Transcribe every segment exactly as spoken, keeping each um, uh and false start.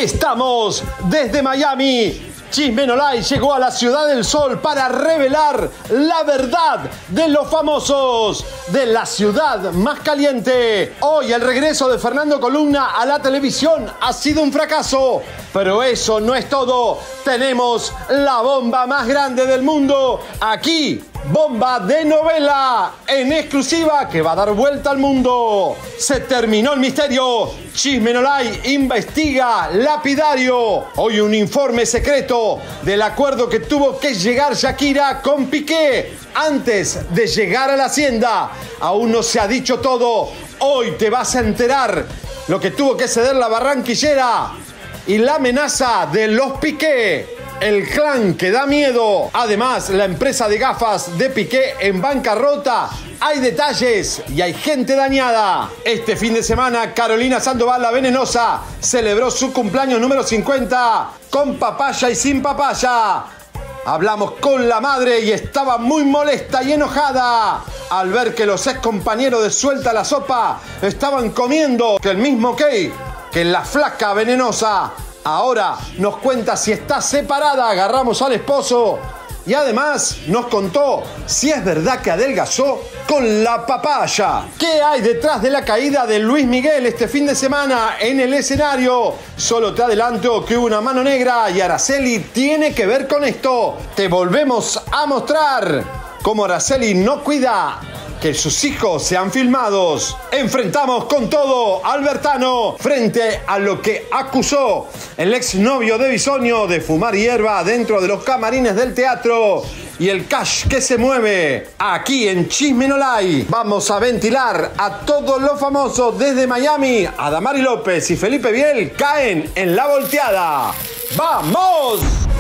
Estamos desde Miami. Chisme No Like llegó a la Ciudad del Sol para revelar la verdad de los famosos de la ciudad más caliente. Hoy el regreso de Fernando Columna a la televisión ha sido un fracaso. Pero eso no es todo. Tenemos la bomba más grande del mundo. Aquí, bomba de novela en exclusiva que va a dar vuelta al mundo. Se terminó el misterio. Chisme No Like investiga lapidario. Hoy un informe secreto del acuerdo que tuvo que llegar Shakira con Piqué antes de llegar a la hacienda. Aún no se ha dicho todo. Hoy te vas a enterar lo que tuvo que ceder la barranquillera y la amenaza de los Piqué. El clan que da miedo. Además, la empresa de gafas de Piqué en bancarrota. Hay detalles y hay gente dañada. Este fin de semana, Carolina Sandoval, la venenosa, celebró su cumpleaños número cincuenta con papaya y sin papaya. Hablamos con la madre y estaba muy molesta y enojada al ver que los ex compañeros de Suelta la Sopa estaban comiendo el mismo cake que la flaca venenosa. Ahora nos cuenta si está separada. Agarramos al esposo y además nos contó si es verdad que adelgazó con la papaya. ¿Qué hay detrás de la caída de Luis Miguel este fin de semana en el escenario? Solo te adelanto que hubo una mano negra y Araceli tiene que ver con esto. Te volvemos a mostrar cómo Araceli no cuida que sus hijos sean filmados. Enfrentamos con todo a Albertano frente a lo que acusó el exnovio de Bisogno de fumar hierba dentro de los camarines del teatro y el cash que se mueve aquí en Chisme No Like. Vamos a ventilar a todos los famosos desde Miami. Adamari López y Felipe Biel caen en la volteada. ¡Vamos!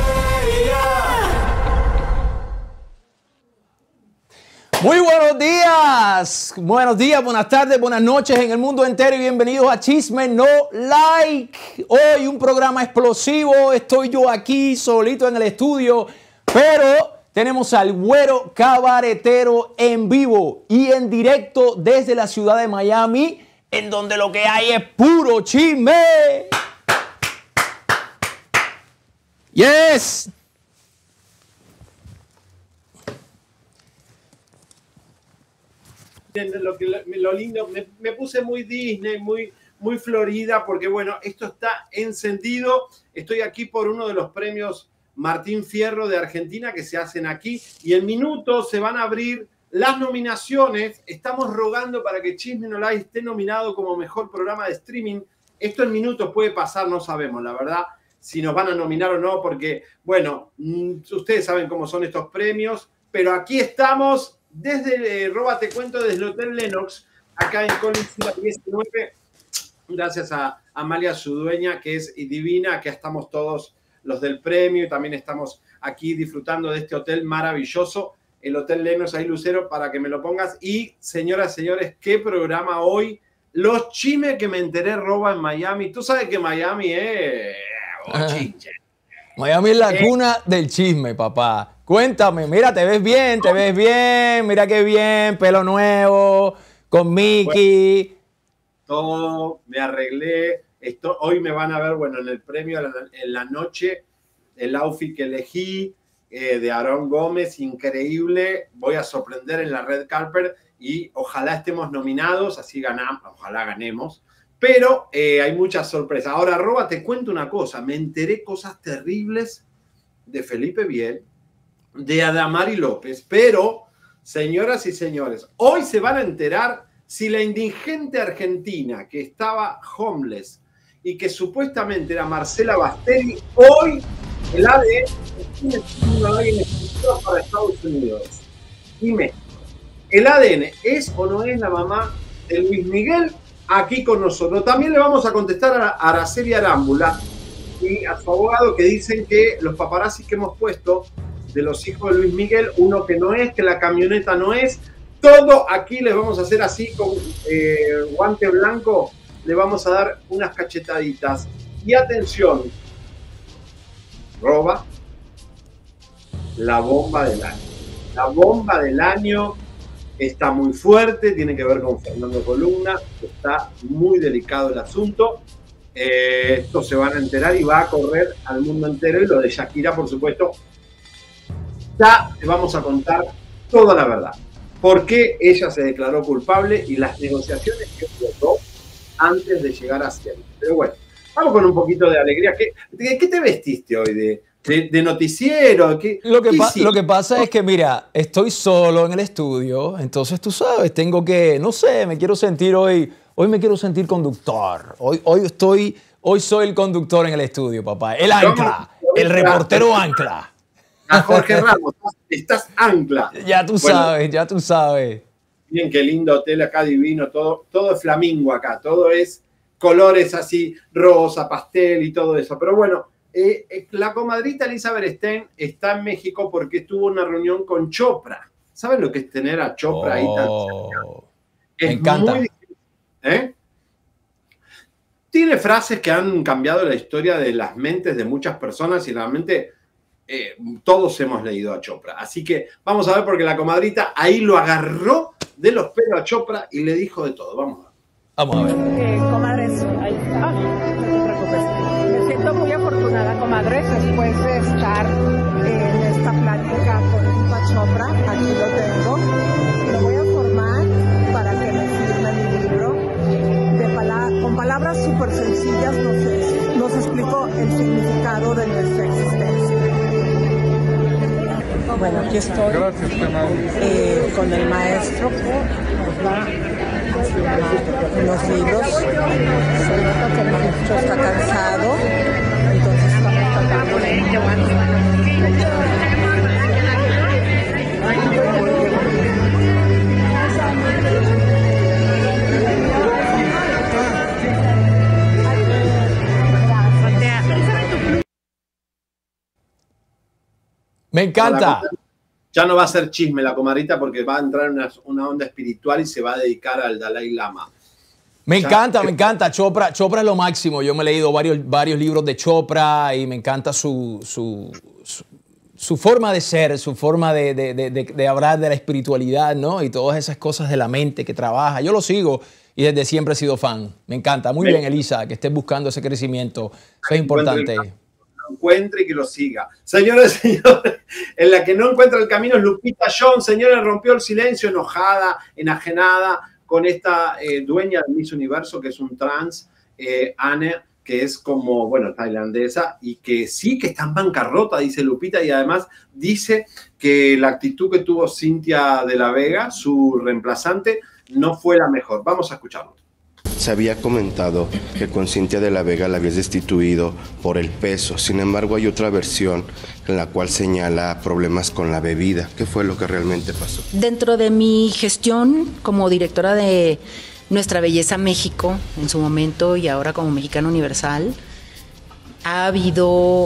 Muy buenos días, buenos días, buenas tardes, buenas noches en el mundo entero y bienvenidos a Chisme No Like. Hoy un programa explosivo, estoy yo aquí solito en el estudio, pero tenemos al Güero Cabaretero en vivo y en directo desde la ciudad de Miami, en donde lo que hay es puro chisme. Yes. Lo, que, lo lindo, me, me puse muy Disney, muy, muy Florida, porque bueno, esto está encendido. Estoy aquí por uno de los premios Martín Fierro de Argentina que se hacen aquí y en minutos se van a abrir las nominaciones. Estamos rogando para que Chisme No Like esté nominado como mejor programa de streaming. Esto en minutos puede pasar, no sabemos, la verdad, si nos van a nominar o no, porque bueno, ustedes saben cómo son estos premios, pero aquí estamos. Desde, eh, Roba te cuento, desde el Hotel Lennox, acá en Collins diecinueve, gracias a Amalia, su dueña, que es divina. Acá estamos todos los del premio y también estamos aquí disfrutando de este hotel maravilloso, el Hotel Lennox, ahí Lucero, para que me lo pongas. Y, señoras y señores, ¿qué programa hoy? Los chismes que me enteré, Roba, en Miami. Tú sabes que Miami es... Oh, chinche. Miami es la Eh, cuna del chisme, papá. Cuéntame, mira, te ves bien, te ves bien, mira qué bien, pelo nuevo, con Mickey. Bueno, todo, me arreglé. Esto, hoy me van a ver, bueno, en el premio en la noche, el outfit que elegí eh, de Aarón Gómez, increíble. Voy a sorprender en la red carpet y ojalá estemos nominados, así ganamos, ojalá ganemos. Pero eh, hay muchas sorpresas. Ahora, Roba, te cuento una cosa. Me enteré cosas terribles de Felipe Biel, de Adamari López, pero, señoras y señores, hoy se van a enterar si la indigente argentina que estaba homeless y que supuestamente era Marcela Bastelli, hoy el A D N tiene alguien exclusivo para Estados Unidos. Dime, ¿el A D N es o no es la mamá de Luis Miguel? Aquí con nosotros. También le vamos a contestar a Araceli Arámbula y a su abogado, que dicen que los paparazzis que hemos puesto de los hijos de Luis Miguel, uno que no es, que la camioneta no es, todo aquí les vamos a hacer así con eh, guante blanco, le vamos a dar unas cachetaditas. Y atención, Roba, la bomba del año. La bomba del año está muy fuerte, tiene que ver con Fernando Columna, está muy delicado el asunto. Eh, esto se van a enterar y va a correr al mundo entero. Y lo de Shakira, por supuesto, ya te vamos a contar toda la verdad. Por qué ella se declaró culpable y las negociaciones que hubo antes de llegar a Cielo. Pero bueno, vamos con un poquito de alegría. ¿Qué, de, ¿qué te vestiste hoy? ¿De, de, de noticiero? ¿Qué, lo, que ¿qué pa lo que pasa es que, mira, estoy solo en el estudio, entonces tú sabes, tengo que, no sé, me quiero sentir hoy, hoy me quiero sentir conductor. Hoy, hoy estoy, hoy soy el conductor en el estudio, papá. El ancla, el reportero ancla. A Jorge Ramos, estás ancla. Ya tú bueno, sabes, ya tú sabes. Miren qué lindo hotel acá, divino, todo, todo es flamingo acá, todo es colores así, rosa, pastel y todo eso. Pero bueno, eh, eh, la comadrita Elizabeth Stein está en México porque tuvo una reunión con Chopra. ¿Saben lo que es tener a Chopra ahí tan cerca? Es me encanta. Muy difícil, ¿eh? Tiene frases que han cambiado la historia de las mentes de muchas personas y realmente eh, todos hemos leído a Chopra. Así que vamos a ver porque la comadrita ahí lo agarró de los pelos a Chopra y le dijo de todo. Vamos a ver. Vamos a ver. Eh, comadres, ahí está. Ah, no te preocupes. Me siento muy afortunada, comadres, después de estar eh, en esta plática con Deepak Chopra. Aquí lo tengo. Lo voy a formar para que me firme mi libro. De pala con palabras súper sencillas nos, nos explicó el significado de nuestra existencia. Bueno, aquí estoy eh, con el maestro que nos va los libros. Se nota que el maestro está cansado, entonces estamos tratando de Me encanta. Ya no va a ser chisme la comadrita porque va a entrar en una, una onda espiritual y se va a dedicar al Dalai Lama. Me ya, encanta, me encanta. Chopra, Chopra es lo máximo. Yo me he leído varios, varios libros de Chopra y me encanta su, su, su, su forma de ser, su forma de, de, de, de, de hablar de la espiritualidad, ¿no? Y todas esas cosas de la mente que trabaja. Yo lo sigo y desde siempre he sido fan. Me encanta. Muy bien, Elisa, que estés buscando ese crecimiento. Eso es importante. Encuentre y que lo siga. Señores, señores, en la que no encuentra el camino es Lupita Jones. Señora, rompió el silencio, enojada, enajenada con esta eh, dueña del Miss Universo, que es un trans, eh, Anne, que es como, bueno, tailandesa, y que sí que está en bancarrota, dice Lupita, y además dice que la actitud que tuvo Cintia de la Vega, su reemplazante, no fue la mejor. Vamos a escucharlo. Se había comentado que con Cintia de la Vega la habías destituido por el peso. Sin embargo, hay otra versión en la cual señala problemas con la bebida. ¿Qué fue lo que realmente pasó? Dentro de mi gestión como directora de Nuestra Belleza México, en su momento, y ahora como Mexicana Universal, ha habido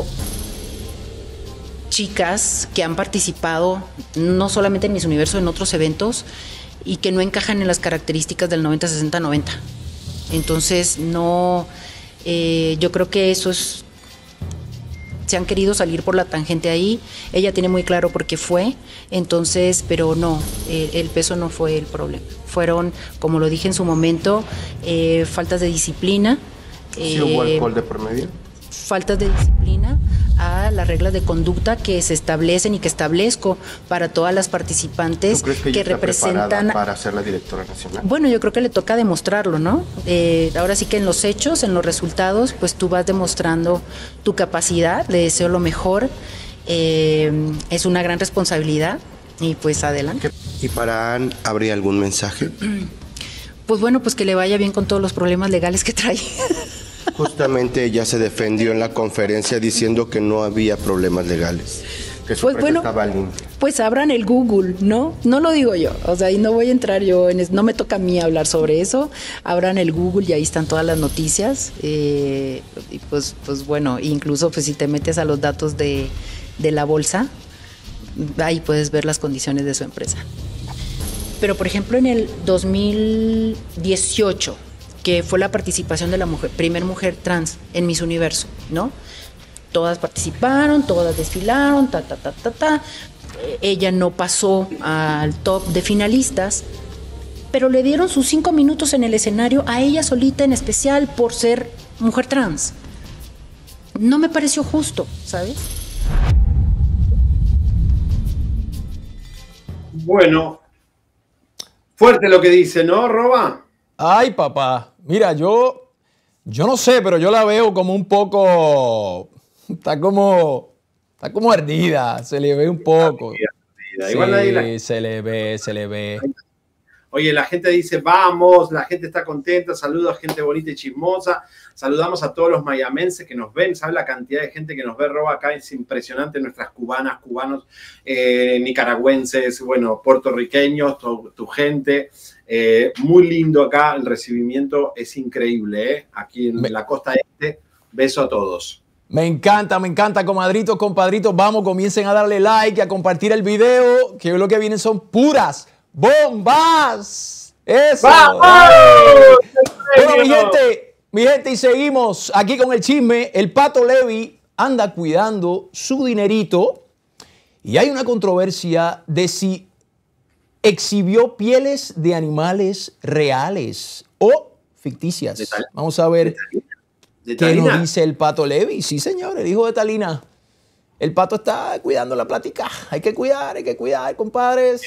chicas que han participado no solamente en Miss Universo, en otros eventos, y que no encajan en las características del noventa sesenta noventa. Entonces, no, eh, yo creo que eso es, se han querido salir por la tangente ahí. Ella tiene muy claro por qué fue, entonces, pero no, eh, el peso no fue el problema. Fueron, como lo dije en su momento, eh, faltas de disciplina. ¿Sí hubo eh, alcohol de por medio? Faltas de disciplina a las reglas de conducta que se establecen y que establezco para todas las participantes. ¿Tú crees que, que ella representan está preparada para ser la directora nacional? Bueno, yo creo que le toca demostrarlo, ¿no? Eh, ahora sí que en los hechos, en los resultados, pues tú vas demostrando tu capacidad. Le deseo lo mejor. Eh, es una gran responsabilidad y pues adelante. ¿Y para Anne habría algún mensaje? Pues bueno, pues que le vaya bien con todos los problemas legales que trae. Justamente ella se defendió en la conferencia diciendo que no había problemas legales, que su Pues bueno, estaba limpia. Pues abran el Google, ¿no? No lo digo yo, o sea, y no voy a entrar yo, en es, no me toca a mí hablar sobre eso. Abran el Google y ahí están todas las noticias. Eh, y pues, pues bueno, incluso pues si te metes a los datos de, de la bolsa, ahí puedes ver las condiciones de su empresa. Pero por ejemplo en el dos mil dieciocho, que fue la participación de la mujer, primer mujer trans en Miss Universo, ¿no? Todas participaron, todas desfilaron, ta, ta, ta, ta, ta. Ella no pasó al top de finalistas, pero le dieron sus cinco minutos en el escenario a ella solita en especial por ser mujer trans. No me pareció justo, ¿sabes? Bueno, fuerte lo que dice, ¿no, Roba? Ay, papá. Mira, yo, yo no sé, pero yo la veo como un poco, está como, está como ardida, se le ve un poco. Sí, igual nadie la... se le ve, se le ve. Oye, la gente dice, vamos, la gente está contenta, saludos a gente bonita y chismosa, saludamos a todos los mayamenses que nos ven, ¿sabes la cantidad de gente que nos ve, Roba? Acá es impresionante, nuestras cubanas, cubanos, eh, nicaragüenses, bueno, puertorriqueños, tu, tu gente, eh, muy lindo acá, el recibimiento es increíble, ¿eh? Aquí en Me... la costa este, beso a todos. Me encanta, me encanta, comadritos, compadritos, vamos, comiencen a darle like, a compartir el video, que lo que vienen son puras bombas. Eso. ¡Vamos! Bueno, mi gente, mi gente, y seguimos aquí con el chisme. El Pato Levy anda cuidando su dinerito y hay una controversia de si exhibió pieles de animales reales o ficticias. Vamos a ver qué nos dice el Pato Levy. Sí, señor, el hijo de Talina. El Pato está cuidando la plática. Hay que cuidar, hay que cuidar, compadres.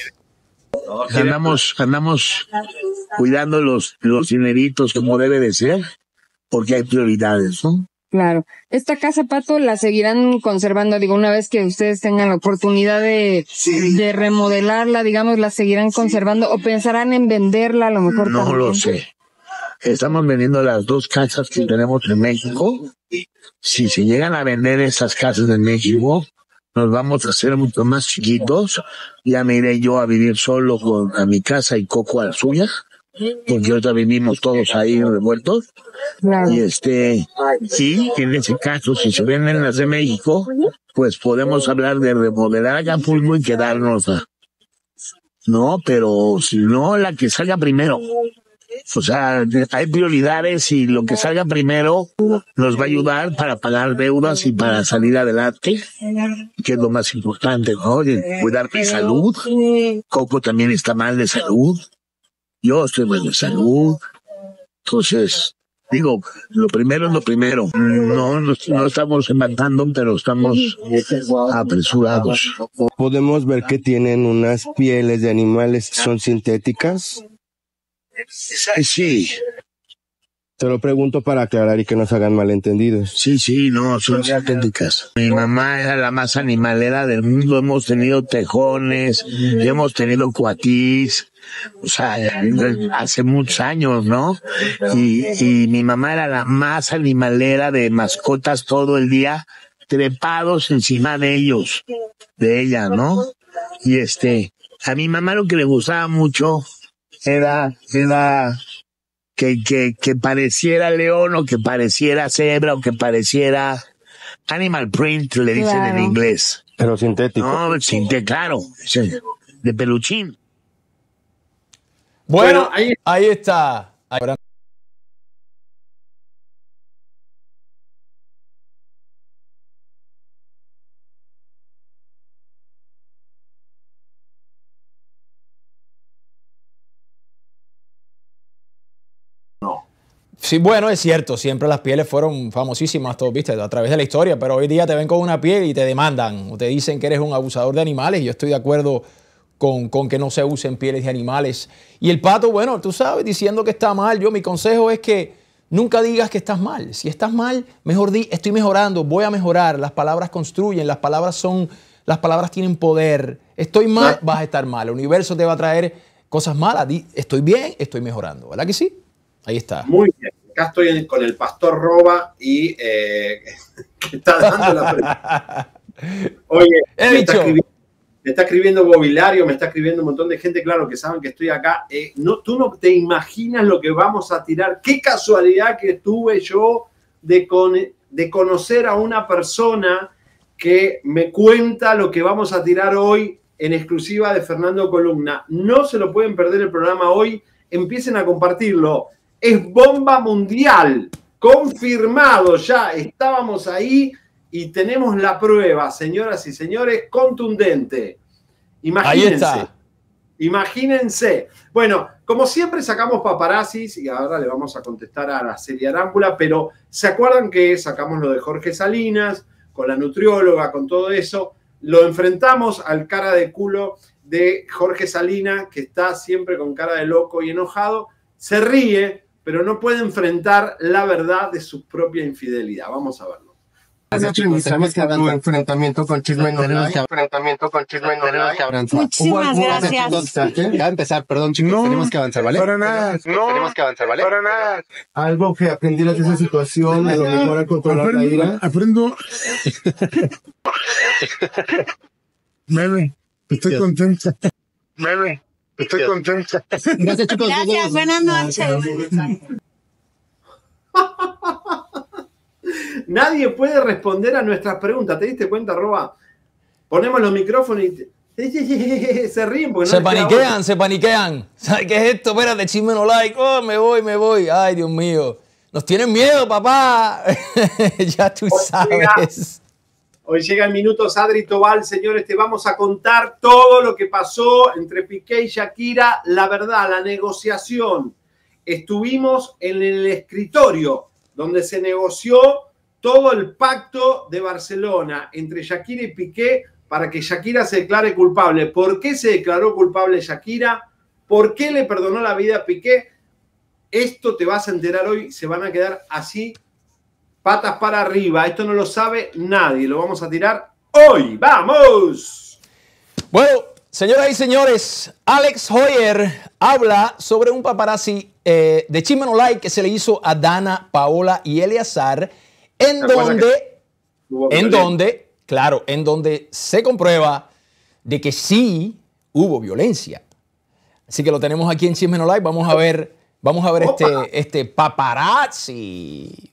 Andamos, andamos cuidando los, los dineritos como debe de ser, porque hay prioridades, ¿no? Claro. Esta casa, Pato, la seguirán conservando, digo, una vez que ustedes tengan la oportunidad de, sí. de remodelarla, digamos, la seguirán conservando, sí. o pensarán en venderla a lo mejor. No también. lo sé. Estamos vendiendo las dos casas que tenemos en México. Si se llegan a vender esas casas en México, nos vamos a hacer mucho más chiquitos. Ya me iré yo a vivir solo con, a mi casa y Coco a la suya, porque ahorita vivimos todos ahí revueltos. Claro. Y este, sí, en ese caso, si se venden las de México, pues podemos hablar de remodelar Acapulco y quedarnos a... No, pero si no, la que salga primero. O sea, hay prioridades y lo que salga primero nos va a ayudar para pagar deudas y para salir adelante, que es lo más importante, ¿no? Cuidar mi salud. Coco también está mal de salud. Yo estoy mal de salud. Entonces, digo, lo primero es lo primero. No, no, no estamos matando, pero estamos apresurados. Podemos ver que tienen unas pieles de animales que son sintéticas. Sí. Te lo pregunto para aclarar y que no se hagan malentendidos. Sí, sí, no, son sintéticas. Mi mamá era la más animalera del mundo. Hemos tenido tejones, hemos tenido cuatís, o sea, hace muchos años, ¿no? Y, y mi mamá era la más animalera de mascotas todo el día, trepados encima de ellos, de ella, ¿no? Y este, a mi mamá lo que le gustaba mucho era, era que, que, que pareciera león o que pareciera cebra o que pareciera animal print, le dicen claro. en inglés. Pero sintético. No, sintético, claro, de peluchín. Bueno, bueno ahí, ahí está. Ahora... Sí, bueno, es cierto, siempre las pieles fueron famosísimas, todos, viste, a través de la historia, pero hoy día te ven con una piel y te demandan, o te dicen que eres un abusador de animales, y yo estoy de acuerdo con, con que no se usen pieles de animales. Y el Pato, bueno, tú sabes, diciendo que está mal, yo mi consejo es que nunca digas que estás mal. Si estás mal, mejor di, estoy mejorando, voy a mejorar. Las palabras construyen, las palabras son, las palabras tienen poder. Estoy mal, vas a estar mal. El universo te va a traer cosas malas. Di, estoy bien, estoy mejorando. ¿Verdad que sí? Ahí está. Muy bien. Acá estoy con el Pastor Roba y eh, que está dando la pregunta. Oye, He me dicho. está, me está escribiendo Bobilario, me está escribiendo un montón de gente, claro, que saben que estoy acá. Eh, no, tú no te imaginas lo que vamos a tirar. Qué casualidad que tuve yo de, con, de conocer a una persona que me cuenta lo que vamos a tirar hoy en exclusiva de Fernando Columna. No se lo pueden perder el programa hoy. Empiecen a compartirlo. Es bomba mundial, confirmado ya, estábamos ahí y tenemos la prueba, señoras y señores, contundente. Imagínense. Ahí está. Imagínense. Bueno, como siempre sacamos paparazzis y ahora le vamos a contestar a Araceli Arámbula, pero ¿se acuerdan que sacamos lo de Jorge Salinas, con la nutrióloga, con todo eso? Lo enfrentamos al cara de culo de Jorge Salinas, que está siempre con cara de loco y enojado, se ríe, pero no puede enfrentar la verdad de su propia infidelidad. Vamos a verlo. Sabemos que tu enfrentamiento con Chisme No Like, enfrentamiento con Chisme No Like. Muchísimas gracias. Ya va a empezar, perdón chicos, no, tenemos que avanzar, ¿vale? Para nada. No, tenemos que avanzar, ¿vale? Para nada. Algo que aprendieras de esa situación, a lo mejor a controlar la ira. Aprendo. Bebe, estoy contenta. Bebe, estoy contenta. Gracias chicos. Gracias, buenas noches. Nadie puede responder a nuestras preguntas. ¿Te diste cuenta, Roba? Ponemos los micrófonos y te... se ríen porque no se paniquean, se paniquean. ¿Sabes qué es esto? Espérate, Chisme No Like. Oh, me voy, me voy. Ay, Dios mío. Nos tienen miedo, papá. Ya tú hoy sabes. Llega, hoy llega el minuto Sadri Tobal, señores. Te vamos a contar todo lo que pasó entre Piqué y Shakira. La verdad, la negociación. Estuvimos en el escritorio donde se negoció todo el pacto de Barcelona entre Shakira y Piqué para que Shakira se declare culpable. ¿Por qué se declaró culpable Shakira? ¿Por qué le perdonó la vida a Piqué? Esto te vas a enterar hoy, se van a quedar así, patas para arriba. Esto no lo sabe nadie, lo vamos a tirar hoy. ¡Vamos! Bueno, señoras y señores, Alex Hoyer habla sobre un paparazzi eh, de Chisme No Like que se le hizo a Dana Paola y Eleazar, en donde, en donde, claro, en donde se comprueba de que sí hubo violencia. Así que lo tenemos aquí en Chisme No Like. Vamos a ver, vamos a ver este, este paparazzi.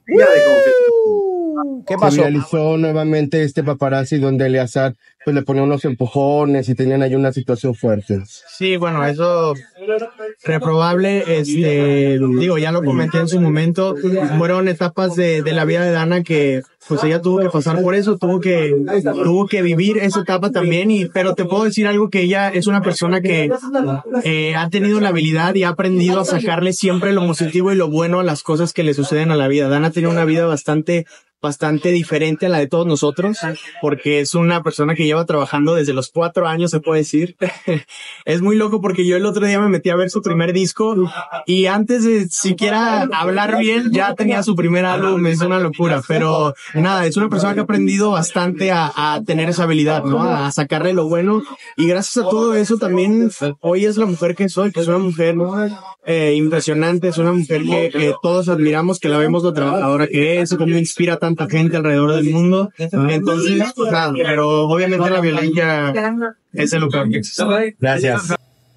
Uh, ¿Qué pasó? Se realizó nuevamente este paparazzi donde Eleazar pues le ponía unos empujones y tenían ahí una situación fuerte. Sí, bueno, eso reprobable, este, digo, ya lo comenté en su momento, fueron etapas de, de la vida de Dana que pues ella tuvo que pasar por eso, tuvo que, tuvo que vivir esa etapa también, y, pero te puedo decir algo, que ella es una persona que eh, ha tenido la habilidad y ha aprendido a sacarle siempre lo positivo y lo bueno a las cosas que le suceden a la vida. Dana tiene una vida bastante bastante diferente a la de todos nosotros, porque es una persona que lleva trabajando desde los cuatro años, se puede decir. Es muy loco porque yo el otro día me metí a ver su primer disco y antes de siquiera hablar bien ya tenía su primer álbum. Es una locura, pero nada, es una persona que ha aprendido bastante a, a tener esa habilidad, ¿no? A sacarle lo bueno, y gracias a todo eso también hoy es la mujer que soy, que es una mujer eh, impresionante, es una mujer que, que todos admiramos, que la vemos lo trabajadora que es, cómo inspira tanta gente alrededor del mundo. Entonces, nada, pero obviamente la violencia es el lugar que existe. Gracias.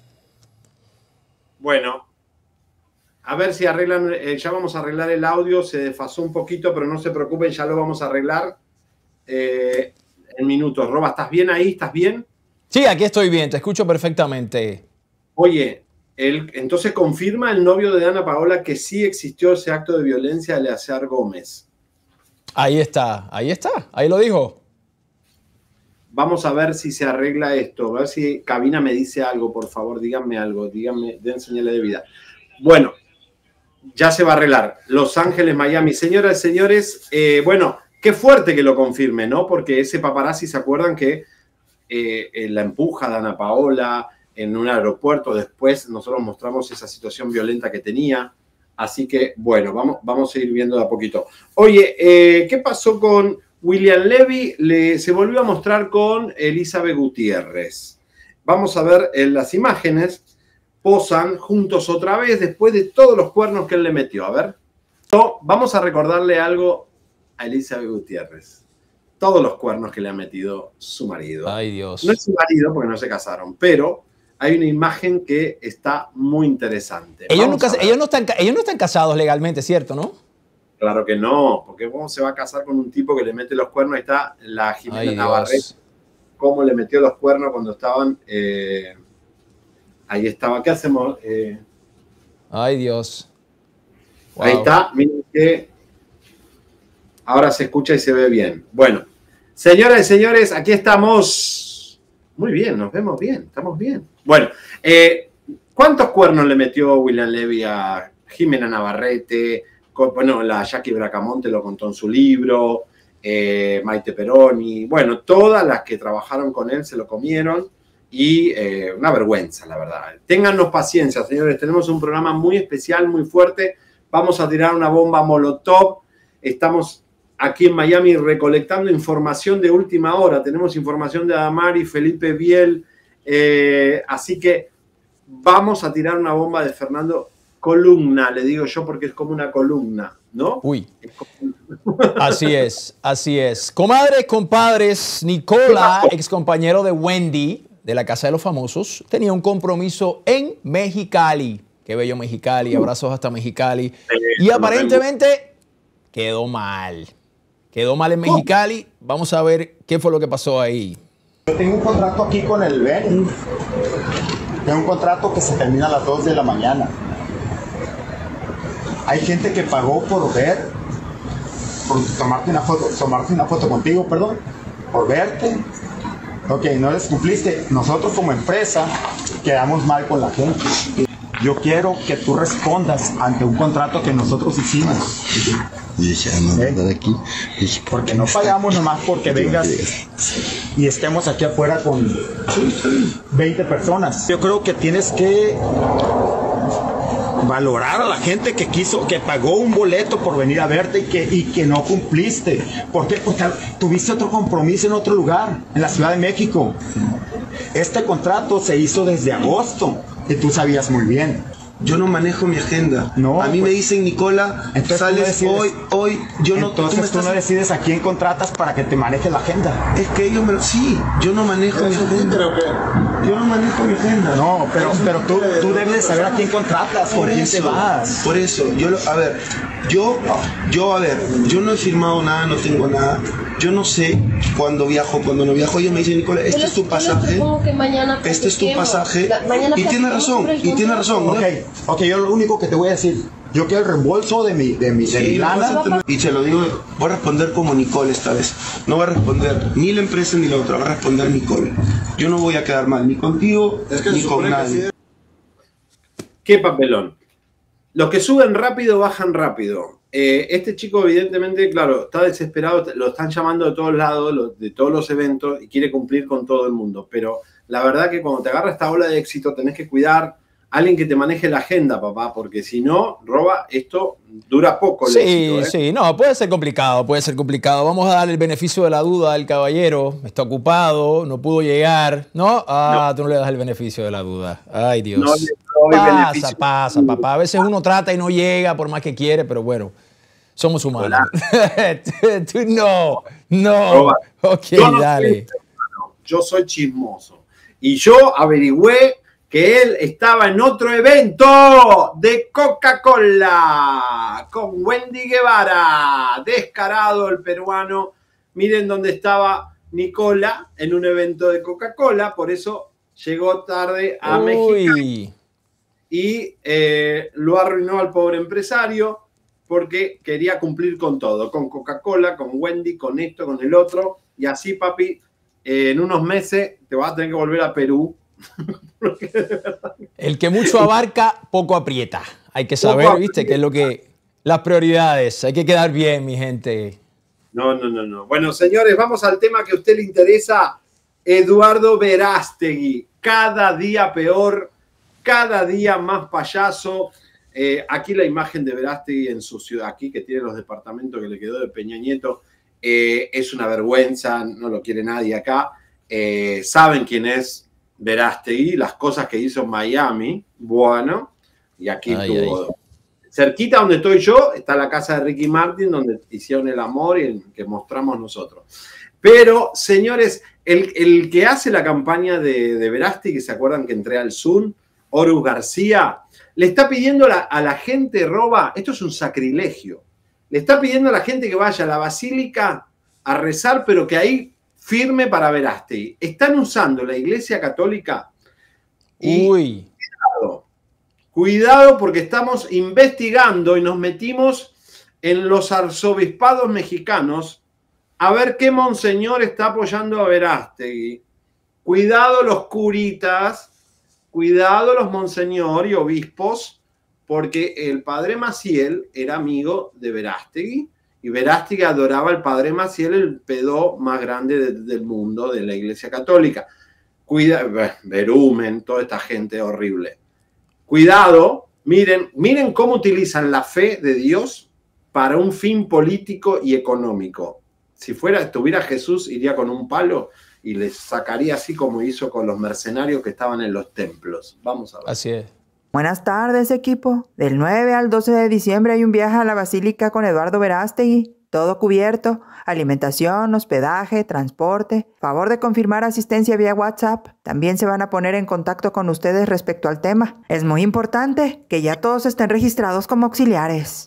Bueno, a ver si arreglan, eh, ya vamos a arreglar el audio, se desfasó un poquito, pero no se preocupen, ya lo vamos a arreglar eh, en minutos. Roba, ¿estás bien ahí? ¿Estás bien? Sí, aquí estoy bien, te escucho perfectamente. Oye, el, entonces confirma el novio de Dana Paola que sí existió ese acto de violencia de Eleazar Gómez. Ahí está, ahí está, ahí lo dijo. Vamos a ver si se arregla esto, a ver si Cabina me dice algo, por favor, díganme algo, díganme, den señales de vida. Bueno, ya se va a arreglar. Los Ángeles, Miami. Señoras y señores, eh, bueno, qué fuerte que lo confirme, ¿no? Porque ese paparazzi, ¿se acuerdan que eh, eh, la empuja a Dana Paola en un aeropuerto? Después nosotros mostramos esa situación violenta que tenía. Así que, bueno, vamos, vamos a ir viendo de a poquito. Oye, eh, ¿qué pasó con William Levy? Le, se volvió a mostrar con Elizabeth Gutiérrez. Vamos a ver en las imágenes. Posan juntos otra vez después de todos los cuernos que él le metió. A ver. No, vamos a recordarle algo a Elizabeth Gutiérrez. Todos los cuernos que le ha metido su marido. Ay, Dios. No es su marido porque no se casaron, pero hay una imagen que está muy interesante. Ellos, nunca, ellos, no están, ellos no están casados legalmente, ¿cierto, no? Claro que no, porque cómo se va a casar con un tipo que le mete los cuernos. Ahí está la Jimena Navarrete, cómo le metió los cuernos cuando estaban... Eh, ahí estaba. ¿Qué hacemos? Eh, Ay, Dios. Wow. Ahí está. Miren que ahora se escucha y se ve bien. Bueno, señoras y señores, aquí estamos. Muy bien, nos vemos bien, estamos bien. Bueno, eh, ¿cuántos cuernos le metió William Levy a Jimena Navarrete? Bueno, la Jackie Bracamonte lo contó en su libro, eh, Maite Peroni, bueno, todas las que trabajaron con él se lo comieron y eh, una vergüenza, la verdad. Téngannos paciencia, señores, tenemos un programa muy especial, muy fuerte. Vamos a tirar una bomba molotov. Estamos aquí en Miami recolectando información de última hora. Tenemos información de Adamari, Felipe Biel, eh, así que vamos a tirar una bomba de Fernando Columna, le digo yo porque es como una columna, ¿no? Uy. Así es, así es. Comadres, compadres, Nicola, ex compañero de Wendy, de la Casa de los Famosos, tenía un compromiso en Mexicali. Qué bello Mexicali, abrazos hasta Mexicali. Y aparentemente quedó mal. Quedó mal en Mexicali. Vamos a ver qué fue lo que pasó ahí. Yo tengo un contrato aquí con el B E N. Tengo un contrato que se termina a las dos de la mañana. Hay gente que pagó por ver, por tomarte una foto, tomarte una foto contigo, perdón, por verte. Ok, no les cumpliste. Nosotros como empresa quedamos mal con la gente. Yo quiero que tú respondas ante un contrato que nosotros hicimos. ¿Eh? Porque no pagamos nomás porque vengas y estemos aquí afuera con veinte personas. Yo creo que tienes que valorar a la gente que quiso, que pagó un boleto por venir a verte y que, y que no cumpliste. ¿Por qué? Porque tuviste otro compromiso en otro lugar, en la Ciudad de México. Este contrato se hizo desde agosto y tú sabías muy bien. Yo no manejo mi agenda. No, a mí pues, me dicen, Nicola, sales no hoy, hoy, yo no... Entonces tú, estás... tú no decides a quién contratas para que te maneje la agenda. Es que ellos me lo... Sí, yo no manejo mi agenda. Creo que... Yo no manejo mi agenda. No, pero, pero tú, tú debes saber a quién contratas, por quién te vas. Por eso, yo, lo, a ver, yo, yo, a ver, yo no he firmado nada, no tengo nada. Yo no sé cuándo viajo, cuándo no viajo. Ellos me dicen, Nicola, este es tu pasaje. Este es tu pasaje. Y tiene razón, y tiene razón. Ok, ok, yo lo único que te voy a decir, yo quiero el reembolso de mi, de mi, de mi lana. Y te lo digo, voy a responder como Nicole esta vez. No voy a responder ni la empresa ni la otra, va a responder Nicole. Yo no voy a quedar mal ni contigo ni con nadie. Qué papelón. Los que suben rápido bajan rápido. Eh, este chico evidentemente, claro, está desesperado, lo están llamando de todos lados, de todos los eventos y quiere cumplir con todo el mundo. Pero la verdad que cuando te agarra esta ola de éxito tenés que cuidar a alguien que te maneje la agenda, papá, porque si no, roba, esto dura poco el sí, éxito, ¿eh? Sí, no, puede ser complicado, puede ser complicado. Vamos a darle el beneficio de la duda al caballero. Está ocupado, no pudo llegar, ¿no? Ah, no. Tú no le das el beneficio de la duda. Ay, Dios. No, pasa, pasa, papá. A veces uno trata y no llega por más que quiere, pero bueno, somos humanos. Tú no, no. Roba. Ok, yo no dale. Soy, yo soy chismoso. Y yo averigüé que él estaba en otro evento de Coca-Cola con Wendy Guevara. Descarado el peruano. Miren dónde estaba Nicola en un evento de Coca-Cola. Por eso llegó tarde a Uy. México. Y eh, lo arruinó al pobre empresario porque quería cumplir con todo. Con Coca-Cola, con Wendy, con esto, con el otro. Y así, papi, eh, en unos meses te vas a tener que volver a Perú. El que mucho abarca, poco aprieta. Hay que saber, poco ¿viste? Que es lo que... Las prioridades. Hay que quedar bien, mi gente. No, no, no, no. Bueno, señores, vamos al tema que a usted le interesa. Eduardo Verástegui. Cada día peor, cada día más payaso. Eh, aquí la imagen de Verástegui en su ciudad, aquí que tiene los departamentos que le quedó de Peña Nieto. Eh, es una vergüenza, no lo quiere nadie acá. Eh, saben quién es Verástegui, las cosas que hizo en Miami, bueno, y aquí ay, estuvo. Ay. Cerquita donde estoy yo está la casa de Ricky Martin, donde hicieron el amor y el que mostramos nosotros. Pero, señores, el, el que hace la campaña de, de Verástegui, ¿se acuerdan que entré al Zoom? Horus García, le está pidiendo a la, a la gente, roba, esto es un sacrilegio, le está pidiendo a la gente que vaya a la basílica a rezar, pero que ahí firme para Verástegui. Están usando la Iglesia Católica y Uy. Cuidado, cuidado porque estamos investigando y nos metimos en los arzobispados mexicanos a ver qué monseñor está apoyando a Verástegui. cuidado los curitas, cuidado los monseñor y obispos, porque el padre Maciel era amigo de Verástegui, y Verástegui adoraba al padre Maciel, el pedó más grande de, del mundo de la Iglesia Católica. Cuida, Verumen, toda esta gente horrible. Cuidado, miren, miren cómo utilizan la fe de Dios para un fin político y económico. Si fuera, estuviera Jesús, iría con un palo y les sacaría así como hizo con los mercenarios que estaban en los templos. Vamos a ver. Así es. Buenas tardes, equipo. Del nueve al doce de diciembre hay un viaje a la Basílica con Eduardo Verástegui. Todo cubierto. Alimentación, hospedaje, transporte. Favor de confirmar asistencia vía WhatsApp. También se van a poner en contacto con ustedes respecto al tema. Es muy importante que ya todos estén registrados como auxiliares.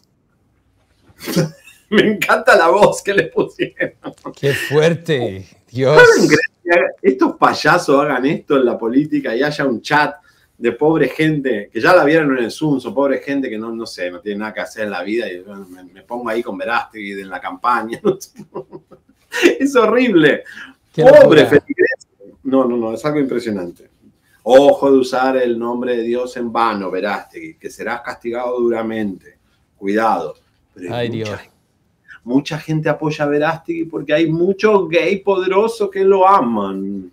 Me encanta la voz que le pusieron. ¡Qué fuerte! Dios. Estos payasos hagan esto en la política y haya un chat de pobre gente, que ya la vieron en el Zoom, son pobre gente que no, no sé, no tiene nada que hacer en la vida y me, me pongo ahí con Verástegui en la campaña. No sé. Es horrible. Pobre feligres. No, no, no, es algo impresionante. Ojo de usar el nombre de Dios en vano, Verástegui, que serás castigado duramente. Cuidado. Pero Ay, mucha, Dios. Mucha gente apoya a Verástegui porque hay muchos gays poderosos que lo aman.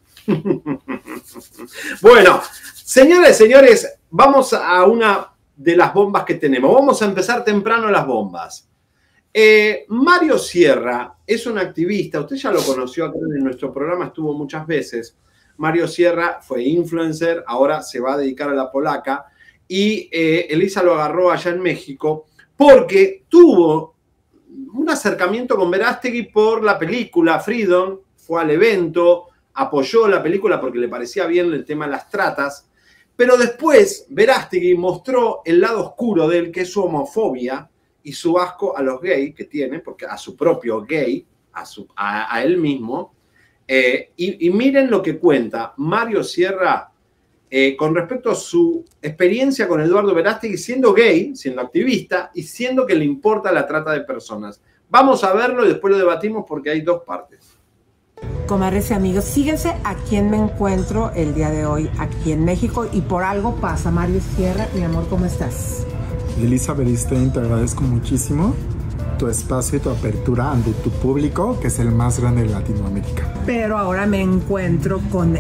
Bueno, señores, señores, vamos a una de las bombas que tenemos. Vamos a empezar temprano las bombas. Eh, Mario Sierra es un activista, usted ya lo conoció acá en nuestro programa, estuvo muchas veces. Mario Sierra fue influencer, ahora se va a dedicar a la polaca y eh, Elisa lo agarró allá en México porque tuvo un acercamiento con Verástegui por la película Freedom, fue al evento, apoyó la película porque le parecía bien el tema de las tratas, pero después Verástegui mostró el lado oscuro de él, que es su homofobia y su asco a los gays que tiene, porque a su propio gay, a, su, a, a él mismo. Eh, y, y miren lo que cuenta Mario Sierra eh, con respecto a su experiencia con Eduardo Verástegui siendo gay, siendo activista y siendo que le importa la trata de personas. Vamos a verlo y después lo debatimos porque hay dos partes. Comadres y amigos, fíjense a quién me encuentro el día de hoy aquí en México y por algo pasa. Mario Sierra, mi amor, ¿cómo estás? Elisa Beristain, te agradezco muchísimo tu espacio y tu apertura ante tu público, que es el más grande de Latinoamérica. Pero ahora me encuentro con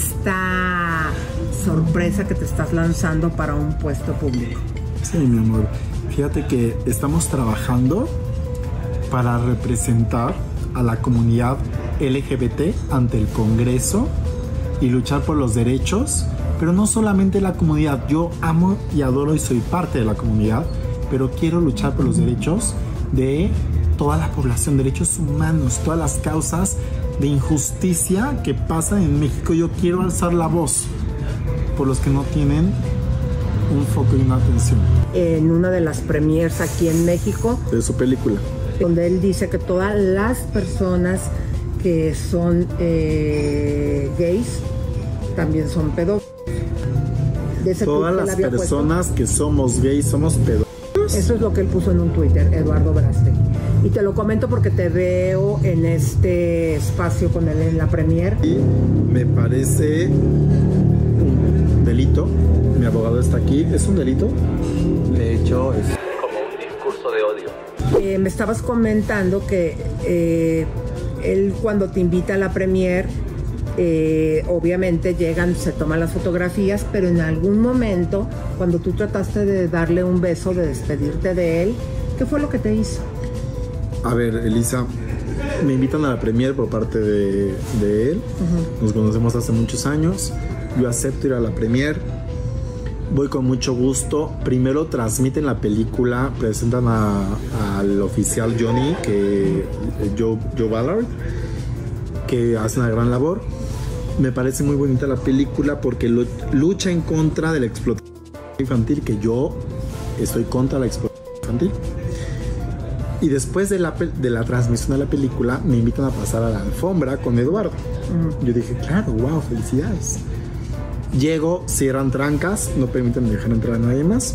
esta sorpresa que te estás lanzando para un puesto público. Sí, mi amor. Fíjate que estamos trabajando para representar a la comunidad L G B T ante el Congreso y luchar por los derechos, pero no solamente la comunidad. Yo amo y adoro y soy parte de la comunidad, pero quiero luchar por los derechos de toda la población, derechos humanos, todas las causas de injusticia que pasan en México. Yo quiero alzar la voz por los que no tienen un foco y una atención. En una de las premiers aquí en México, de su película, donde él dice que todas las personas que son eh, gays también son pedófilos. Todas las personas que somos gays somos pedófilos. Eso es lo que él puso en un Twitter, Eduardo Verástegui. Y te lo comento porque te veo en este espacio con él en la premier. Y me parece un delito. Mi abogado está aquí. ¿Es un delito? De hecho, es como un discurso de odio. Eh, me estabas comentando que eh, él cuando te invita a la premier, eh, obviamente llegan, se toman las fotografías, pero en algún momento, cuando tú trataste de darle un beso, de despedirte de él, ¿qué fue lo que te hizo? A ver, Elisa, me invitan a la premier por parte de, de él. Uh-huh. Nos conocemos hace muchos años. Yo acepto ir a la premier. Voy con mucho gusto. Primero transmiten la película, presentan al oficial Johnny, que Joe, Joe Ballard, que hace una gran labor. Me parece muy bonita la película porque lo, lucha en contra de la explotación infantil, que yo estoy contra la explotación infantil. Y después de la, de la transmisión de la película, me invitan a pasar a la alfombra con Eduardo. Uh-huh. Yo dije, claro, wow, felicidades. Llego, cierran trancas, no permiten dejar entrar a nadie más.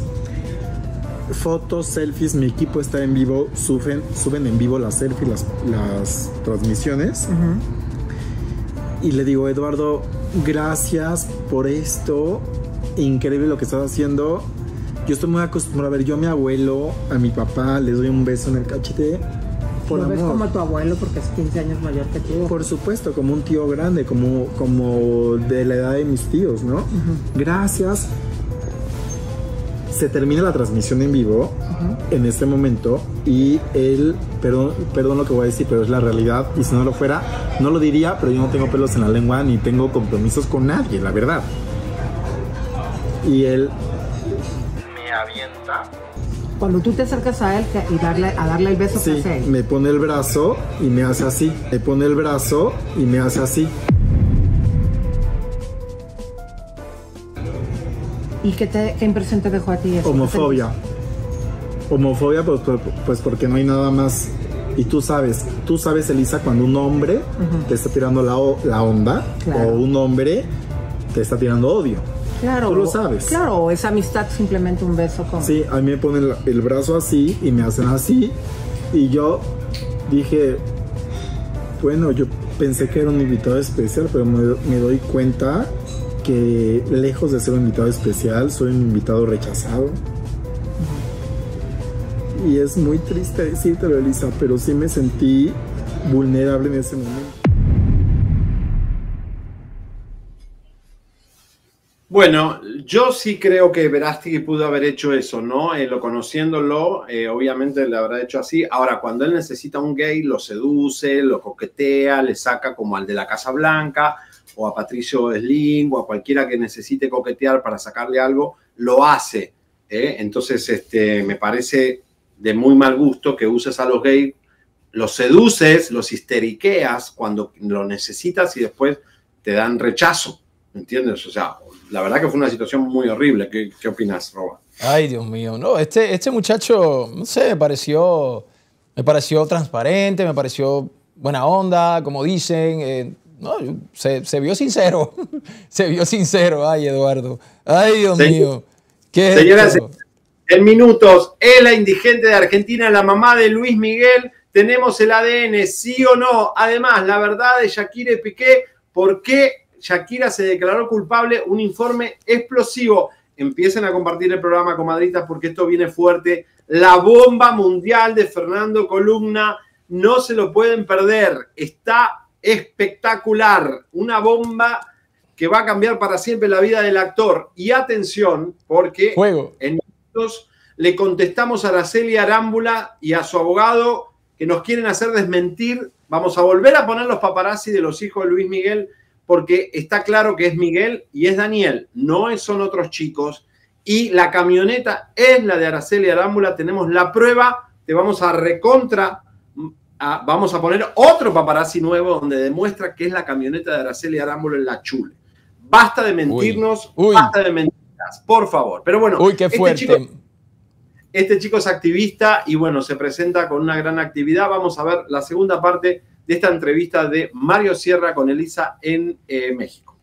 Fotos, selfies, mi equipo está en vivo, suben, suben en vivo las selfies, las, las transmisiones. Uh-huh. Y le digo, Eduardo, gracias por esto, increíble lo que estás haciendo. Yo estoy muy acostumbrado a ver, yo a mi abuelo, a mi papá, les doy un beso en el cachete. Por ¿Lo amor. ves como tu abuelo porque es quince años mayor que tú? Por supuesto, como un tío grande, como, como de la edad de mis tíos, ¿no? Uh-huh. Gracias. Se termina la transmisión en vivo uh-huh. en este momento y él, perdón, perdón lo que voy a decir, pero es la realidad y si no lo fuera, no lo diría, pero yo no tengo pelos en la lengua ni tengo compromisos con nadie, la verdad. Y él me avienta. Cuando tú te acercas a él y darle, a darle el beso, sí, ¿qué hace él? Me pone el brazo y me hace así, me pone el brazo y me hace así. ¿Y qué, te, qué impresión te dejó a ti eso? Homofobia. Homofobia, pues, pues, pues porque no hay nada más. Y tú sabes, tú sabes, Elisa, cuando un hombre uh-huh. te está tirando la, la onda, claro. o un hombre te está tirando odio. Claro. Tú lo sabes. Claro, es amistad, simplemente un beso con... Sí, a mí me ponen el, el brazo así y me hacen así. Y yo dije, bueno, yo pensé que era un invitado especial, pero me, me doy cuenta que lejos de ser un invitado especial, soy un invitado rechazado. Uh-huh. Y es muy triste decírtelo, Elisa, pero sí me sentí vulnerable en ese momento. Bueno, yo sí creo que Verástegui pudo haber hecho eso, ¿no? Eh, lo conociéndolo, eh, obviamente le habrá hecho así. Ahora, cuando él necesita a un gay, lo seduce, lo coquetea, le saca como al de la Casa Blanca, o a Patricio Slim, o a cualquiera que necesite coquetear para sacarle algo, lo hace. ¿eh? Entonces, este, me parece de muy mal gusto que uses a los gays, los seduces, los histeriqueas cuando lo necesitas y después te dan rechazo, ¿me entiendes? O sea, la verdad que fue una situación muy horrible. ¿Qué, qué opinas, Roba? Ay, Dios mío. No, este, este muchacho, no sé, me pareció, me pareció transparente, me pareció buena onda, como dicen. Eh, no, se, se vio sincero. Se vio sincero. Ay, Eduardo. Ay, Dios Se, mío. ¿Qué señoras, es esto? En minutos, es la indigente de Argentina, la mamá de Luis Miguel. Tenemos el A D N, sí o no. Además, la verdad de Shakira y Piqué, ¿por qué Shakira se declaró culpable? Un informe explosivo. Empiecen a compartir el programa, comadritas, porque esto viene fuerte. La bomba mundial de Fernando Columna, no se lo pueden perder. Está espectacular. Una bomba que va a cambiar para siempre la vida del actor. Y atención, porque Juego. en minutos le contestamos a Araceli Arámbula y a su abogado que nos quieren hacer desmentir. Vamos a volver a poner los paparazzi de los hijos de Luis Miguel, porque está claro que es Miguel y es Daniel, no son otros chicos. Y la camioneta es la de Araceli Arámbula, tenemos la prueba, te vamos a recontra, a, vamos a poner otro paparazzi nuevo donde demuestra que es la camioneta de Araceli Arámbula en la Chule. Basta de mentirnos, Uy. Uy. basta de mentiras, por favor. Pero bueno, Uy, qué fuerte. Este chico, este chico es activista y bueno, se presenta con una gran actividad. Vamos a ver la segunda parte de esta entrevista de Mario Sierra con Elisa en eh, México.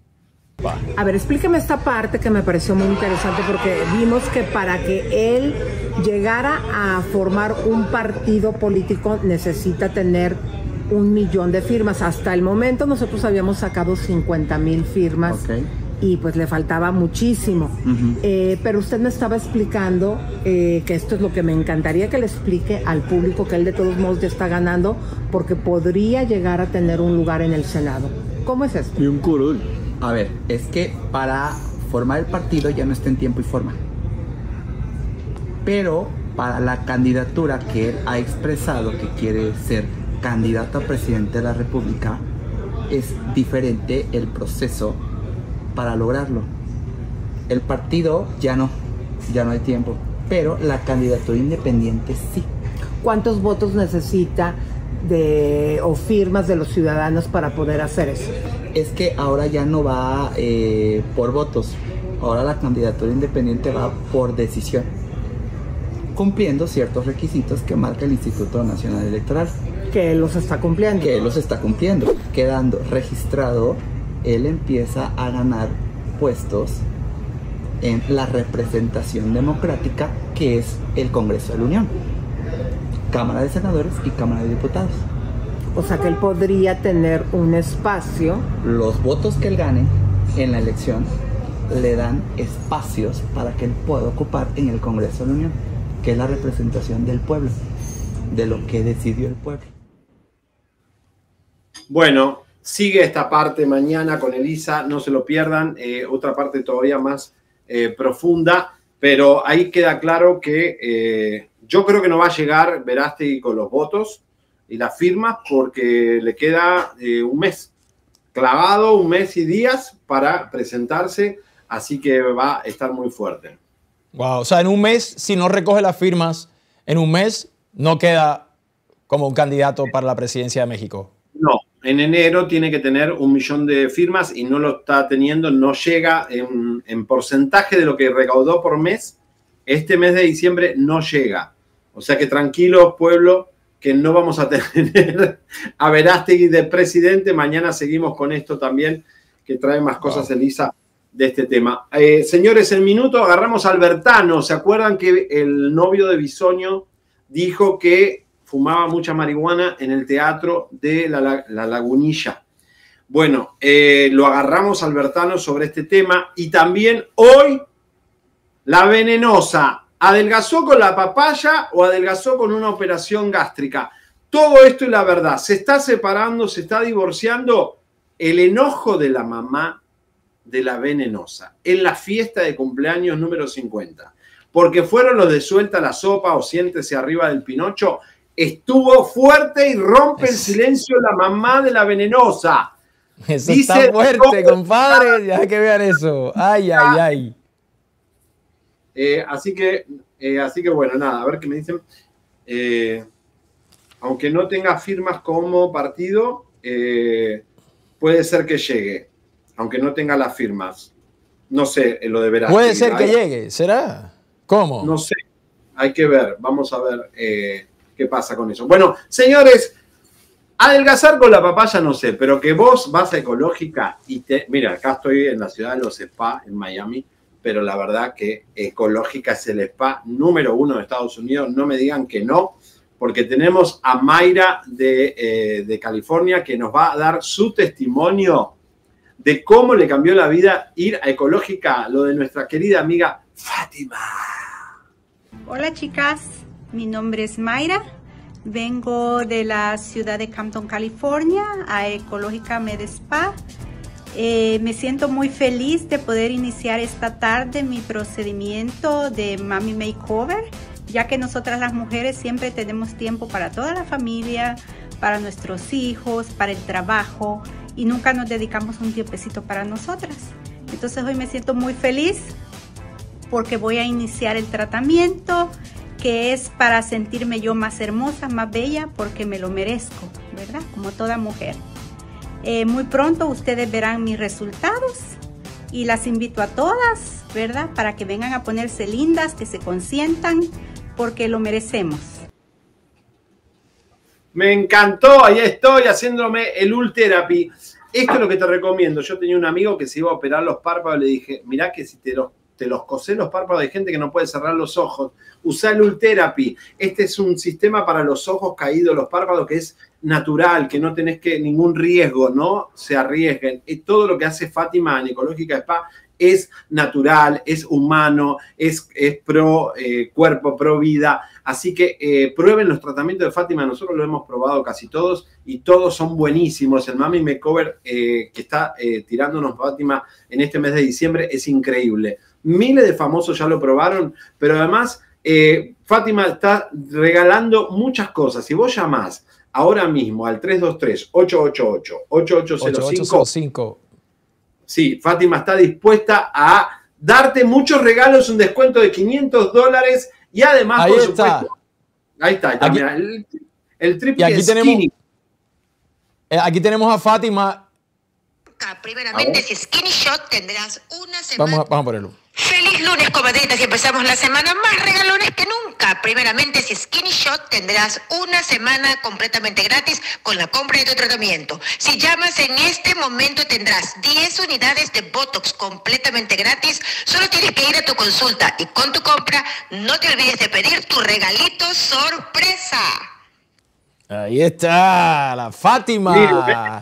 A ver, explíqueme esta parte que me pareció muy interesante, porque vimos que para que él llegara a formar un partido político necesita tener un millón de firmas. Hasta el momento nosotros habíamos sacado cincuenta mil firmas. Okay. Y pues le faltaba muchísimo. Uh-huh. eh, pero usted me estaba explicando eh, que esto es lo que me encantaría que le explique al público, que él de todos modos ya está ganando, porque podría llegar a tener un lugar en el Senado. ¿Cómo es esto? Y un curul. A ver, es que para formar el partido ya no está en tiempo y forma. Pero para la candidatura que él ha expresado que quiere ser candidato a presidente de la República, es diferente el proceso para lograrlo. El partido ya no, ya no hay tiempo, pero la candidatura independiente sí. ¿Cuántos votos necesita de o firmas de los ciudadanos para poder hacer eso? Es que ahora ya no va eh, por votos, ahora la candidatura independiente va por decisión, cumpliendo ciertos requisitos que marca el Instituto Nacional Electoral. Que él los está cumpliendo. Que él los está cumpliendo. Quedando registrado, él empieza a ganar puestos en la representación democrática, que es el Congreso de la Unión, Cámara de Senadores y Cámara de Diputados. O sea que él podría tener un espacio. Los votos que él gane en la elección le dan espacios para que él pueda ocupar en el Congreso de la Unión, que es la representación del pueblo, de lo que decidió el pueblo. Bueno, sigue esta parte mañana con Elisa, no se lo pierdan, eh, otra parte todavía más eh, profunda, pero ahí queda claro que eh, yo creo que no va a llegar Verástegui con los votos y las firmas porque le queda eh, un mes, clavado un mes y días para presentarse, así que va a estar muy fuerte. Wow, o sea, en un mes, si no recoge las firmas, en un mes no queda como un candidato para la presidencia de México. No, en enero tiene que tener un millón de firmas y no lo está teniendo, no llega en, en porcentaje de lo que recaudó por mes. Este mes de diciembre no llega. O sea que tranquilos, pueblo, que no vamos a tener a Verástegui de presidente. Mañana seguimos con esto también, que trae más cosas, wow, Elisa, de este tema. Eh, señores, en minuto agarramos a Albertano. ¿Se acuerdan que el novio de Bisoño dijo que fumaba mucha marihuana en el teatro de La, la Lagunilla? Bueno, eh, lo agarramos a Albertano sobre este tema y también hoy la venenosa, ¿adelgazó con la papaya o adelgazó con una operación gástrica? Todo esto y la verdad, se está separando, se está divorciando. El enojo de la mamá de la venenosa en la fiesta de cumpleaños número cincuenta, porque fueron los de suelta la sopa o siéntese arriba del Pinocho, estuvo fuerte y rompe el silencio la mamá de la venenosa. Eso dice, está fuerte, compadre, ya que vean eso. Ay, ay, ay. Eh, así que, eh, así que bueno, nada, a ver qué me dicen. Eh, aunque no tenga firmas como partido, eh, puede ser que llegue. Aunque no tenga las firmas. No sé, lo de Verástegui. Puede ser que hay, llegue, ¿será? ¿Cómo? No sé, hay que ver. Vamos a ver eh, qué pasa con eso. Bueno, señores, adelgazar con la papaya no sé, pero que vos vas a Ecológica y te... Mira, acá estoy en la ciudad de los spa, en Miami, pero la verdad que Ecológica es el spa número uno de Estados Unidos. No me digan que no, porque tenemos a Mayra de, eh, de California que nos va a dar su testimonio de cómo le cambió la vida ir a Ecológica, lo de nuestra querida amiga Fátima. Hola chicas, mi nombre es Mayra, vengo de la ciudad de Campton, California, a Ecológica Med Spa. Eh, me siento muy feliz de poder iniciar esta tarde mi procedimiento de Mami Makeover, ya que nosotras las mujeres siempre tenemos tiempo para toda la familia, para nuestros hijos, para el trabajo, y nunca nos dedicamos un tiempecito para nosotras. Entonces hoy me siento muy feliz porque voy a iniciar el tratamiento que es para sentirme yo más hermosa, más bella, porque me lo merezco, ¿verdad? Como toda mujer. Eh, muy pronto ustedes verán mis resultados y las invito a todas, ¿verdad? Para que vengan a ponerse lindas, que se consientan, porque lo merecemos. Me encantó, ahí estoy haciéndome el Ultherapy. Esto es lo que te recomiendo. Yo tenía un amigo que se iba a operar los párpados, le dije, mirá que si te los, te los cosé los párpados, hay gente que no puede cerrar los ojos. Usá el Ultherapy. Este es un sistema para los ojos caídos, los párpados, que es natural, que no tenés que ningún riesgo, no se arriesguen. Todo lo que hace Fátima en Ecológica Spa es natural, es humano, es, es pro eh, cuerpo, pro vida. Así que eh, prueben los tratamientos de Fátima. Nosotros lo hemos probado casi todos y todos son buenísimos. El Mami Makeover eh, que está eh, tirándonos Fátima en este mes de diciembre es increíble. Miles de famosos ya lo probaron, pero además eh, Fátima está regalando muchas cosas. Si vos llamás ahora mismo al tres dos tres, ocho ocho ocho, ocho ocho cero cinco, sí, Fátima está dispuesta a darte muchos regalos, un descuento de quinientos dólares y además, ahí por está. supuesto, ahí está, ahí está, aquí, mira, el, el triple y aquí skinny. tenemos, eh, aquí tenemos a Fátima. Primeramente, si Skinny Shot tendrás una semana. Vamos a, vamos a ponerlo. Feliz lunes, comadritas, y empezamos la semana más regalones que nunca. Primeramente, si Skinny Shot tendrás una semana completamente gratis con la compra de tu tratamiento. Si llamas en este momento tendrás diez unidades de Botox completamente gratis. Solo tienes que ir a tu consulta y con tu compra no te olvides de pedir tu regalito sorpresa. Ahí está, la Fátima.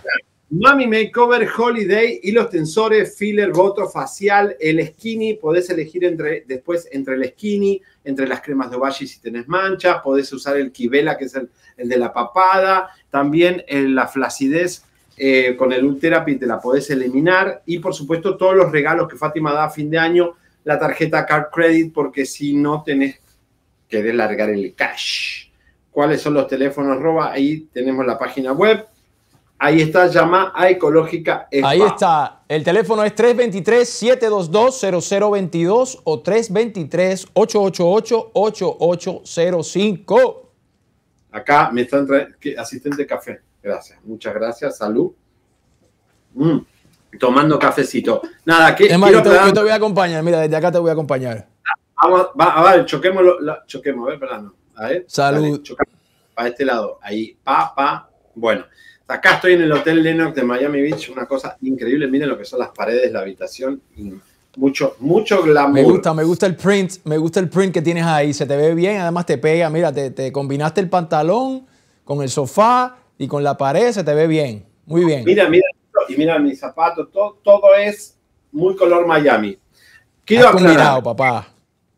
Mami Makeover Holiday y los tensores, filler, boto facial, el skinny, podés elegir entre, después entre el skinny, entre las cremas de Obagi si tenés manchas, podés usar el Kivela, que es el, el de la papada, también el, la flacidez eh, con el Ultherapy te la podés eliminar, y por supuesto todos los regalos que Fátima da a fin de año, la tarjeta Card Credit, porque si no tenés que largar el cash. ¿Cuáles son los teléfonos Roba? Ahí tenemos la página web. Ahí está, llama a Ecológica Spa. Ahí está. El teléfono es tres dos tres, siete dos dos, cero cero dos dos o tres dos tres, ocho ocho ocho, ocho ocho cero cinco. Acá me están trayendo asistente de café. Gracias. Muchas gracias. Salud. Mm, tomando cafecito. Nada, que es más, yo, te, yo te voy a acompañar. Mira, desde acá te voy a acompañar. Vamos, va, a ver, choquemos. La, choquemos, a ver, perdón. A ver. Salud. Dale, para este lado. Ahí. Pa, pa. Bueno. Acá estoy en el Hotel Lennox de Miami Beach, una cosa increíble. Miren lo que son las paredes, la habitación, y mucho, mucho glamour. Me gusta, me gusta el print, me gusta el print que tienes ahí. Se te ve bien, además te pega. Mira, te, te combinaste el pantalón con el sofá y con la pared, se te ve bien. Muy bien. Mira, mira, y mira mis zapatos, todo, todo es muy color Miami. Quiero Has aclarar, combinado, papá.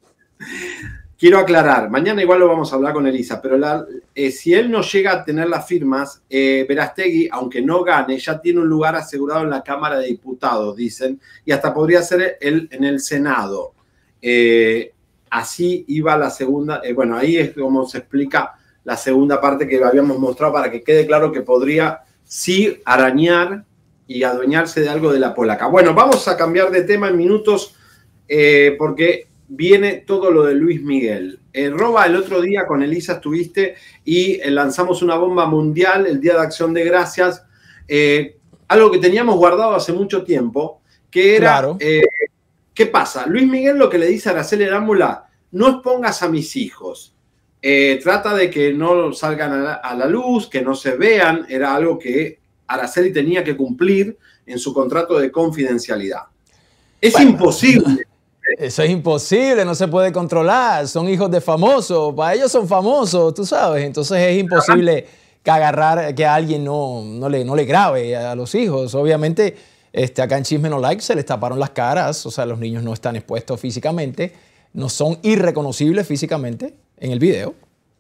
Quiero aclarar, mañana igual lo vamos a hablar con Elisa, pero la, eh, si él no llega a tener las firmas, eh, Verástegui, aunque no gane, ya tiene un lugar asegurado en la Cámara de Diputados, dicen, y hasta podría ser el, en el Senado. Eh, así iba la segunda, eh, bueno, ahí es como se explica la segunda parte que habíamos mostrado para que quede claro que podría sí arañar y adueñarse de algo de la polaca. Bueno, vamos a cambiar de tema en minutos eh, porque viene todo lo de Luis Miguel. Eh, Roba, el otro día con Elisa estuviste y eh, lanzamos una bomba mundial el Día de Acción de Gracias, eh, algo que teníamos guardado hace mucho tiempo, que era, claro. eh, ¿qué pasa? Luis Miguel lo que le dice a Araceli Arámbula, no expongas a mis hijos, eh, trata de que no salgan a la, a la luz, que no se vean, era algo que Araceli tenía que cumplir en su contrato de confidencialidad. Es bueno, imposible. Eso es imposible, no se puede controlar. Son hijos de famosos, para ellos son famosos, tú sabes. Entonces es imposible que agarrar, que a alguien no, no, le, no le grabe a los hijos. Obviamente, este, acá en Chisme No Like se les taparon las caras, o sea, los niños no están expuestos físicamente, no son irreconocibles físicamente en el video.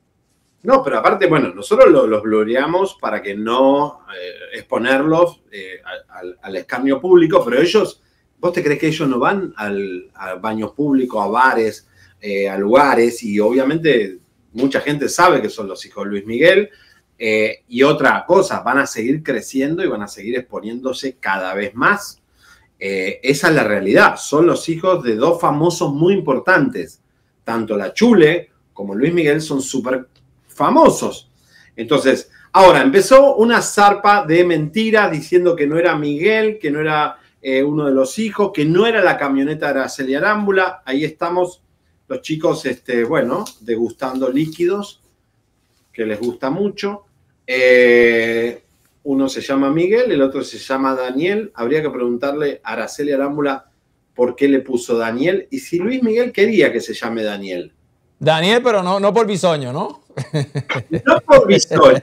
No, pero aparte, bueno, nosotros los, los blureamos para que no eh, exponerlos eh, al, al escarnio público, pero ellos... ¿Vos te crees que ellos no van al, a baños públicos, a bares, eh, a lugares? Y obviamente mucha gente sabe que son los hijos de Luis Miguel. Eh, y otra cosa, van a seguir creciendo y van a seguir exponiéndose cada vez más. Eh, esa es la realidad. Son los hijos de dos famosos muy importantes. Tanto la Chule como Luis Miguel son súper famosos. Entonces, ahora empezó una zarpa de mentiras diciendo que no era Miguel, que no era... Eh, uno de los hijos, que no era la camioneta de Araceli Arámbula. Ahí estamos los chicos, este, bueno, degustando líquidos, que les gusta mucho. Eh, uno se llama Miguel, el otro se llama Daniel. Habría que preguntarle a Araceli Arámbula por qué le puso Daniel y si Luis Miguel quería que se llame Daniel. Daniel, pero no, no por bisoño, ¿no? No por bisoño.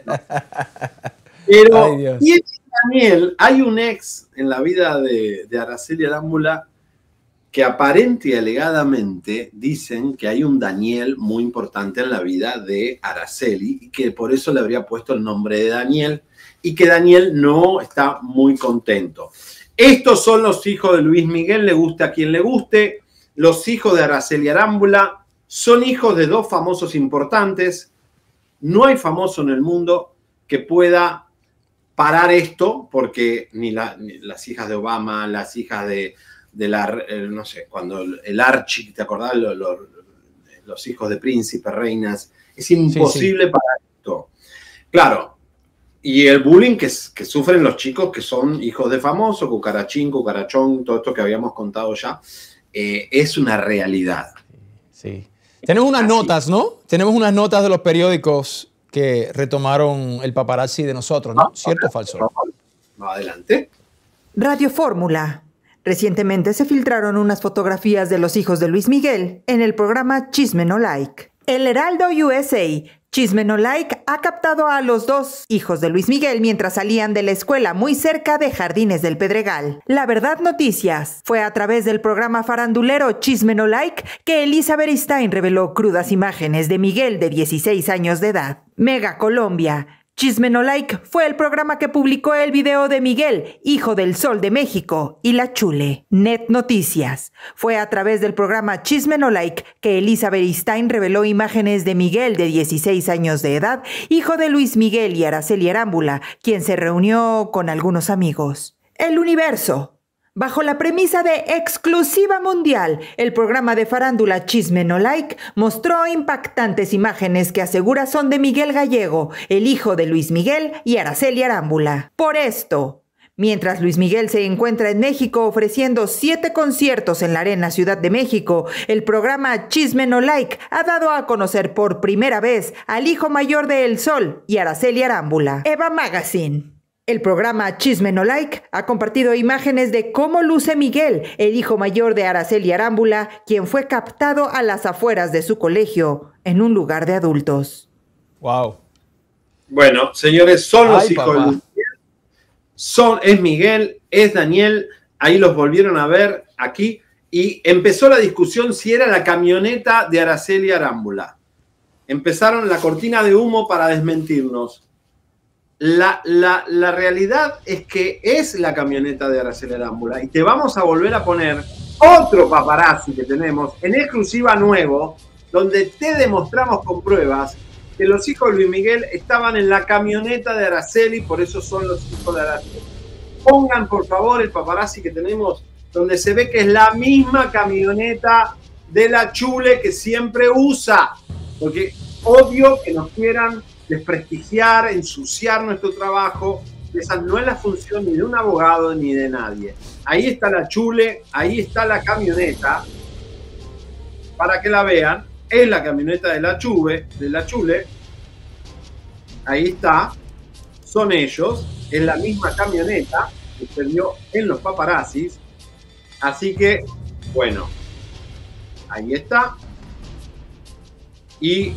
Pero, ay, Dios. Y Daniel, hay un ex en la vida de, de Araceli Arámbula que aparente y alegadamente dicen que hay un Daniel muy importante en la vida de Araceli y que por eso le habría puesto el nombre de Daniel y que Daniel no está muy contento. Estos son los hijos de Luis Miguel, le guste a quien le guste. Los hijos de Araceli Arámbula son hijos de dos famosos importantes. No hay famoso en el mundo que pueda parar esto, porque ni, la, ni las hijas de Obama, las hijas de, de la, eh, no sé, cuando el Archie, ¿te acordás? Los, los, los hijos de príncipes, reinas, es imposible sí, sí. parar esto. Claro, y el bullying que, que sufren los chicos que son hijos de famosos, cucarachín, cucarachón, todo esto que habíamos contado ya, eh, es una realidad. Sí. Tenemos unas Así. notas, ¿no? Tenemos unas notas de los periódicos que retomaron el paparazzi de nosotros, ¿no? ¿Cierto o falso? No, adelante. Radio Fórmula. Recientemente se filtraron unas fotografías de los hijos de Luis Miguel en el programa Chisme No Like. El Heraldo U S A, Chisme No Like ha captado a los dos hijos de Luis Miguel mientras salían de la escuela muy cerca de Jardines del Pedregal. La Verdad Noticias. Fue a través del programa farandulero Chisme No Like que Elisa Beristain reveló crudas imágenes de Miguel de dieciséis años de edad. Mega Colombia. Chisme No Like fue el programa que publicó el video de Miguel, hijo del Sol de México, y la Chule. Net Noticias. Fue a través del programa Chisme No Like que Elisa Beristain reveló imágenes de Miguel de dieciséis años de edad, hijo de Luis Miguel y Araceli Arámbula, quien se reunió con algunos amigos. El Universo. Bajo la premisa de exclusiva mundial, el programa de farándula Chisme No Like mostró impactantes imágenes que asegura son de Miguel Gallego, el hijo de Luis Miguel y Araceli Arámbula. Por esto, mientras Luis Miguel se encuentra en México ofreciendo siete conciertos en la Arena Ciudad de México, el programa Chisme No Like ha dado a conocer por primera vez al hijo mayor de El Sol y Araceli Arámbula. Eva Magazine. El programa Chisme No Like ha compartido imágenes de cómo luce Miguel, el hijo mayor de Araceli Arámbula, quien fue captado a las afueras de su colegio, en un lugar de adultos. Wow. Bueno, señores, son los Ay, hijos papá. de Luis Miguel. Son, es Miguel, es Daniel. Ahí los volvieron a ver aquí. Y empezó la discusión si era la camioneta de Araceli Arámbula. Empezaron la cortina de humo para desmentirnos. La, la, la realidad es que es la camioneta de Araceli Arámbula y te vamos a volver a poner otro paparazzi que tenemos en exclusiva nuevo, donde te demostramos con pruebas que los hijos de Luis Miguel estaban en la camioneta de Araceli, por eso son los hijos de Araceli. Pongan por favor el paparazzi que tenemos, donde se ve que es la misma camioneta de la Chule que siempre usa, porque odio que nos quieran desprestigiar, ensuciar nuestro trabajo. Esa no es la función ni de un abogado ni de nadie. Ahí está la Chule, ahí está la camioneta, para que la vean. Es la camioneta de la Chule, de la Chule. Ahí está, son ellos, es la misma camioneta que se vio en los paparazzis. Así que, bueno, ahí está. Y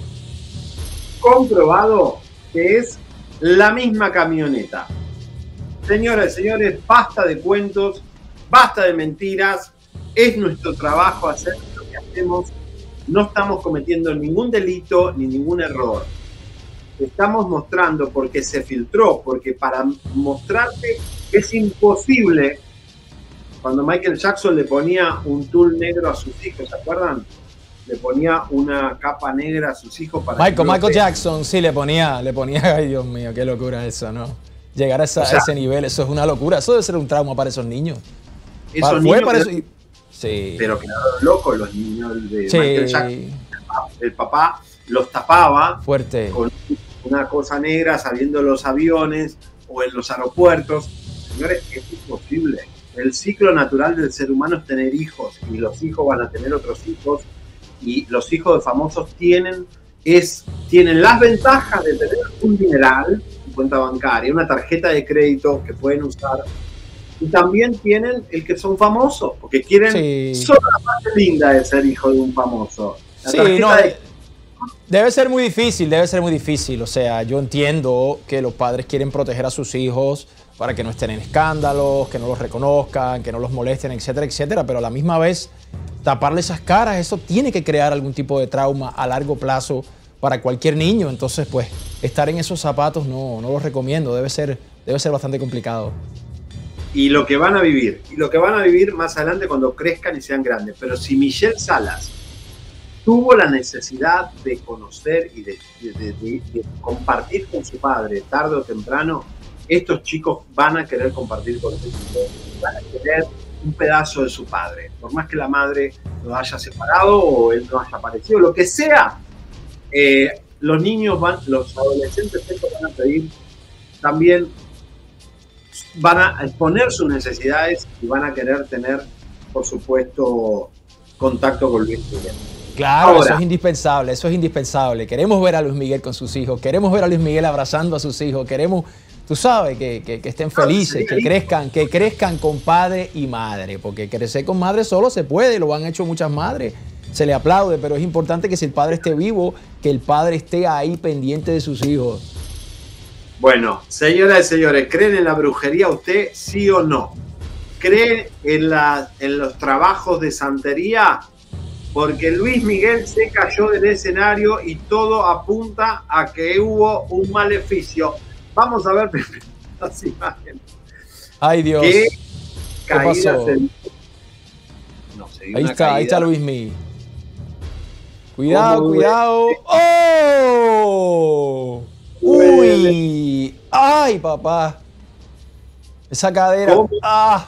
comprobado que es la misma camioneta. Señoras y señores, basta de cuentos, basta de mentiras. Es nuestro trabajo hacer lo que hacemos. No estamos cometiendo ningún delito ni ningún error. Estamos mostrando porque se filtró, porque para mostrarte es imposible. Cuando Michael Jackson le ponía un tul negro a sus hijos, ¿se acuerdan? Le ponía una capa negra a sus hijos para... Michael, que no Michael se... Jackson sí le ponía, le ponía, ay Dios mío, qué locura eso, ¿no? Llegar a, esa, o sea, a ese nivel, eso es una locura, eso debe ser un trauma para esos niños. Esos para, niños para pero, eso, sí. pero quedaron locos los niños de sí. Michael Jackson. El papá los tapaba fuerte con una cosa negra saliendo de los aviones o en los aeropuertos. Señores, es imposible. El ciclo natural del ser humano es tener hijos y los hijos van a tener otros hijos. Y los hijos de famosos tienen, es, tienen las ventajas de tener un dineral, una cuenta bancaria, una tarjeta de crédito que pueden usar. Y también tienen el que son famosos, porque quieren, sí. son la parte linda de ser hijo de un famoso. La sí, tarjeta no, de... Debe ser muy difícil, debe ser muy difícil. O sea, yo entiendo que los padres quieren proteger a sus hijos para que no estén en escándalos, que no los reconozcan, que no los molesten, etcétera, etcétera. Pero a la misma vez, taparle esas caras, eso tiene que crear algún tipo de trauma a largo plazo para cualquier niño. Entonces, pues, estar en esos zapatos no, no lo recomiendo. Debe ser, debe ser bastante complicado. Y lo que van a vivir, y lo que van a vivir más adelante cuando crezcan y sean grandes. Pero si Michelle Salas tuvo la necesidad de conocer y de, de, de, de, de compartir con su padre tarde o temprano, estos chicos van a querer compartir con ellos, van a querer un pedazo de su padre, por más que la madre lo haya separado o él no haya aparecido, lo que sea, eh, los niños van, los adolescentes estos van a pedir también, van a exponer sus necesidades y van a querer tener, por supuesto, contacto con Luis Miguel. Claro, Ahora, eso es indispensable, eso es indispensable. Queremos ver a Luis Miguel con sus hijos, queremos ver a Luis Miguel abrazando a sus hijos, queremos, tú sabes, que, que, que estén felices, que crezcan, que crezcan con padre y madre, porque crecer con madre solo se puede, lo han hecho muchas madres. se le aplaude, pero es importante que si el padre esté vivo, que el padre esté ahí pendiente de sus hijos. Bueno, señoras y señores, ¿creen en la brujería usted, sí o no? ¿Creen en, la, en los trabajos de santería? Porque Luis Miguel se cayó del escenario y todo apunta a que hubo un maleficio. Vamos a ver primero las imágenes. Ay, Dios. ¿Qué, ¿Qué pasó? En... No sé, ahí está, caída. Ahí está Luis Miguel. Cuidado, ¿Cómo cuidado. ¡Oh! ¡Uy! ¡Ay, papá! Esa cadera. ¿Cómo? ¡Ah!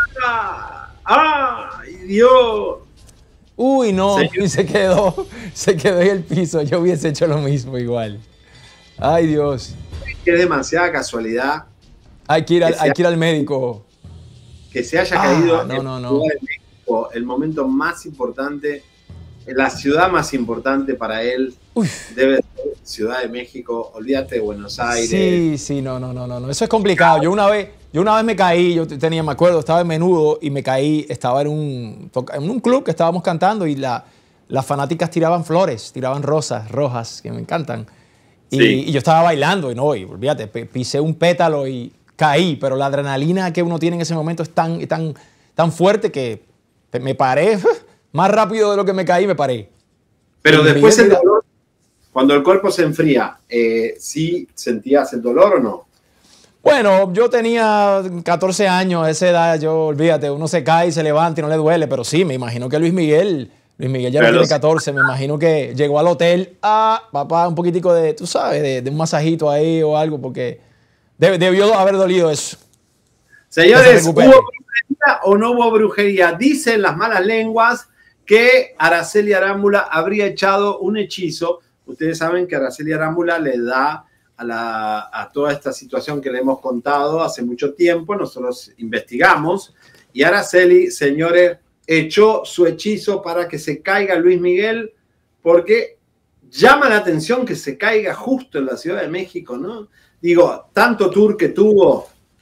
¡Ay, Dios! Uy, no, y se quedó, se quedó en el piso. Yo hubiese hecho lo mismo igual. Ay, Dios. Es que es demasiada casualidad. Hay que ir al, hay que ir al médico. Que se haya ah, caído no, en no, no. Ciudad de México, el momento más importante, la ciudad más importante para él. Uf. Debe ser Ciudad de México. Olvídate de Buenos Aires. Sí, sí, no, no, no, no. Eso es complicado. Yo una vez... Yo una vez me caí, yo tenía, me acuerdo, estaba en Menudo y me caí, estaba en un, en un club que estábamos cantando y la, las fanáticas tiraban flores, tiraban rosas rojas, que me encantan. Y, sí. y yo estaba bailando y no, y olvídate, pisé un pétalo y caí, pero la adrenalina que uno tiene en ese momento es tan, tan, tan fuerte que me paré, más rápido de lo que me caí, me paré. Pero y después el dolor, cuando el cuerpo se enfría, eh, ¿sí sentías el dolor o no? Bueno, yo tenía catorce años, a esa edad, yo, olvídate, uno se cae y se levanta y no le duele, pero sí, me imagino que Luis Miguel, Luis Miguel ya no tiene catorce, me imagino que llegó al hotel, ah, papá, un poquitico de, tú sabes, de, de un masajito ahí o algo, porque deb, debió haber dolido eso. Señores, ¿hubo brujería o no hubo brujería? Dicen las malas lenguas que Araceli Arámbula habría echado un hechizo. Ustedes saben que Araceli Arámbula le da A, la, a toda esta situación que le hemos contado hace mucho tiempo, nosotros investigamos y Araceli, señores, echó su hechizo para que se caiga Luis Miguel, porque llama la atención que se caiga justo en la Ciudad de México, ¿no? Digo, tanto tour que tuvo,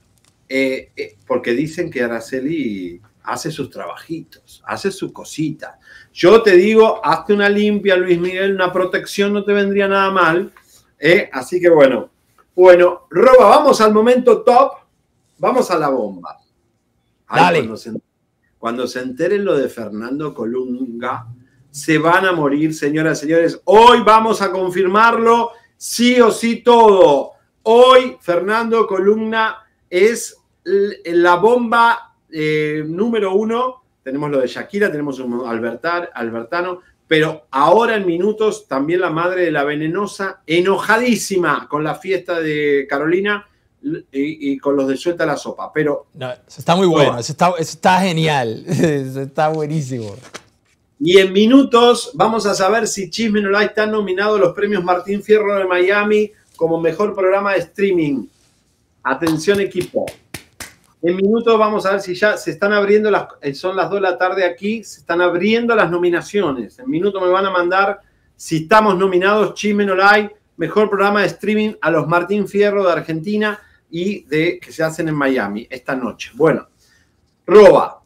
eh, eh, porque dicen que Araceli hace sus trabajitos, hace sus cositas. Yo te digo, hazte una limpia, Luis Miguel, una protección no te vendría nada mal. ¿Eh? Así que bueno, bueno, Roba, vamos al momento top, vamos a la bomba. Ay, Dale. Cuando se, cuando se enteren lo de Fernando Colunga, se van a morir, señoras y señores. Hoy vamos a confirmarlo, sí o sí todo. Hoy Fernando Colunga es la bomba eh, número uno. Tenemos lo de Shakira, tenemos un Albertar, Albertano. Pero ahora en minutos también la madre de la venenosa, enojadísima con la fiesta de Carolina y, y con los de Suelta la Sopa. Pero no, eso está muy bueno, no. eso, está, eso está genial, eso está buenísimo. Y en minutos vamos a saber si Chisme No Like están nominados a los premios Martín Fierro de Miami como mejor programa de streaming. Atención, equipo. En minutos vamos a ver si ya se están abriendo, las, son las dos de la tarde aquí, se están abriendo las nominaciones. En minutos me van a mandar si estamos nominados, Chisme No Like, mejor programa de streaming a los Martín Fierro de Argentina y de que se hacen en Miami esta noche. Bueno, Roba.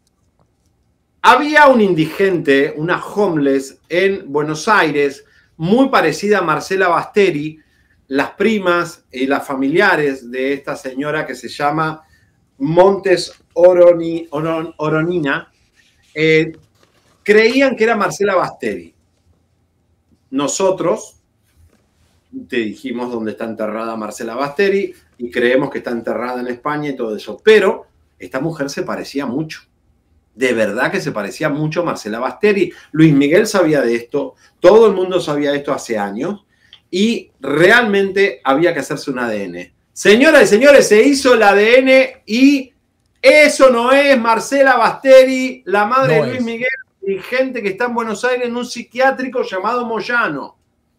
Había un indigente, una homeless en Buenos Aires, muy parecida a Marcela Basteri, las primas y las familiares de esta señora que se llama Montes Oroni, Oron, Oronina, eh, creían que era Marcela Basteri. Nosotros te dijimos dónde está enterrada Marcela Basteri y creemos que está enterrada en España y todo eso. Pero esta mujer se parecía mucho. De verdad que se parecía mucho a Marcela Basteri. Luis Miguel sabía de esto, todo el mundo sabía de esto hace años y realmente había que hacerse un A D N. Señoras y señores, se hizo el A D N y eso no es Marcela Basteri, la madre no de Luis es. Miguel, y gente que está en Buenos Aires en un psiquiátrico llamado Moyano.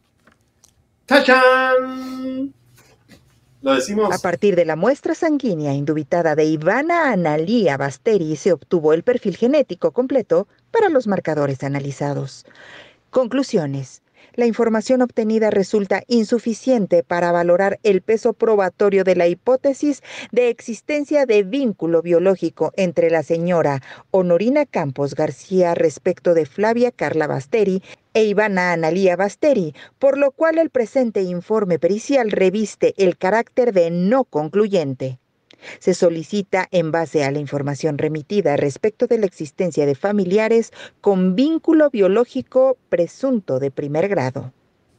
¡Tachán! ¿Lo decimos? A partir de la muestra sanguínea indubitada de Ivana Analía Basteri se obtuvo el perfil genético completo para los marcadores analizados. Conclusiones. La información obtenida resulta insuficiente para valorar el peso probatorio de la hipótesis de existencia de vínculo biológico entre la señora Honorina Campos García respecto de Flavia Carla Basteri e Ivana Analía Basteri, por lo cual el presente informe pericial reviste el carácter de no concluyente. Se solicita, en base a la información remitida respecto de la existencia de familiares con vínculo biológico presunto de primer grado.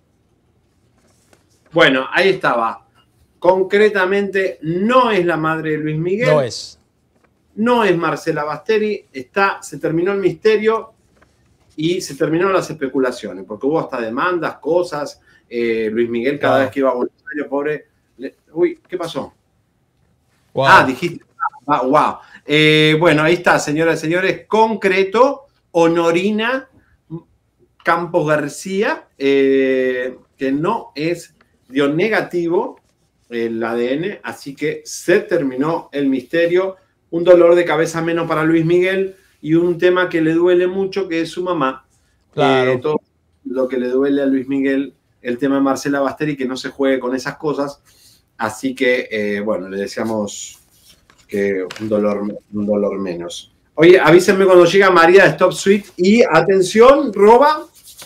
Bueno, ahí estaba. Concretamente, no es la madre de Luis Miguel. No es. No es Marcela Basteri. Está, se terminó el misterio y se terminaron las especulaciones, porque hubo hasta demandas, cosas. Eh, Luis Miguel, cada Wow. vez que iba a Buenos Aires, pobre. le- Uy, ¿qué pasó? Wow. Ah, dijiste. Ah, wow. Eh, bueno, ahí está, señoras y señores. Concreto, Honorina Campos García, eh, que no es, dio negativo el A D N, así que se terminó el misterio. Un dolor de cabeza menos para Luis Miguel y un tema que le duele mucho, que es su mamá. Claro. Eh, todo lo que le duele a Luis Miguel, el tema de Marcela Basteri, que no se juegue con esas cosas. Así que, eh, bueno, le deseamos que un dolor, un dolor menos. Oye, avísenme cuando llega María de Stop Suite y atención, roba.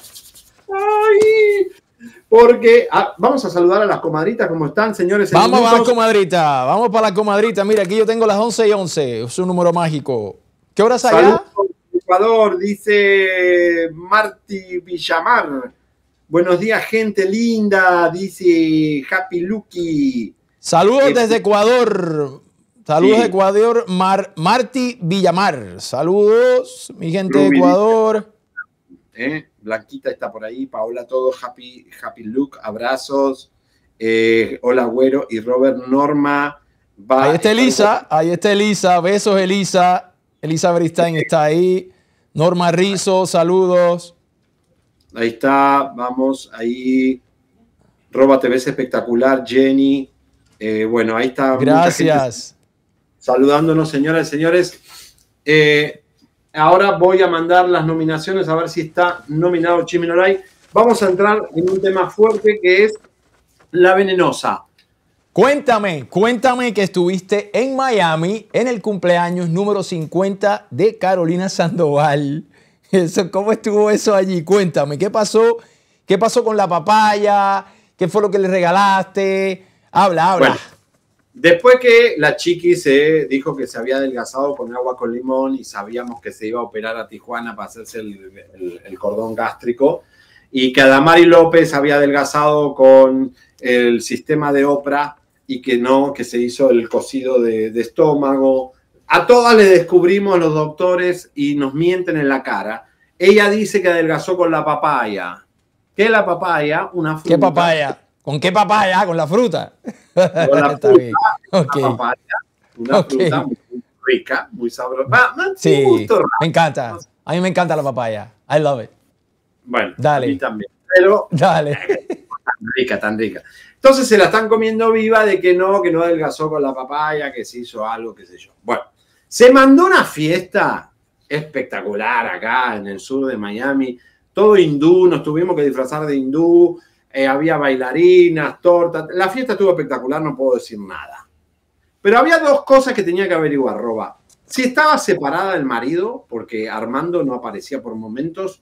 Ay, porque ah, vamos a saludar a las comadritas, ¿cómo están, señores? En Vamos a la minutos. comadrita, vamos para la comadrita. Mira, aquí yo tengo las once y once, es un número mágico. ¿Qué horas allá? Saludos, Ecuador, dice Marti Villamar. Buenos días, gente linda, dice Happy Lucky. Saludos Eh, desde Ecuador. Saludos sí. de Ecuador, Mar, Marti Villamar. Saludos, mi gente de Rubí. Ecuador. ¿Eh? Blanquita está por ahí, Paola, todo, happy, happy look, abrazos. Eh, hola, Güero y Robert Norma. Va Ahí está Elisa, ahí está Elisa. Besos, Elisa. Elisa Beristain está ahí. Norma Rizzo, saludos. Ahí está, vamos, ahí. Roba, te ves espectacular, Jenny. Eh, bueno, ahí está. mucha gente Gracias. saludándonos, señoras y señores. Eh, ahora voy a mandar las nominaciones a ver si está nominado Chisme No Like. Vamos a entrar en un tema fuerte que es La Venenosa. Cuéntame, cuéntame que estuviste en Miami en el cumpleaños número cincuenta de Carolina Sandoval. Eso, ¿cómo estuvo eso allí? Cuéntame, ¿qué pasó? ¿Qué pasó con la papaya? ¿Qué fue lo que le regalaste? Habla, habla. Bueno, después que la chiqui se dijo que se había adelgazado con agua con limón y sabíamos que se iba a operar a Tijuana para hacerse el, el- el cordón gástrico, y que Adamari López había adelgazado con el sistema de Oprah y que no, que se hizo el cocido de, de estómago. A todas le descubrimos los doctores y nos mienten en la cara. Ella dice que adelgazó con la papaya. ¿Qué es la papaya? Una fruta. ¿Qué papaya? ¿Con qué papaya? ¿Con la fruta? Con la Está fruta, bien. una Ok. papaya, una Ok. fruta muy rica, muy sabrosa. Va, va, Sí, un gusto raro. me encanta. A mí me encanta la papaya. I love it. Bueno, Dale. a mí también. Pero Dale. tan rica, tan rica. Entonces se la están comiendo viva de que no, que no adelgazó con la papaya, que se hizo algo, qué sé yo. Bueno, se mandó una fiesta espectacular acá en el sur de Miami, todo hindú, nos tuvimos que disfrazar de hindú, eh, había bailarinas, tortas, la fiesta estuvo espectacular, no puedo decir nada. Pero había dos cosas que tenía que averiguar, Roba. Si estaba separada del marido, porque Armando no aparecía por momentos,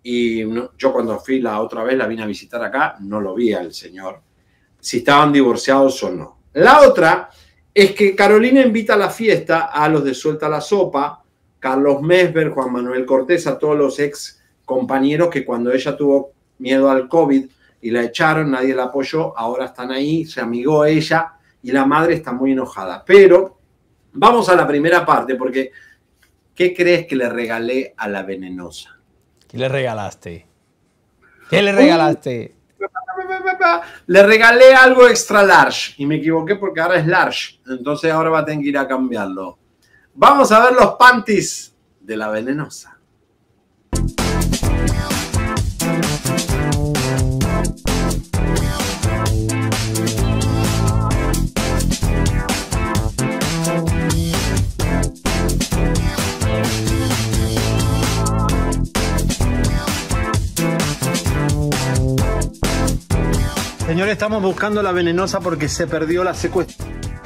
y no- yo cuando fui la otra vez, la vine a visitar acá, no lo vi al señor. Si estaban divorciados o no. La otra es que Carolina invita a la fiesta a los de Suelta la Sopa, Carlos Mesver, Juan Manuel Cortés, a todos los ex compañeros que cuando ella tuvo miedo al COVID y la echaron, nadie la apoyó, ahora están ahí, se amigó ella y la madre está muy enojada. Pero vamos a la primera parte, porque ¿qué crees que le regalé a la venenosa? ¿Qué le regalaste? ¿Qué le regalaste? Le regalé algo extra large y me equivoqué porque ahora es large, entonces ahora va a tener que ir a cambiarlo. Vamos a ver los panties de la venenosa. Señores, estamos buscando la venenosa porque se perdió la secuestra.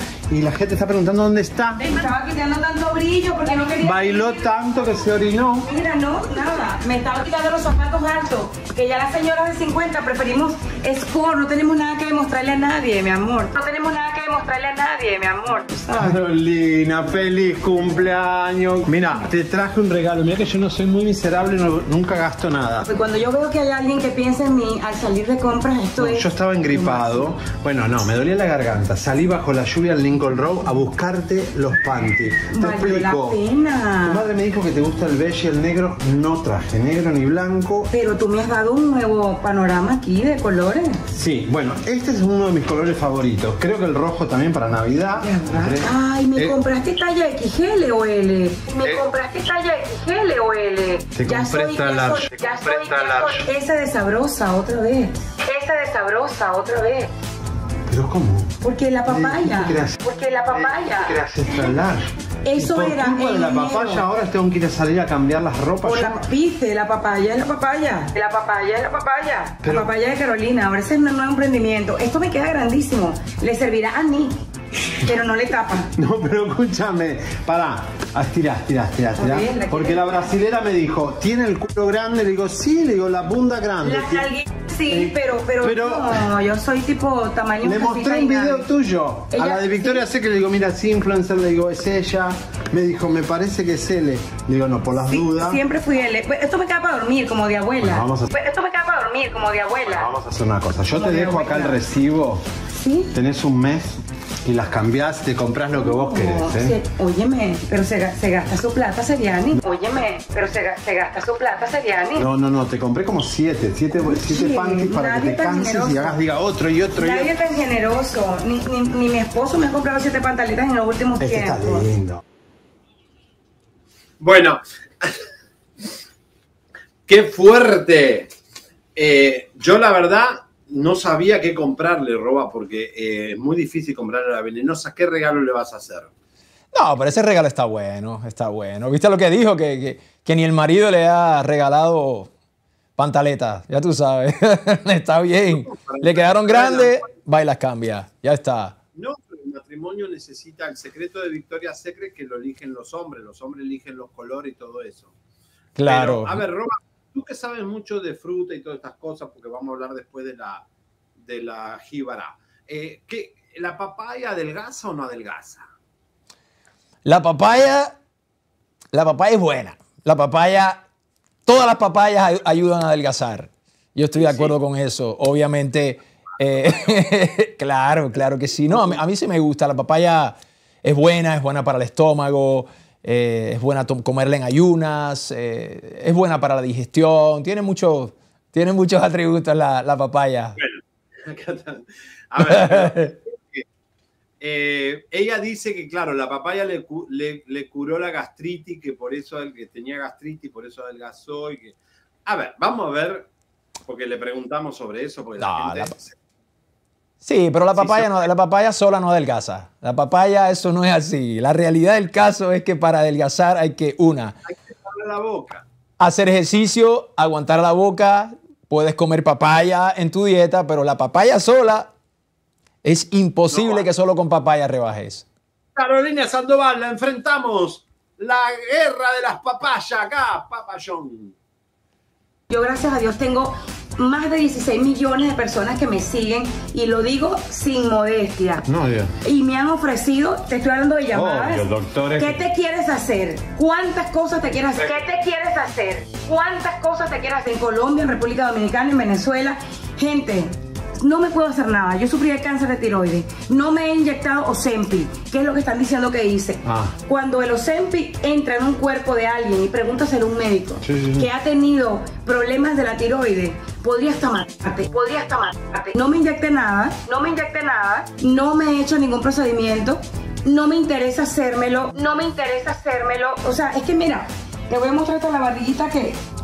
Y la gente está preguntando dónde está. Me estaba quitando tanto brillo porque no quería... Bailó tanto que se orinó. Mira, no, nada. Me estaba quitando los zapatos altos. Que ya las señoras de cincuenta preferimos sport. No tenemos nada que demostrarle a nadie, mi amor. No tenemos nada que demostrarle a nadie, mi amor. Carolina, feliz cumpleaños. Mira, te traje un regalo. Mira que yo no soy muy miserable, no, nunca gasto nada. Cuando yo veo que hay alguien que piensa en mí al salir de compras, esto es... Yo estaba engripado. Bueno, no, me dolía la garganta. Salí bajo la lluvia al Lincoln Road a buscarte los panties. Te Valió la explico. pena. Tu madre me dijo que te gusta el beige y el negro. No traje negro ni blanco. Pero tú me has dado un nuevo panorama aquí de colores. Sí, bueno, este es uno de mis colores favoritos. Creo que el rojo también para Navidad. Ay, ¿me Eh, compraste talla X L o L? ¿Me Eh. compraste talla X L o L? Te Ya compré soy, extra ya large. soy, Te ya compré soy, extra ya large. soy. Ese de sabrosa otra vez. Ese de sabrosa otra vez. ¿Pero cómo? Porque la papaya. ¿Qué creas? Porque la papaya. ¿Qué creas extra large? Eso Y por era culpa de en la enero. papaya ahora tengo que ir a salir a cambiar las ropas. O Yo- la, viste, la papaya es la papaya. La papaya es la papaya. Pero- La papaya de Carolina. Ahora ese es un nuevo emprendimiento. Esto me queda grandísimo. Le servirá a mí, pero no le tapa. No, pero escúchame. Pará. Ah, Estirá, estirá, estirá, estirá. A ver, ¿la Porque quieres? la brasilera me dijo, ¿tiene el culo grande? Le digo, sí, le digo, la punta grande. Las Tiene- nalguitas sí, Eh, pero, pero, pero- no, yo soy tipo tamaño Le mostré un video tuyo a Ella- la de Victoria Secret, le digo, mira, sí, influencer, le digo, es ella. Me dijo, me parece que es él. Le digo, no, por las dudas. Siempre fui L. Pues, esto me queda para dormir como de abuela. Bueno, vamos a- Pues, esto me queda para dormir como de abuela. Vamos a hacer una cosa. Yo Como te de dejo acá el abuela. recibo. ¿Sí? Tenés un mes y las cambiás, te compras lo que vos querés, No, ¿eh? se- óyeme, pero se, ga- se gasta su plata, Seriani. Óyeme, pero se, ga- se gasta su plata, Seriani. No, no, no, te compré como siete, siete, siete Sí, panties para que nadie te tan canses y generoso. hagas, diga otro y otro y Nadie otro. tan generoso. Ni, ni, ni mi esposo me ha comprado siete pantaletas en los últimos Este está tiempos. lindo. Bueno, qué fuerte. Eh, yo la verdad no sabía qué comprarle, Roba, porque eh, es muy difícil comprarle a la venenosa. ¿Qué regalo le vas a hacer? No, pero ese regalo está bueno, está bueno. ¿Viste lo que dijo? Que, que, que ni el marido le ha regalado pantaletas, ya tú sabes. Está bien. Le quedaron grandes, va y las cambia. Ya está. No, pero el matrimonio necesita el secreto de Victoria Secret que lo eligen los hombres. Los hombres eligen los colores y todo eso. Claro. Pero, a ver, Roba, tú que sabes mucho de fruta y todas estas cosas, porque vamos a hablar después de la, de la jíbara. Eh, ¿qué, ¿La papaya adelgaza o no adelgaza? La papaya, la papaya es buena. La papaya, todas las papayas ay- ayudan a adelgazar. Yo estoy de acuerdo con eso. Obviamente, eh, claro, claro que sí. No, a mí, a mí sí me gusta. La papaya es buena, es buena para el estómago, eh, es buena to- comerla en ayunas, eh, es buena para la digestión. Tiene, mucho, tiene muchos atributos la, la papaya. A ver, eh, ella dice que, claro, la papaya le, cu- le, le curó la gastritis, que por eso el que tenía gastritis, por eso adelgazó. Y que... A ver, vamos a ver, porque le preguntamos sobre eso, porque la No, gente... la- Sí, pero la Sí, papaya, sí. no, la papaya sola no adelgaza. La papaya, eso no es así. La realidad del caso es que para adelgazar hay que, una, Hay que darle la boca. hacer ejercicio, aguantar la boca, puedes comer papaya en tu dieta, pero la papaya sola es imposible No. que solo con papaya rebajes. Carolina Sandoval, la enfrentamos. La guerra de las papayas acá, papayón. Yo, gracias a Dios, tengo más de dieciséis millones de personas que me siguen y lo digo sin modestia. No, Dios. Y me han ofrecido, te estoy hablando de llamadas. Obvio, doctores. ¿Qué te quieres hacer? ¿Cuántas cosas te quieres hacer? ¿Qué te quieres hacer? ¿Cuántas cosas te quieres hacer en Colombia, en República Dominicana, en Venezuela? Gente, no me puedo hacer nada. Yo sufrí de cáncer de tiroides. No me he inyectado Ozempic, que es lo que están diciendo que hice. Ah. Cuando el Ozempic entra en un cuerpo de alguien y pregúntaselo a un médico Sí, sí, sí. que ha tenido problemas de la tiroides, podría hasta matarte, podría hasta matarte. No me inyecté nada, no me inyecté nada, no me he hecho ningún procedimiento, no me interesa hacérmelo, no me interesa hacérmelo. O sea, es que mira, te voy a mostrar esta la barriguita que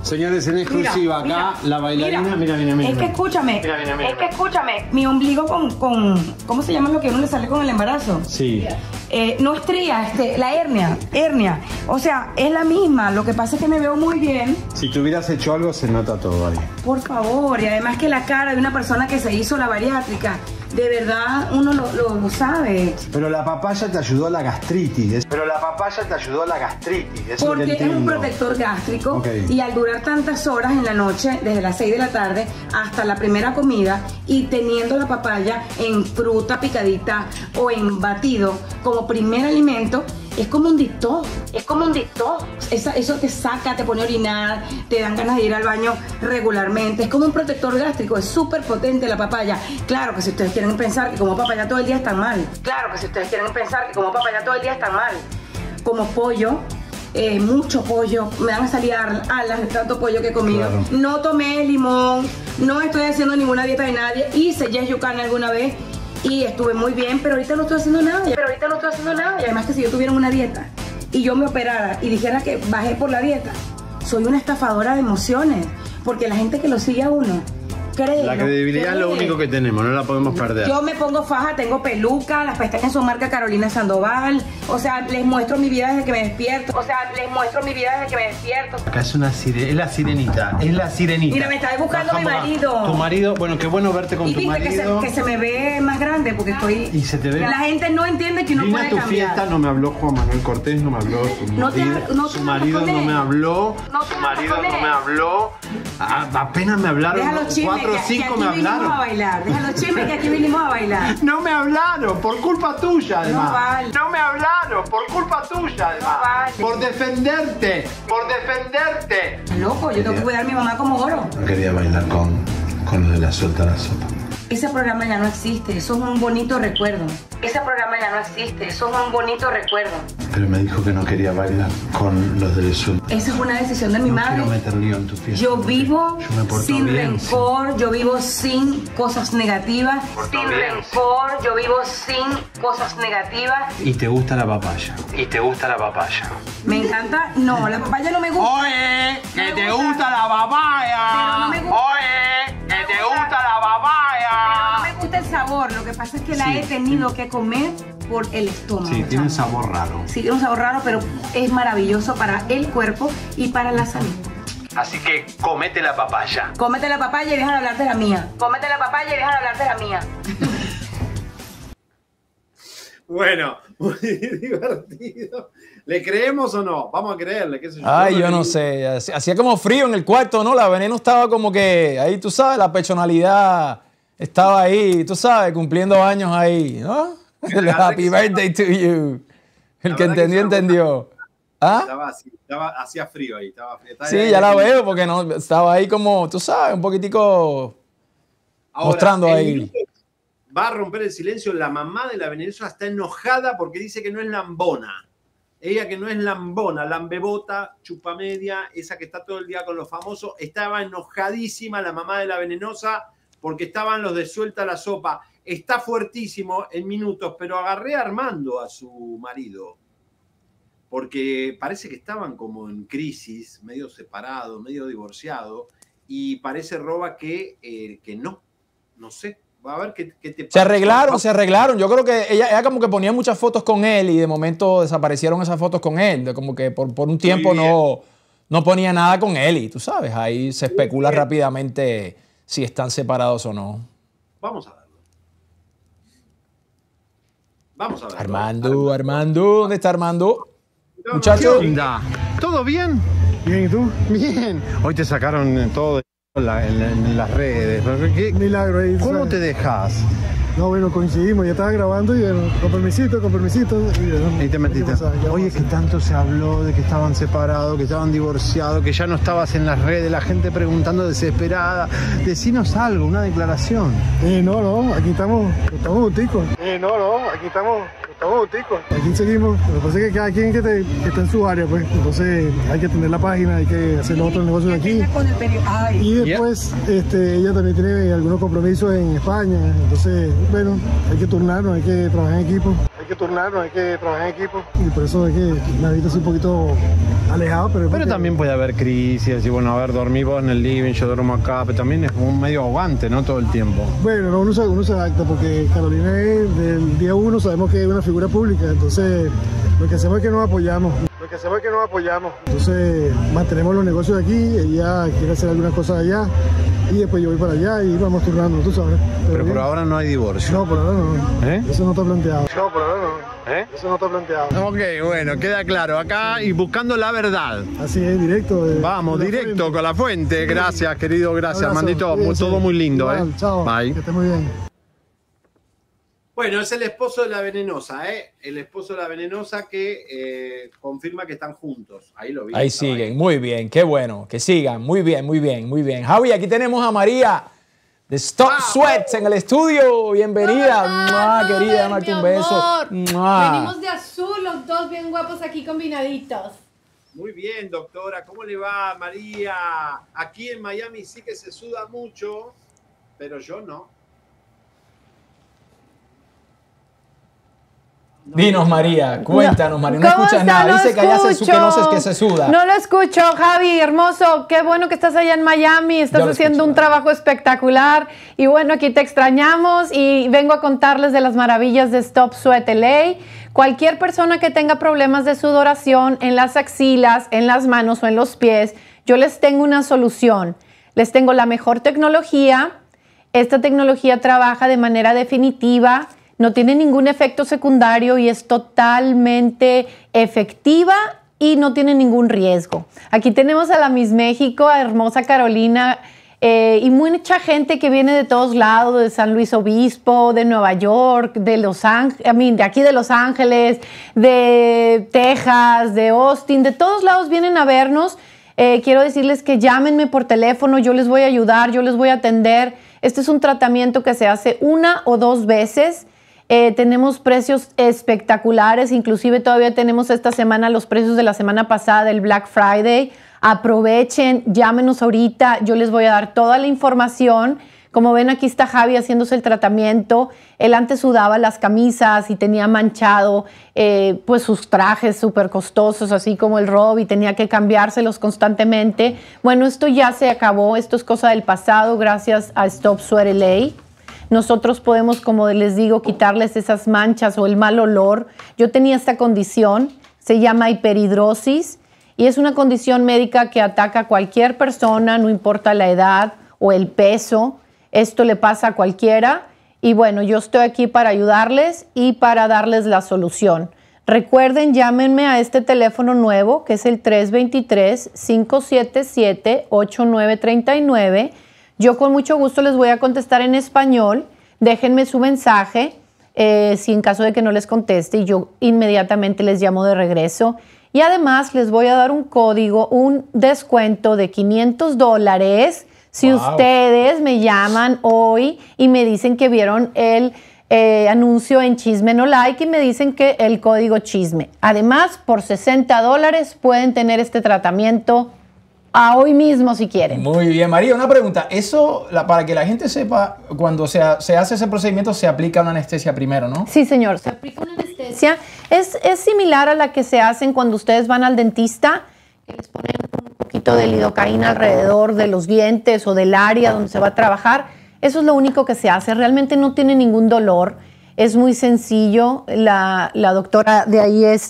Señores, en exclusiva Mira, acá, mira, la bailarina, mira, mira, mira. Es que escúchame, Mira, mira, mira, es que mira. escúchame, mi ombligo con, con, ¿cómo se llama lo que a uno le sale con el embarazo? Sí. Eh, no estría, este, la hernia, hernia. O sea, es la misma, lo que pasa es que me veo muy bien. Si te hubieras hecho algo, se nota todo ahí. Por favor, y además que la cara de una persona que se hizo la bariátrica, de verdad uno lo, lo, lo sabe. Pero la papaya te ayudó a la gastritis. Pero la papaya te ayudó a la gastritis. Eso Porque lo es un entiendo. protector gástrico Ok. y al durar tantas horas en la noche, desde las seis de la tarde hasta la primera comida y teniendo la papaya en fruta picadita o en batido como primer alimento, es como un detox, es como un detox. Esa- eso te saca, te pone a orinar, te dan ganas de ir al baño regularmente. Es como un protector gástrico, es súper potente la papaya. Claro que si ustedes quieren pensar que como papaya todo el día están mal. Claro que si ustedes quieren pensar que como papaya todo el día están mal. Como pollo, eh, mucho pollo, me van a salir alas de tanto pollo que he comido. Claro. No tomé limón, no estoy haciendo ninguna dieta de nadie. Hice yes you can alguna vez y estuve muy bien, pero ahorita no estoy haciendo nada. Pero ahorita no estoy haciendo nada. Y además que si yo tuviera una dieta y yo me operara y dijera que bajé por la dieta, soy una estafadora de emociones, porque la gente que lo sigue a uno cree. La credibilidad es lo único que tenemos, no la podemos perder. Yo me pongo faja, tengo peluca, las pestañas son marca Carolina Sandoval. O sea, les muestro mi vida desde que me despierto. O sea, les muestro mi vida desde que me despierto. Acá es una sire, es la sirenita, es la sirenita. Mira, me está buscando mi Bajamos a- marido. Tu marido, bueno, qué bueno verte con Y tu viste que se, marido. que se me ve más grande porque estoy... Y se te ve. La gente no entiende que uno Vine puede a tu cambiar. fiesta, no me habló Juan Manuel Cortés, no me habló su No te marido, ha- no te su marido hablas con no él. me habló, No te su hablas marido con no él. me habló, a- apenas me hablaron, Deja los chismes, cuatro o que- que cinco aquí me vinimos hablaron. a bailar. Deja los chismes que aquí vinimos a bailar. No me hablaron, por culpa tuya además. No vale. No me hablaron, por culpa tuya además. No vale. Por defenderte, por defenderte. Está loco, yo tengo que cuidar a mi mamá como oro. No quería bailar con, con los de la suelta la sopa. Ese programa ya no existe, eso es un bonito recuerdo. Ese programa ya no existe, eso es un bonito recuerdo. Pero me dijo que no quería bailar con los de la suelta. Esa es una decisión de mi No madre. quiero meter lío en tu fiesta. Yo vivo Yo me porto sin bien, rencor, yo vivo sin cosas negativas. Sin bien, rencor, yo vivo sin cosas negativas. Y te gusta la papaya. Y te gusta la papaya. Me encanta, no, la papaya no me gusta. Oye, que Me te gusta. gusta la papaya. Pero no me gusta. Oye, que te gusta la papaya. Pero no me gusta el sabor, lo que pasa es que la Sí. he tenido que comer por el estómago. Sí, tiene un chamo. sabor raro. Sí, tiene un sabor raro, pero es maravilloso para el cuerpo y para la salud. Así que comete la papaya. Cómete la papaya y deja de hablar de la mía. Cómete la papaya y deja de hablar de la mía. Bueno, muy divertido. ¿Le creemos o no? Vamos a creerle, qué sé yo. Ay, Yo yo no no le- sé. Hacía hacía como frío en el cuarto, ¿no? La Veneno estaba como que ahí, tú sabes, la personalidad estaba ahí, tú sabes, cumpliendo años ahí, ¿no? El happy birthday to you. El que entendió, entendió. ¿Ah? Estaba así, estaba, hacía frío ahí. Estaba frío. Estaba Sí, ahí. ya la veo porque no estaba ahí como, tú sabes, un poquitico Ahora, mostrando el ahí. minuto va a romper el silencio. La mamá de la venezolana está enojada porque dice que no es lambona. Ella que no es lambona, lambebota, chupamedia, esa que está todo el día con los famosos, estaba enojadísima la mamá de la venenosa porque estaban los de suelta la sopa. Está fuertísimo en minutos, pero agarré a Armando, a su marido, porque parece que estaban como en crisis, medio separados, medio divorciados, y parece Roba que, eh, que no, no sé. A ver qué, qué te Se pasa. arreglaron, se arreglaron. Yo creo que ella, ella como que ponía muchas fotos con él y de momento desaparecieron esas fotos con él. De como que por, por un tiempo no, no ponía nada con él y tú sabes, ahí se especula rápidamente si están separados o no. Vamos a verlo. Vamos a verlo. Armando, Armando, ¿dónde está Armando? ¿Qué Muchacho. onda? ¿Todo bien? Bien, ¿y tú? Bien. Hoy te sacaron todo en, la- en la- en las redes. ¿Qué- Milagro ahí. ¿Cómo ¿sabes? te dejas? No, bueno, coincidimos, ya estaba grabando y bueno, con permisito, con permisito. Y, bueno, Y te metiste. ¿qué pasa? Ya Oye, vamos que a- tanto se habló de que estaban separados, que estaban divorciados, que ya no estabas en las redes, la gente preguntando desesperada. Decinos algo, una declaración. Eh, no, no, aquí estamos, estamos junticos. Eh, no, no, aquí estamos, estamos junticos. Aquí seguimos, lo que pasa es que cada quien que, te- que está en su área, pues, entonces hay que tener la página, hay que hacer los otros negocios aquí. Y después, este, ella también tiene algunos compromisos en España, entonces, bueno, hay que turnarnos, hay que trabajar en equipo. Hay que turnarnos, hay que trabajar en equipo. Y por eso es que la vida es un poquito alejado, pero... Pero también puede haber crisis, y bueno, a ver, dormí vos en el living, yo duermo acá, pero también es como un medio ahogante, ¿no? Todo el tiempo. Bueno, no, uno, se, uno se adapta, porque Carolina es del día uno, sabemos que es una figura pública, entonces lo que hacemos es que nos apoyamos. Lo que hacemos es que nos apoyamos. Entonces mantenemos los negocios aquí, ella quiere hacer algunas cosas allá, y después yo voy para allá y vamos turnando, tú sabes. Pero, Pero por ahora no hay divorcio. No, por ahora no. ¿Eh? Eso no está planteado. No, por ahora no. ¿Eh? Eso no está planteado. Ok, bueno, queda claro. Acá y buscando la verdad. Así es, directo. De, Vamos, de directo fuente. con la fuente. Gracias, querido, gracias, Abrazo. Armandito. Cuídense. Todo muy lindo, Igual, ¿eh? Chao. Bye. Que esté muy bien. Bueno, es el esposo de la venenosa, ¿eh? El esposo de la venenosa que eh, confirma que están juntos. Ahí lo vi. Ahí siguen, ahí. Muy bien, qué bueno, que sigan, muy bien, muy bien, muy bien. Javi, aquí tenemos a María de Stop ah, Sweats en el estudio. Bienvenida, ¡mua, querida! Dame un beso. ¡Mua! Venimos de azul, los dos bien guapos aquí combinaditos. Muy bien, doctora. ¿Cómo le va, María? Aquí en Miami sí que se suda mucho, pero yo no. Dinos, María, cuéntanos, María. No escuchas nada. No Dice que allá se, que no sé que se suda. No lo escucho, Javi, hermoso. Qué bueno que estás allá en Miami. Estás haciendo escucho, un trabajo espectacular. Y bueno, aquí te extrañamos y vengo a contarles de las maravillas de Stop Sweat L A. Cualquier persona que tenga problemas de sudoración en las axilas, en las manos o en los pies, yo les tengo una solución. Les tengo la mejor tecnología. Esta tecnología trabaja de manera definitiva. No tiene ningún efecto secundario y es totalmente efectiva y no tiene ningún riesgo. Aquí tenemos a la Miss México, a hermosa Carolina, eh, y mucha gente que viene de todos lados, de San Luis Obispo, de Nueva York, de Los Ángeles, I mean, de aquí de Los Ángeles, de Texas, de Austin, de todos lados vienen a vernos. Eh, quiero decirles que llámenme por teléfono, yo les voy a ayudar, yo les voy a atender. Este es un tratamiento que se hace una o dos veces. Eh, tenemos precios espectaculares, inclusive todavía tenemos esta semana los precios de la semana pasada del Black Friday. Aprovechen, llámenos ahorita, yo les voy a dar toda la información. Como ven, aquí está Javi haciéndose el tratamiento. Él antes sudaba las camisas y tenía manchado eh, pues sus trajes súper costosos, así como el robe, y tenía que cambiárselos constantemente. Bueno, esto ya se acabó, esto es cosa del pasado gracias a Stop Sweat L A. Nosotros podemos, como les digo, quitarles esas manchas o el mal olor. Yo tenía esta condición, se llama hiperhidrosis, y es una condición médica que ataca a cualquier persona, no importa la edad o el peso. Esto le pasa a cualquiera. Y bueno, yo estoy aquí para ayudarles y para darles la solución. Recuerden, llámenme a este teléfono nuevo, que es el tres dos tres, cinco siete siete, ocho nueve tres nueve. Yo con mucho gusto les voy a contestar en español. Déjenme su mensaje, eh, si en caso de que no les conteste, y yo inmediatamente les llamo de regreso. Y además les voy a dar un código, un descuento de quinientos dólares si wow. ustedes me llaman hoy y me dicen que vieron el eh, anuncio en Chisme No Like y me dicen que el código Chisme. Además, por sesenta dólares pueden tener este tratamiento a hoy mismo si quieren. Muy bien, María, una pregunta. Eso, la, para que la gente sepa, cuando se, se hace ese procedimiento se aplica una anestesia primero, ¿no? Sí, señor, se aplica una anestesia. Es, es similar a la que se hacen cuando ustedes van al dentista, que les ponen un poquito de lidocaína alrededor de los dientes o del área donde se va a trabajar. Eso es lo único que se hace. Realmente no tiene ningún dolor. Es muy sencillo. La, la doctora de ahí es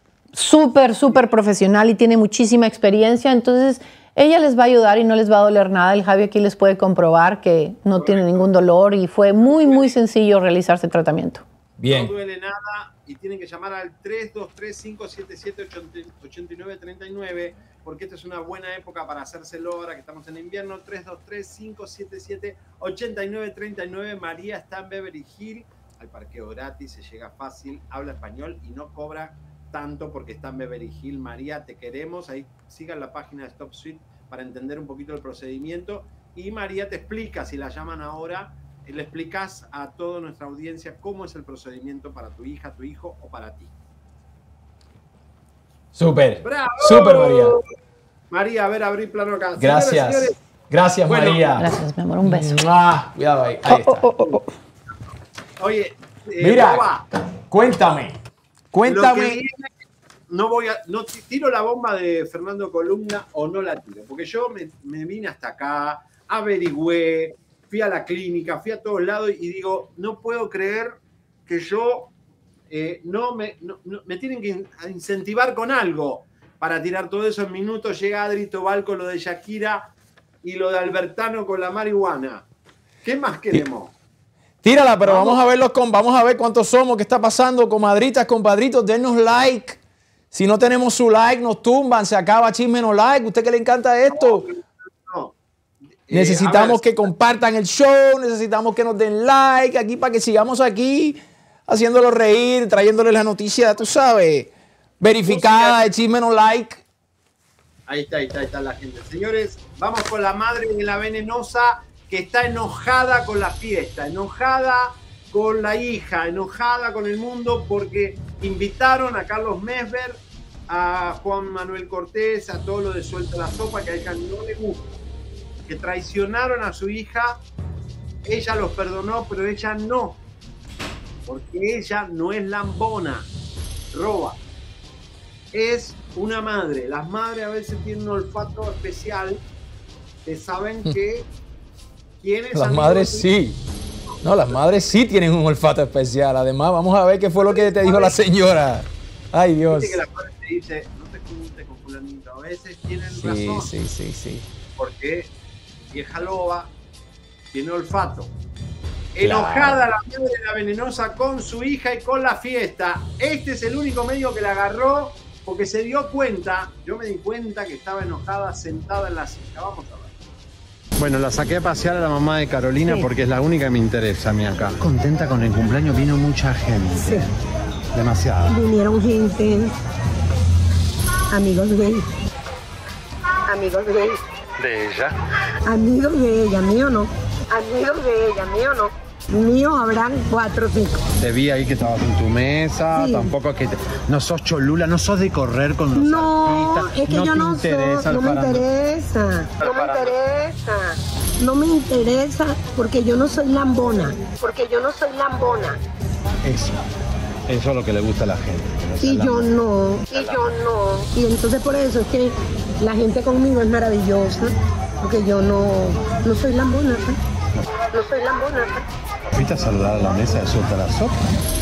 súper, súper profesional y tiene muchísima experiencia, entonces ella les va a ayudar y no les va a doler nada. El Javi aquí les puede comprobar que no tiene ningún dolor y fue muy, muy sencillo realizarse el tratamiento. Bien. No duele nada y tienen que llamar al tres dos tres, cinco siete siete, ocho nueve tres nueve porque esta es una buena época para hacérselo ahora que estamos en invierno. Tres dos tres, cinco siete siete, ocho nueve tres nueve. María está en Beverly Hills, al parqueo gratis, se llega fácil, habla español y no cobra tanto porque está en Beverly Hills. María, te queremos. Ahí sigan la página de Stop Sweat para entender un poquito el procedimiento. Y María te explica, si la llaman ahora, le explicas a toda nuestra audiencia cómo es el procedimiento para tu hija, tu hijo o para ti. Súper. ¡Bravo! Súper, María. María, a ver, abrir plano acá. Gracias. Señores, señores. Gracias, bueno, María. Gracias, mi amor. Un beso. Ah, cuidado ahí. Ahí está. Oh, oh, oh, oh. Oye, eh, mira, Boba, cuéntame. Cuéntame. Lo que, viene, no voy a, no tiro la bomba de Fernando Columna o no la tiro, porque yo me, me vine hasta acá, averigüé, fui a la clínica, fui a todos lados y digo, no puedo creer que yo eh, no, me, no, no me tienen que incentivar con algo para tirar todo eso en minutos. Llega Adri Tobal con lo de Shakira y lo de Albertano con la marihuana. ¿Qué más queremos? Tírala, pero vamos, vamos a verlos con, vamos a ver cuántos somos, qué está pasando, comadritas, compadritos, denos like. Si no tenemos su like, nos tumban, se acaba Chisme No Like. ¿Usted que le encanta esto? No, no. Necesitamos Eh, que compartan el show, necesitamos que nos den like aquí para que sigamos aquí haciéndolos reír, trayéndoles la noticia, tú sabes, verificada de Chisme No Like. Ahí está, ahí está, ahí está la gente. Señores, vamos con la madre de la venenosa que está enojada con la fiesta, enojada con la hija, enojada con el mundo porque invitaron a Carlos Mesver, a Juan Manuel Cortés, a todo lo de Suelta la Sopa, que a ella no le gusta, que traicionaron a su hija. Ella los perdonó, pero ella no, porque ella no es lambona, roba. Es una madre. Las madres a veces tienen un olfato especial, que saben que quienes Las madres sí. No, las madres sí tienen un olfato especial. Además, vamos a ver qué fue lo que te dijo la señora. Ay, Dios. Viste que la madre te dice, no te juntes con fulanito. A veces tienen Sí, razón. sí, sí, sí. Porque vieja loba tiene olfato. Claro. Enojada la madre de la venenosa con su hija y con la fiesta. Este es el único medio que la agarró porque se dio cuenta, yo me di cuenta que estaba enojada sentada en la silla. Vamos a ver. Bueno, la saqué a pasear a la mamá de Carolina Sí. porque es la única que me interesa a mí acá. Contenta con el cumpleaños, vino mucha gente. Sí. Demasiada. Vinieron gente, amigos de ella, amigos de ella, De ella. amigos de ella, mío no, amigos de ella, mío no. Mío habrán cuatro o cinco. Te vi ahí que estabas en tu mesa, Sí. tampoco es que te- no sos cholula, no sos de correr con los No, artistas, es que no yo te no interesa soy, el no me farándula. interesa, no me farándula. interesa, no me interesa porque yo no soy lambona, porque yo no soy lambona. Eso, eso es lo que le gusta a la gente. que no sea Y la- yo no, y yo no. Y entonces por eso es que la gente conmigo es maravillosa, porque yo no, no soy lambona, pues. No soy lambona, pues. ¿Fuiste a saludar a la mesa de Suelta la Sopa?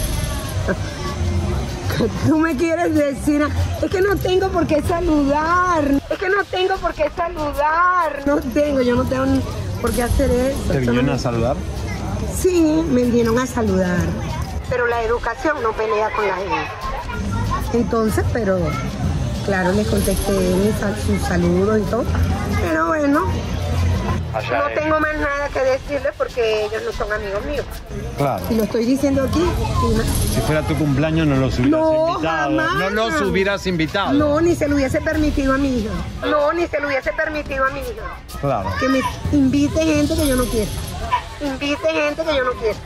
Tú me quieres decir, es que no tengo por qué saludar, es que no tengo por qué saludar, no tengo, yo no tengo por qué hacer eso. ¿Te Eso vinieron no- a saludar? Sí, me vinieron a saludar, pero la educación no pelea con la gente. Entonces, pero claro, les contesté mis sal- sus saludos y todo, pero bueno, Allá no es. tengo más nada que decirles porque ellos no son amigos míos. Claro. Y lo estoy diciendo aquí. Si fuera tu cumpleaños no los hubieras No, invitado. jamás. No los hubieras invitado. No, ni se lo hubiese permitido a mi hija. No, ni se lo hubiese permitido a mi hija. Claro. Que me invite gente que yo no quiero. Invite gente que yo no quiero.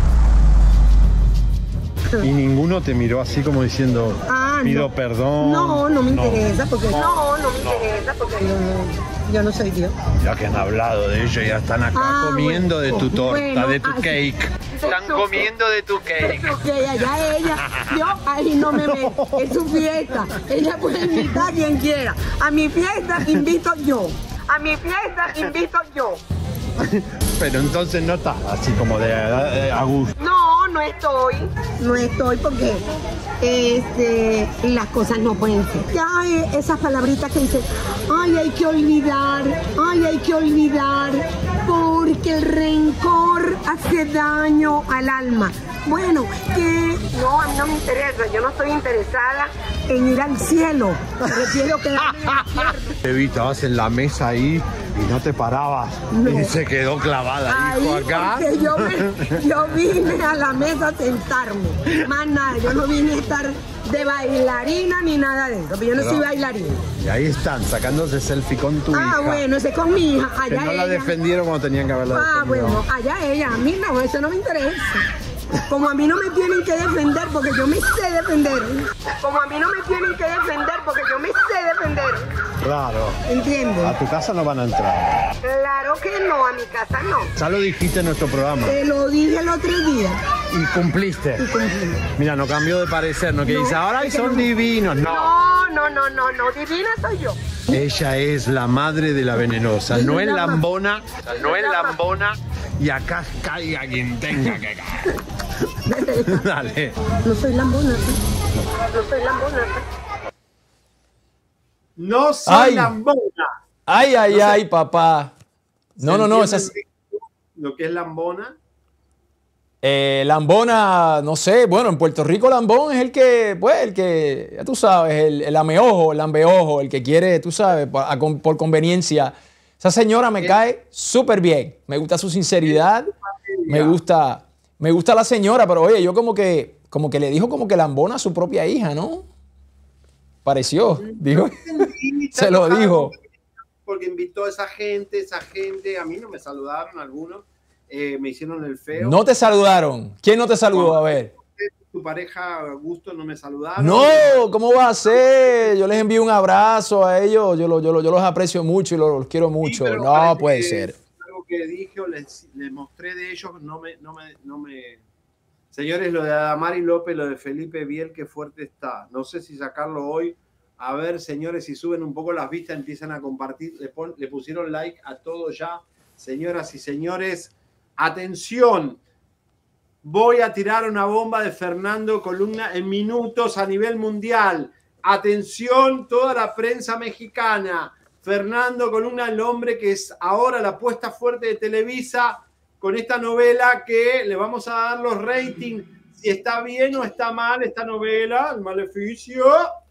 Y ninguno te miró así como diciendo, Ah, pido no. perdón. No, no me interesa porque no, no me interesa porque yo no, yo no soy Dios. Ya que han hablado de ello, ya están acá Ah, comiendo bueno. de tu torta, Bueno, de tu así- cake. Están Eso- comiendo de tu cake. Ok, allá ella, yo ahí no me meto, es su fiesta, ella puede invitar a quien quiera, a mi fiesta invito yo, a mi fiesta invito yo. Pero entonces no estás así como de, de a gusto. No, no estoy, no estoy porque este, las cosas no pueden ser. Ya hay esas palabritas que dicen, ay, hay que olvidar, ay, hay que olvidar, porque el rencor hace daño al alma. Bueno, que no, a mí no me interesa, yo no estoy interesada en ir al cielo, prefiero quedarme en el infierno. Te vi, estabas en la mesa ahí y no te parabas. No. Y se quedó clavada, Ahí, hijo, acá. porque yo, me- yo vine a la mesa a sentarme, más nada, yo no vine a estar de bailarina ni nada de eso, porque yo no Pero- soy bailarina. Y ahí están, sacándose selfie con tu Ah, hija. bueno, ese es con mi hija, Que allá no la ella. defendieron cuando tenían que haberla Ah, defendido. bueno, allá ella, a mí no, eso no me interesa. Como a mí no me tienen que defender porque yo me sé defender. Como a mí no me tienen que defender porque yo me sé defender. Claro. ¿Entiendes? A tu casa no van a entrar. Claro que no, a mi casa no. Ya lo dijiste en nuestro programa. Te lo dije el otro día. Y cumpliste. Y cumplí. Mira, no cambió de parecer, ¿no? Que No, dice, ahora es que son no. divinos. No. No, no, no, no, no. Divina soy yo. Ella es la madre de la venenosa. No es la ma- lambona. No es la ma- lambona. Y acá caiga quien tenga que caer. Dale. No soy lambona. No soy lambona. No soy Ay. lambona. Ay, ay, No sé. ay, papá. No, no, no, esa es... Lo que es lambona. Eh, Lambona, no sé, bueno, en Puerto Rico Lambón es el que, pues, el que, ya tú sabes, el, el ameojo, el lambeojo, el que quiere, tú sabes, por, a- por conveniencia. Esa señora me cae súper bien. Me gusta su sinceridad, me gusta, me gusta la señora, pero oye, yo como que, como que le dijo como que Lambona a su propia hija, ¿no? Pareció, dijo, se lo dijo. Porque invitó a esa gente, esa gente, a mí no me saludaron algunos, eh, me hicieron el feo. No te saludaron. ¿Quién no te saludó? A ver. Tu pareja, Augusto, no me saludaron. No, ¿cómo va a ser? Yo les envío un abrazo a ellos, yo, lo- yo, lo- yo los aprecio mucho y los, los quiero mucho. pero No parece puede que ser. Algo que dije o les, les mostré de ellos, no me, no me, no me... Señores, lo de Adamari López, lo de Felipe Biel, qué fuerte está. No sé si sacarlo hoy. A ver, señores, si suben un poco las vistas, empiezan a compartir. Le, pon- le pusieron like a todo ya. Señoras y señores, atención. Voy a tirar una bomba de Fernando Columna en minutos a nivel mundial. Atención, toda la prensa mexicana. Fernando Columna, el hombre que es ahora la apuesta fuerte de Televisa con esta novela que le vamos a dar los ratings. Si está bien o está mal esta novela, El Maleficio.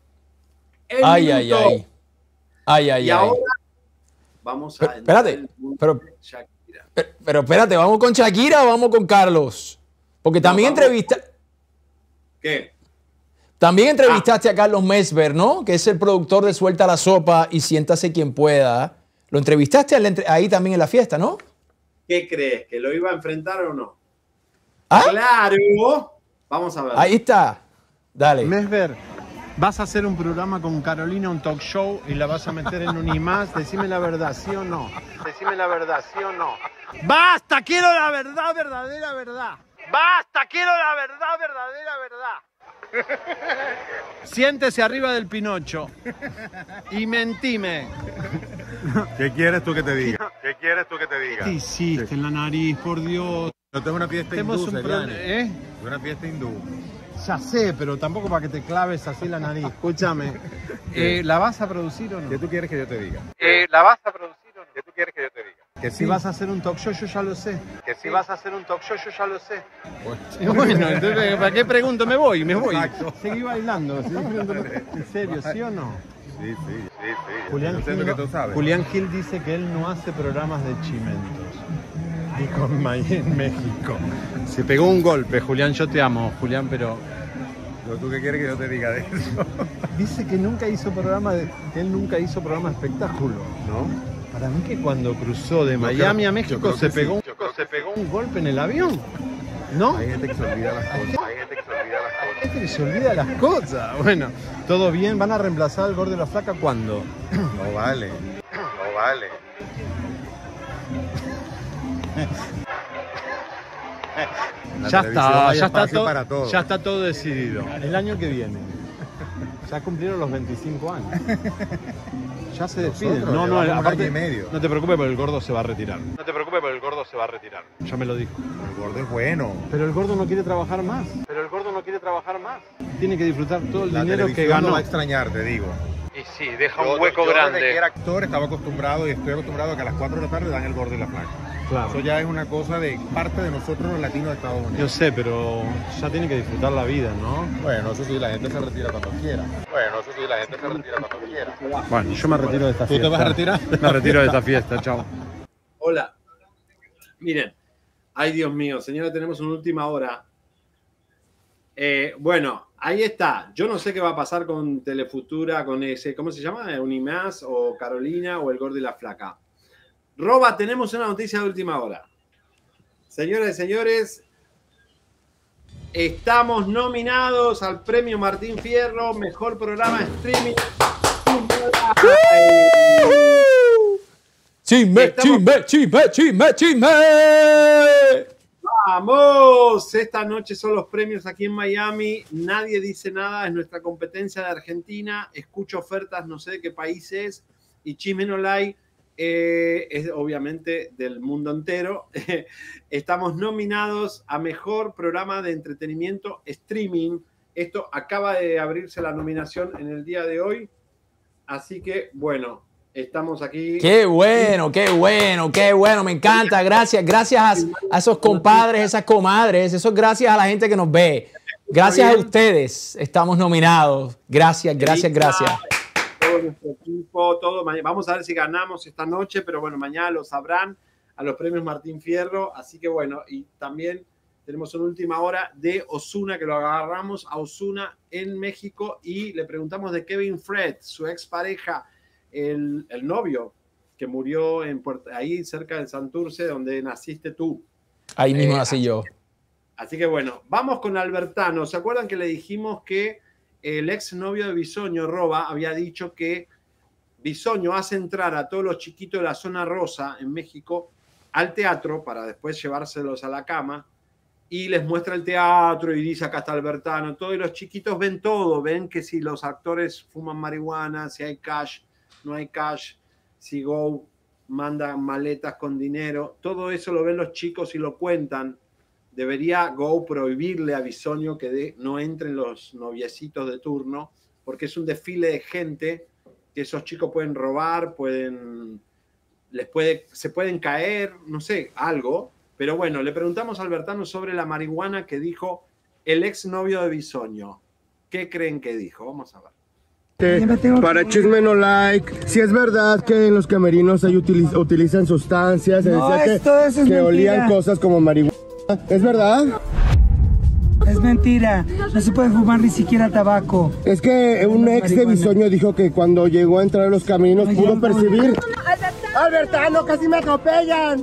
El Ay, ay, minuto. ay. Ay, ay, Y ay. ahora vamos a... Pero, espérate, pero, pero, pero espérate, ¿vamos con Shakira o vamos con Carlos? Porque también vamos- entrevista, ¿Qué? también entrevistaste a Carlos Mesver, ¿no? Que es el productor de Suelta la Sopa y Siéntase Quien Pueda. Lo entrevistaste al entre- ahí también en la fiesta, ¿no? ¿Qué crees? ¿Que lo iba a enfrentar o no? ¿Ah? Claro. Vamos a ver. Ahí está. Dale. Mesver, vas a hacer un programa con Carolina, un talk show, y la vas a meter en un I más. Decime la verdad, ¿sí o no? Decime la verdad, ¿sí o no? ¡Basta! Quiero la verdad, verdadera verdad. ¡Basta! Quiero la verdad, verdadera verdad. Siéntese arriba del Pinocho y mentime. ¿Qué quieres tú que te diga? ¿Qué quieres tú que te diga? ¿Qué hiciste en la nariz, por Dios? No tengo una fiesta Tenemos hindú, un Seriani. pro- ¿eh? Es una fiesta hindú. Ya sé, pero tampoco para que te claves así la nariz. Escúchame. Eh, ¿La vas a producir o no? ¿Qué tú quieres que yo te diga? Eh, ¿La vas a producir o no? ¿Qué tú quieres que yo te diga? Que Si sí. vas a hacer un talk show, yo ya lo sé. Que sí. Si vas a hacer un talk show, yo ya lo sé. Bueno, Bueno, entonces, ¿para qué pregunto? Me voy, me voy. Exacto. Seguí bailando. seguí preguntando. ¿En serio, sí o no? Sí, sí, sí, sí. Julián Yo sé Gil, lo que no- tú sabes. Julián Gil dice que él no hace programas de chimentos. Y con May en México. Se pegó un golpe, Julián. Yo te amo, Julián, pero... ¿Pero tú qué quieres que yo te diga de eso? Dice que nunca hizo programa de, que él nunca hizo programa de espectáculo, ¿no? Para mí que cuando cruzó de Yo Miami creo- a yo México creo se que pegó, sí. un- Yo creo se que pegó un golpe en el avión, ¿no? Hay gente que se olvida las cosas. Hay gente que se olvida las Hay cosas. gente que se olvida las cosas. Bueno, todo bien. ¿Van a reemplazar al gordo y la flaca cuándo? No vale. No vale. La Ya televisión está, hay ya está, espacio todo, para todo. ya está todo decidido. El año que viene. Ya cumplieron los veinticinco años. Ya se despiden. Nosotros No, no, llevamos un aparte, año y medio. no te preocupes, pero el gordo se va a retirar. No te preocupes, pero el gordo se va a retirar. Ya me lo dijo. El gordo es bueno. Pero el gordo no quiere trabajar más. Pero el gordo no quiere trabajar más. Tiene que disfrutar todo el La dinero que televisión ganó. lo va a extrañar, te digo. Y sí, deja Yo- un hueco yo grande. Desde que era actor estaba acostumbrado y estoy acostumbrado a que a las cuatro de la tarde dan el gordo y la flaca. Claro. Eso ya es una cosa de parte de nosotros los latinos de Estados Unidos. Yo sé, pero ya tiene que disfrutar la vida, ¿no? Bueno, eso sí, la gente se retira cuando quiera. Bueno, eso sí, la gente se retira cuando quiera. Bueno, yo me retiro de esta ¿Tú te fiesta. vas a retirar? Me retiro de esta fiesta, chao. Hola. Miren. Ay, Dios mío, señora, tenemos una última hora. Eh, bueno, ahí está. Yo no sé qué va a pasar con Telefutura, con ese, ¿cómo se llama? Unimás o Carolina o El Gordo y la Flaca. Roba, tenemos una noticia de última hora. Señoras y señores, estamos nominados al premio Martín Fierro, mejor programa de streaming. Chisme, Estamos... chisme, chisme, chisme, chisme. Vamos, esta noche son los premios aquí en Miami. Nadie dice nada, es nuestra competencia de Argentina. Escucho ofertas, no sé de qué país es. Y Chisme No Like eh, es obviamente del mundo entero. Estamos nominados a mejor programa de entretenimiento streaming. Esto acaba de abrirse la nominación en el día de hoy. Así que, bueno, estamos aquí. Qué bueno, qué bueno, qué bueno. Me encanta. Gracias, gracias a, a esos compadres, esas comadres. Eso es gracias a la gente que nos ve. Gracias a ustedes. Estamos nominados. Gracias, gracias, gracias. Todo nuestro equipo, todo. Vamos a ver si ganamos esta noche, pero bueno, mañana lo sabrán a los premios Martín Fierro. Así que bueno, y también tenemos una última hora de Ozuna, que lo agarramos a Ozuna en México y le preguntamos de Kevin Fred, su expareja, el, el novio que murió en Puerto, ahí cerca de Santurce, donde naciste tú. Ahí mismo eh, nací yo. Así que bueno, vamos con Albertano. ¿Se acuerdan que le dijimos que el ex novio de Bisoño, Roba, había dicho que Bisoño hace entrar a todos los chiquitos de la zona rosa en México al teatro para después llevárselos a la cama? Y les muestra el teatro y dice, acá está Albertano, todo, y los chiquitos ven todo, ven que si los actores fuman marihuana, si hay cash, no hay cash, si Go manda maletas con dinero, todo eso lo ven los chicos y lo cuentan. Debería Go prohibirle a Bisoño que de, no entren los noviecitos de turno, porque es un desfile de gente que esos chicos pueden robar, pueden, les puede, se pueden caer, no sé, algo. Pero bueno, le preguntamos a Albertano sobre la marihuana que dijo el exnovio de Bisoño. ¿Qué creen que dijo? Vamos a ver. Para Chisme No Like, si es verdad que en los camerinos ahí utiliz utilizan sustancias, se no, decía esto, que, eso es que olían mentira. cosas como marihuana. ¿Es verdad? Es mentira, no se puede fumar ni siquiera tabaco. Es que un ex de Bisoño dijo que cuando llegó a entrar a los camerinos pudo percibir... ¡Albertano! ¡Albertano, casi me atropellan!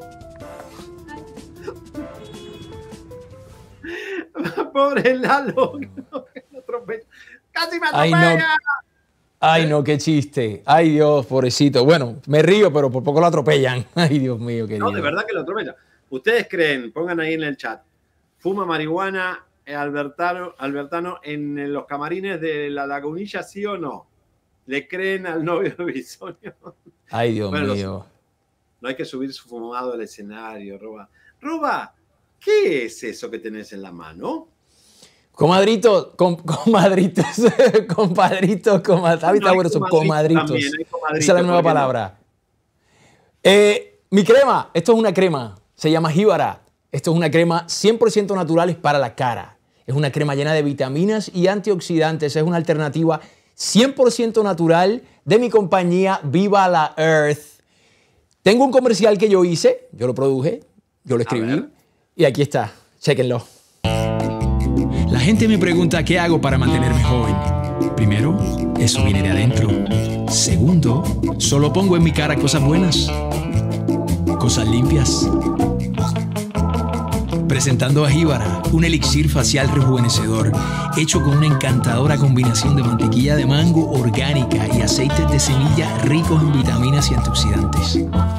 Pobre Lalo. Casi me Ay, atropella. no. Ay, no, qué chiste. Ay, Dios, pobrecito. Bueno, me río, pero por poco lo atropellan. Ay, Dios mío, querido. No, de verdad que lo atropella. ¿Ustedes creen? Pongan ahí en el chat. ¿Fuma marihuana Albertano, Albertano en los camarines de la Lagunilla, sí o no? ¿Le creen al novio de Bisoño? Ay, Dios bueno, mío. Los, no hay que subir su fumado al escenario, Roba. Roba, ¿qué es eso que tenés en la mano? Comadritos, com, comadritos, compadritos, comadritos. No, bueno, son comadritos. También, esa es la nueva palabra. No? Eh, mi crema, esto es una crema, se llama Jíbara. Esto es una crema cien por ciento natural para la cara. Es una crema llena de vitaminas y antioxidantes. Es una alternativa cien por ciento natural de mi compañía Viva la Earth. Tengo un comercial que yo hice, yo lo produje, yo lo escribí y aquí está, chéquenlo. La gente me pregunta qué hago para mantenerme joven. Primero, eso viene de adentro. Segundo, solo pongo en mi cara cosas buenas, cosas limpias. Presentando a Jíbara, un elixir facial rejuvenecedor hecho con una encantadora combinación de mantequilla de mango orgánica y aceites de semilla ricos en vitaminas y antioxidantes.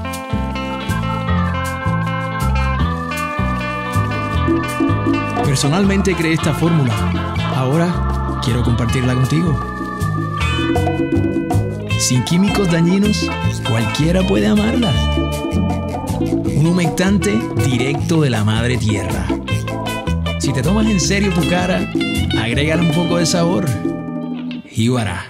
Personalmente creé esta fórmula. Ahora quiero compartirla contigo. Sin químicos dañinos, cualquiera puede amarla. Un humectante directo de la madre tierra. Si te tomas en serio tu cara, agrégale un poco de sabor. Jíbara.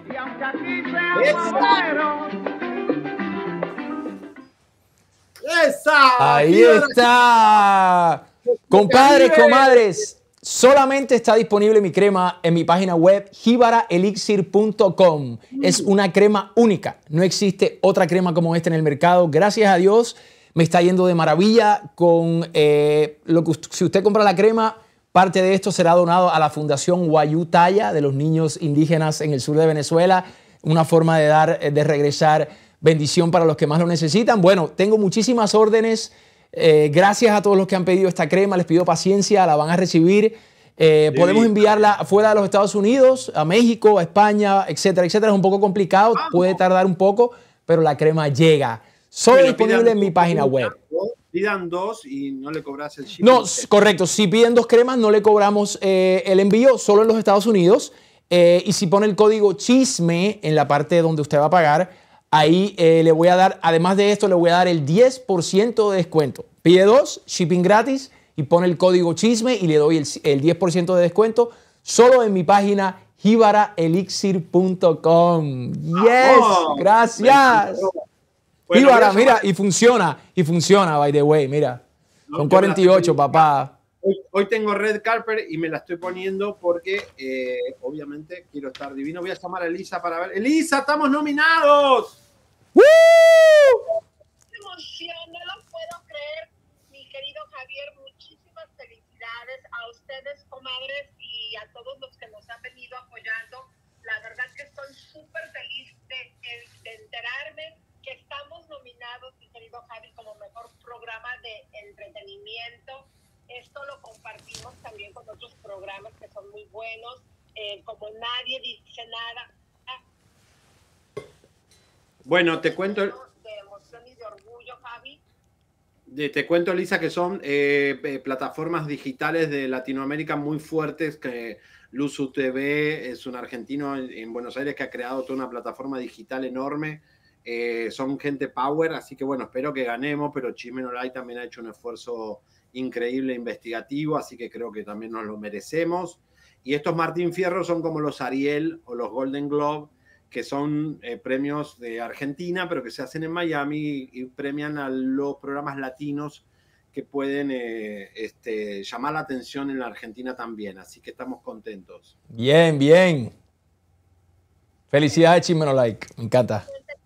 ¡Esa! Ahí ¡Jíbara! Está. Compadres, comadres, solamente está disponible mi crema en mi página web jíbara elixir punto com. Es una crema única. No existe otra crema como esta en el mercado. Gracias a Dios. Me está yendo de maravilla con eh, lo que si usted compra la crema, parte de esto será donado a la Fundación Guayutaya de los niños indígenas en el sur de Venezuela. Una forma de dar, de regresar bendición para los que más lo necesitan. Bueno, tengo muchísimas órdenes Eh, gracias a todos los que han pedido esta crema. Les pido paciencia, la van a recibir. Eh, podemos enviarla fuera de los Estados Unidos, a México, a España, etcétera, etcétera. Es un poco complicado, Vamos. puede tardar un poco, pero la crema llega. Solo disponible en mi página web. Pidan dos y no le cobras el shipping. No, correcto. Si piden dos cremas, no le cobramos eh, el envío solo en los Estados Unidos. Eh, y si pone el código CHISME en la parte donde usted va a pagar, ahí eh, le voy a dar, además de esto, le voy a dar el diez por ciento de descuento. Pide dos, shipping gratis, y pone el código CHISME y le doy el, el diez por ciento de descuento solo en mi página jibara elixir punto com. Yes, oh, gracias. Bueno, Jibara, mira, y funciona, y funciona, by the way, mira. No, son cuarenta y ocho, papá. Hoy, hoy tengo red carpet y me la estoy poniendo porque, eh, obviamente, quiero estar divino. Voy a llamar a Elisa para ver. ¡Elisa, estamos nominados! ¡Woo! ¡Qué emoción! No lo puedo creer, mi querido Javier. Muchísimas felicidades a ustedes, comadres, y a todos los que nos han venido apoyando. La verdad que estoy súper feliz de, de enterarme que estamos nominados, mi querido Javi, como mejor programa de entretenimiento. Esto lo compartimos también con otros programas que son muy buenos, eh, como Nadie Dice Nada. Bueno, te cuento... De emoción y de orgullo, Javi. De, te cuento, Elisa, que son eh, eh, plataformas digitales de Latinoamérica muy fuertes, que Luzu T V es un argentino en, en Buenos Aires que ha creado toda una plataforma digital enorme. Eh, son gente power, así que bueno, espero que ganemos, pero Chisme No Like también ha hecho un esfuerzo increíble investigativo, así que creo que también nos lo merecemos. Y estos Martín Fierro son como los Ariel o los Golden Globe, que son eh, premios de Argentina, pero que se hacen en Miami y premian a los programas latinos que pueden eh, este, llamar la atención en la Argentina también, así que estamos contentos. Bien, bien. Felicidades, Chisme No Like, me encanta.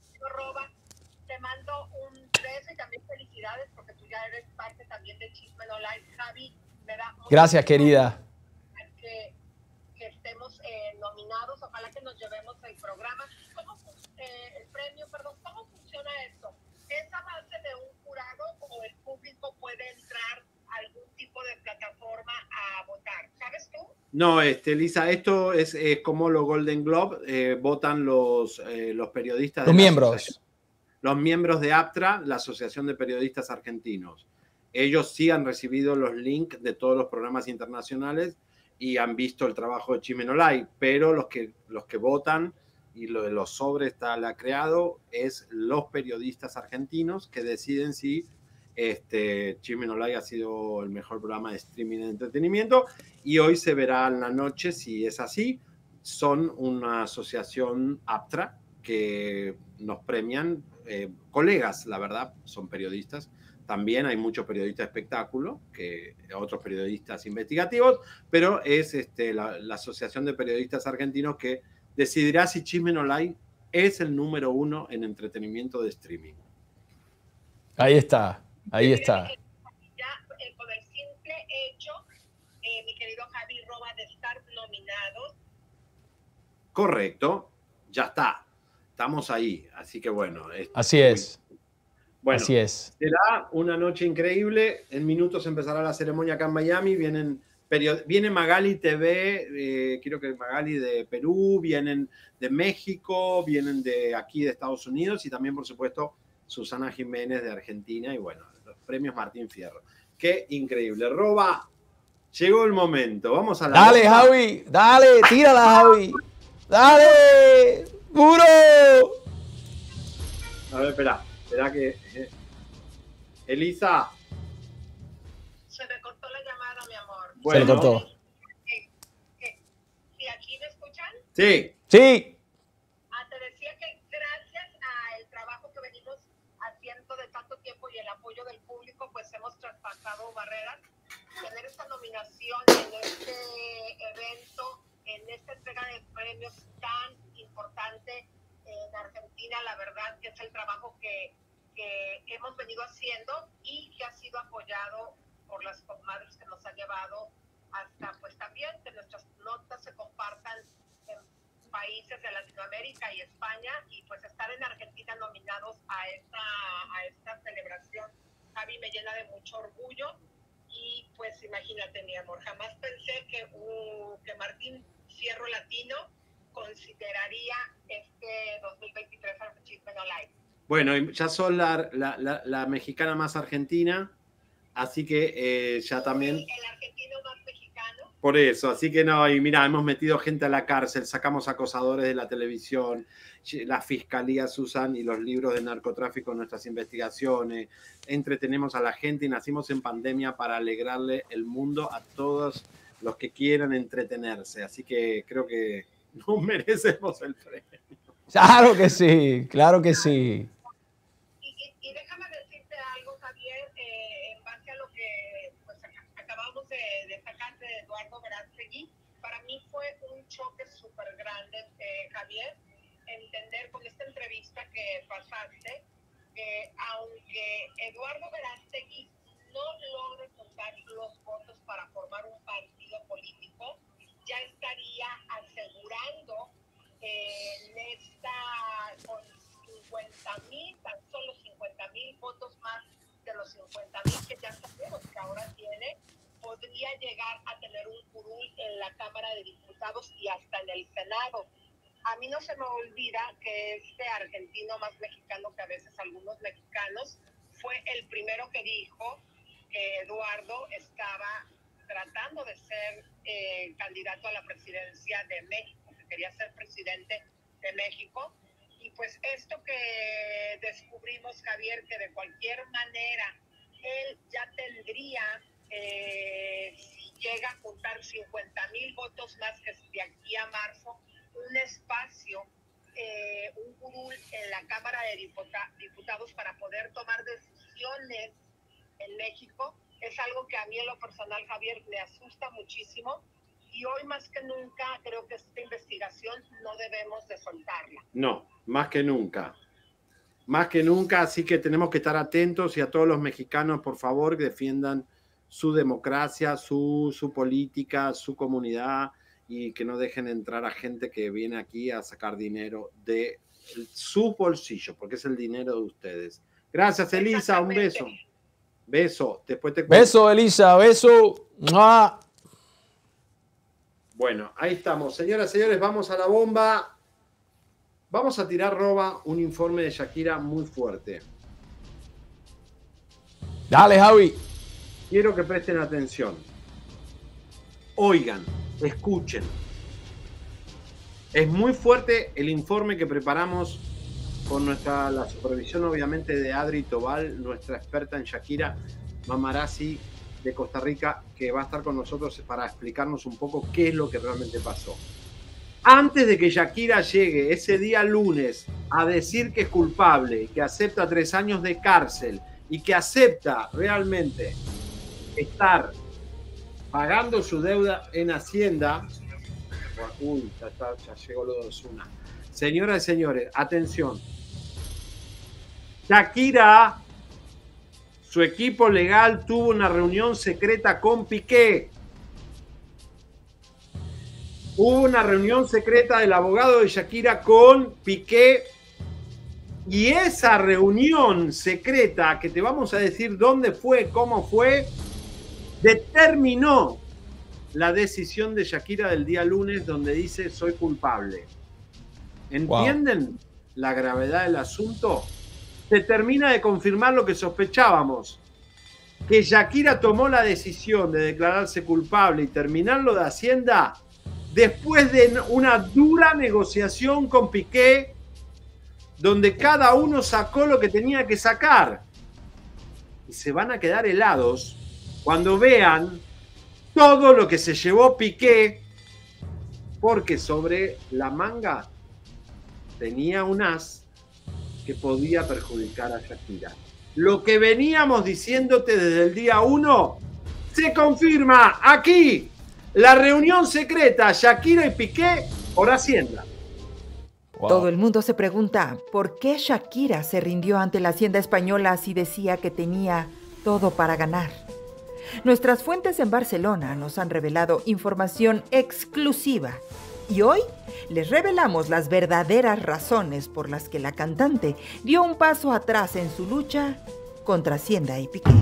Gracias, querida. Que, que estemos eh, nominados, ojalá que nos llevemos el programa. ¿Cómo, eh, el premio, perdón, ¿cómo funciona esto? ¿Es a base de un jurado o el público puede entrar a algún tipo de plataforma a votar? ¿Sabes tú? No, este, Lisa, esto es, es como los Golden Globe, eh, votan los, eh, los periodistas. Los de miembros. Los miembros de APTRA, la Asociación de Periodistas Argentinos. Ellos sí han recibido los links de todos los programas internacionales y han visto el trabajo de Chisme No Like, pero los que, los que votan y lo de los sobres está la creado es los periodistas argentinos que deciden si este, Chisme No Like ha sido el mejor programa de streaming de entretenimiento, y hoy se verá en la noche si es así. Son una asociación APTRA que nos premian, eh, colegas, la verdad, son periodistas. También hay muchos periodistas de espectáculo, que otros periodistas investigativos, pero es este, la, la Asociación de Periodistas Argentinos que decidirá si Chisme No Like es el número uno en entretenimiento de streaming. Ahí está, ahí está. Ya eh, con el simple hecho, eh, mi querido Javi Roba, de estar nominados. Correcto, ya está, estamos ahí, así que bueno. Es así es. Bueno, así es. Será una noche increíble. En minutos empezará la ceremonia acá en Miami. Vienen viene Magali T V, eh, creo que Magali de Perú, vienen de México, vienen de aquí de Estados Unidos y también, por supuesto, Susana Jiménez de Argentina y bueno, los premios Martín Fierro. Qué increíble. Roba, llegó el momento. Vamos a la... Dale, boca. Javi, dale, tírala, Javi. Dale, puro. A ver, espera. Será que eh, Elisa, se me cortó la llamada, mi amor. Bueno, se le cortó. ¿Sí? ¿Sí? ¿Aquí me escuchan? Sí. Sí. Ah, te decía que gracias al trabajo que venimos haciendo de tanto tiempo y el apoyo del público, pues hemos traspasado barreras. Tener esta nominación en este evento, en esta entrega de premios tan importante en Argentina, la verdad que es el trabajo que que hemos venido haciendo y que ha sido apoyado por las comadres que nos han llevado hasta, pues también que nuestras notas se compartan en países de Latinoamérica y España, y pues estar en Argentina nominados a esta, a esta celebración, Javi, me llena de mucho orgullo. Y pues imagínate, mi amor, jamás pensé que, uh, que Martín Fierro Latino consideraría este dos mil veintitrés al Chisme No Like. Bueno, ya sos la, la, la, la mexicana más argentina, así que eh, ya también... El, el argentino más mexicano. Por eso, así que no, y mira, hemos metido gente a la cárcel, sacamos acosadores de la televisión, las fiscalías usan y los libros de narcotráfico en nuestras investigaciones, entretenemos a la gente y nacimos en pandemia para alegrarle el mundo a todos los que quieran entretenerse, así que creo que no merecemos el premio. Claro que sí, claro que sí. Y, y, y déjame decirte algo, Javier, eh, en base a lo que pues, acabamos de, de sacar de Eduardo Verástegui, para mí fue un choque súper grande, eh, Javier, entender con esta entrevista que pasaste, que aunque Eduardo Verástegui no logre juntar los votos para formar un partido político, ya estaría asegurando eh, en esta, con cincuenta mil, tan solo cincuenta mil votos más de los cincuenta mil que ya sabemos que ahora tiene, podría llegar a tener un curul en la Cámara de Diputados y hasta en el Senado. A mí no se me olvida que este argentino más mexicano que a veces algunos mexicanos fue el primero que dijo que Eduardo estaba tratando de ser eh, candidato a la presidencia de México, que quería ser presidente de México. Y pues esto que descubrimos, Javier, que de cualquier manera él ya tendría, eh, si llega a juntar cincuenta mil votos más que de aquí a marzo, un espacio, eh, un curul en la Cámara de Diputa- Diputados para poder tomar decisiones en México, es algo que a mí en lo personal, Javier, me asusta muchísimo. Y hoy más que nunca creo que esta investigación no debemos de soltarla. No, más que nunca. Más que nunca, así que tenemos que estar atentos y a todos los mexicanos, por favor, que defiendan su democracia, su, su política, su comunidad y que no dejen entrar a gente que viene aquí a sacar dinero de su bolsillo, porque es el dinero de ustedes. Gracias, Elisa, un beso. Beso, después te cuento. Beso, Elisa, beso. ¡Mua! Bueno, ahí estamos. Señoras y señores, vamos a la bomba. Vamos a tirar roba un informe de Shakira muy fuerte. Dale, Javi. Quiero que presten atención. Oigan, escuchen. Es muy fuerte el informe que preparamos con nuestra, la supervisión obviamente de Adri Tobal, nuestra experta en Shakira, Mamarazzi de Costa Rica, que va a estar con nosotros para explicarnos un poco qué es lo que realmente pasó. Antes de que Shakira llegue ese día lunes a decir que es culpable, que acepta tres años de cárcel y que acepta realmente estar pagando su deuda en Hacienda. Uy, ya, está, ya llegó lo de Ozuna. Señoras y señores, atención. Shakira, su equipo legal tuvo una reunión secreta con Piqué. Hubo una reunión secreta del abogado de Shakira con Piqué. Y esa reunión secreta, que te vamos a decir dónde fue, cómo fue, determinó la decisión de Shakira del día lunes, donde dice soy culpable. ¿Entienden wow. la gravedad del asunto? Se termina de confirmar lo que sospechábamos, que Shakira tomó la decisión de declararse culpable y terminarlo de Hacienda después de una dura negociación con Piqué, donde cada uno sacó lo que tenía que sacar. Y se van a quedar helados cuando vean todo lo que se llevó Piqué, porque sobre la manga tenía un as que podía perjudicar a Shakira. Lo que veníamos diciéndote desde el día uno se confirma aquí. La reunión secreta Shakira y Piqué por Hacienda. Wow. Todo el mundo se pregunta por qué Shakira se rindió ante la Hacienda española si decía que tenía todo para ganar. Nuestras fuentes en Barcelona nos han revelado información exclusiva y hoy les revelamos las verdaderas razones por las que la cantante dio un paso atrás en su lucha contra Hacienda y Piqué.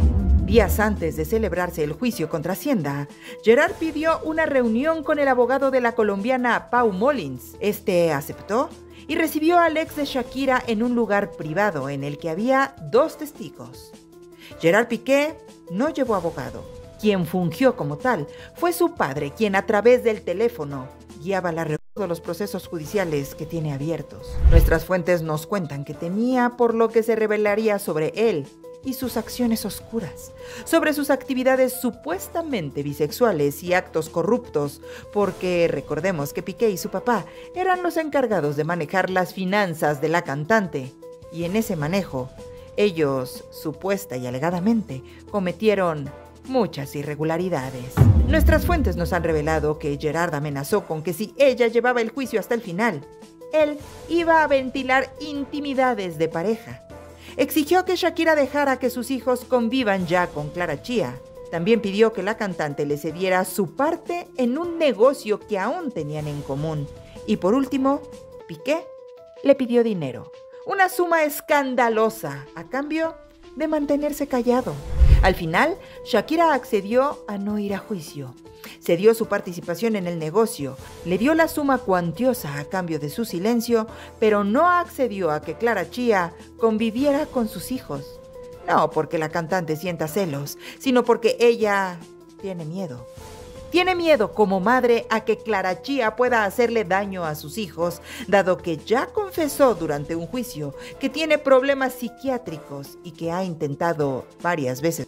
Días antes de celebrarse el juicio contra Hacienda, Gerard pidió una reunión con el abogado de la colombiana Pau Molins. Este aceptó y recibió al ex de Shakira en un lugar privado en el que había dos testigos. Gerard Piqué no llevó abogado. Quien fungió como tal fue su padre, quien a través del teléfono guiaba la reunión de los procesos judiciales que tiene abiertos. Nuestras fuentes nos cuentan que temía por lo que se revelaría sobre él y sus acciones oscuras, sobre sus actividades supuestamente bisexuales y actos corruptos, porque recordemos que Piqué y su papá eran los encargados de manejar las finanzas de la cantante, y en ese manejo, ellos, supuesta y alegadamente, cometieron muchas irregularidades. Nuestras fuentes nos han revelado que Gerard amenazó con que si ella llevaba el juicio hasta el final, él iba a ventilar intimidades de pareja. Exigió que Shakira dejara que sus hijos convivan ya con Clara Chía. También pidió que la cantante le cediera su parte en un negocio que aún tenían en común. Y por último, Piqué le pidió dinero, una suma escandalosa, a cambio de mantenerse callado. Al final, Shakira accedió a no ir a juicio. Cedió su participación en el negocio, le dio la suma cuantiosa a cambio de su silencio, pero no accedió a que Clara Chía conviviera con sus hijos. No porque la cantante sienta celos, sino porque ella tiene miedo. Tiene miedo como madre a que Clara Chía pueda hacerle daño a sus hijos, dado que ya confesó durante un juicio que tiene problemas psiquiátricos y que ha intentado varias veces.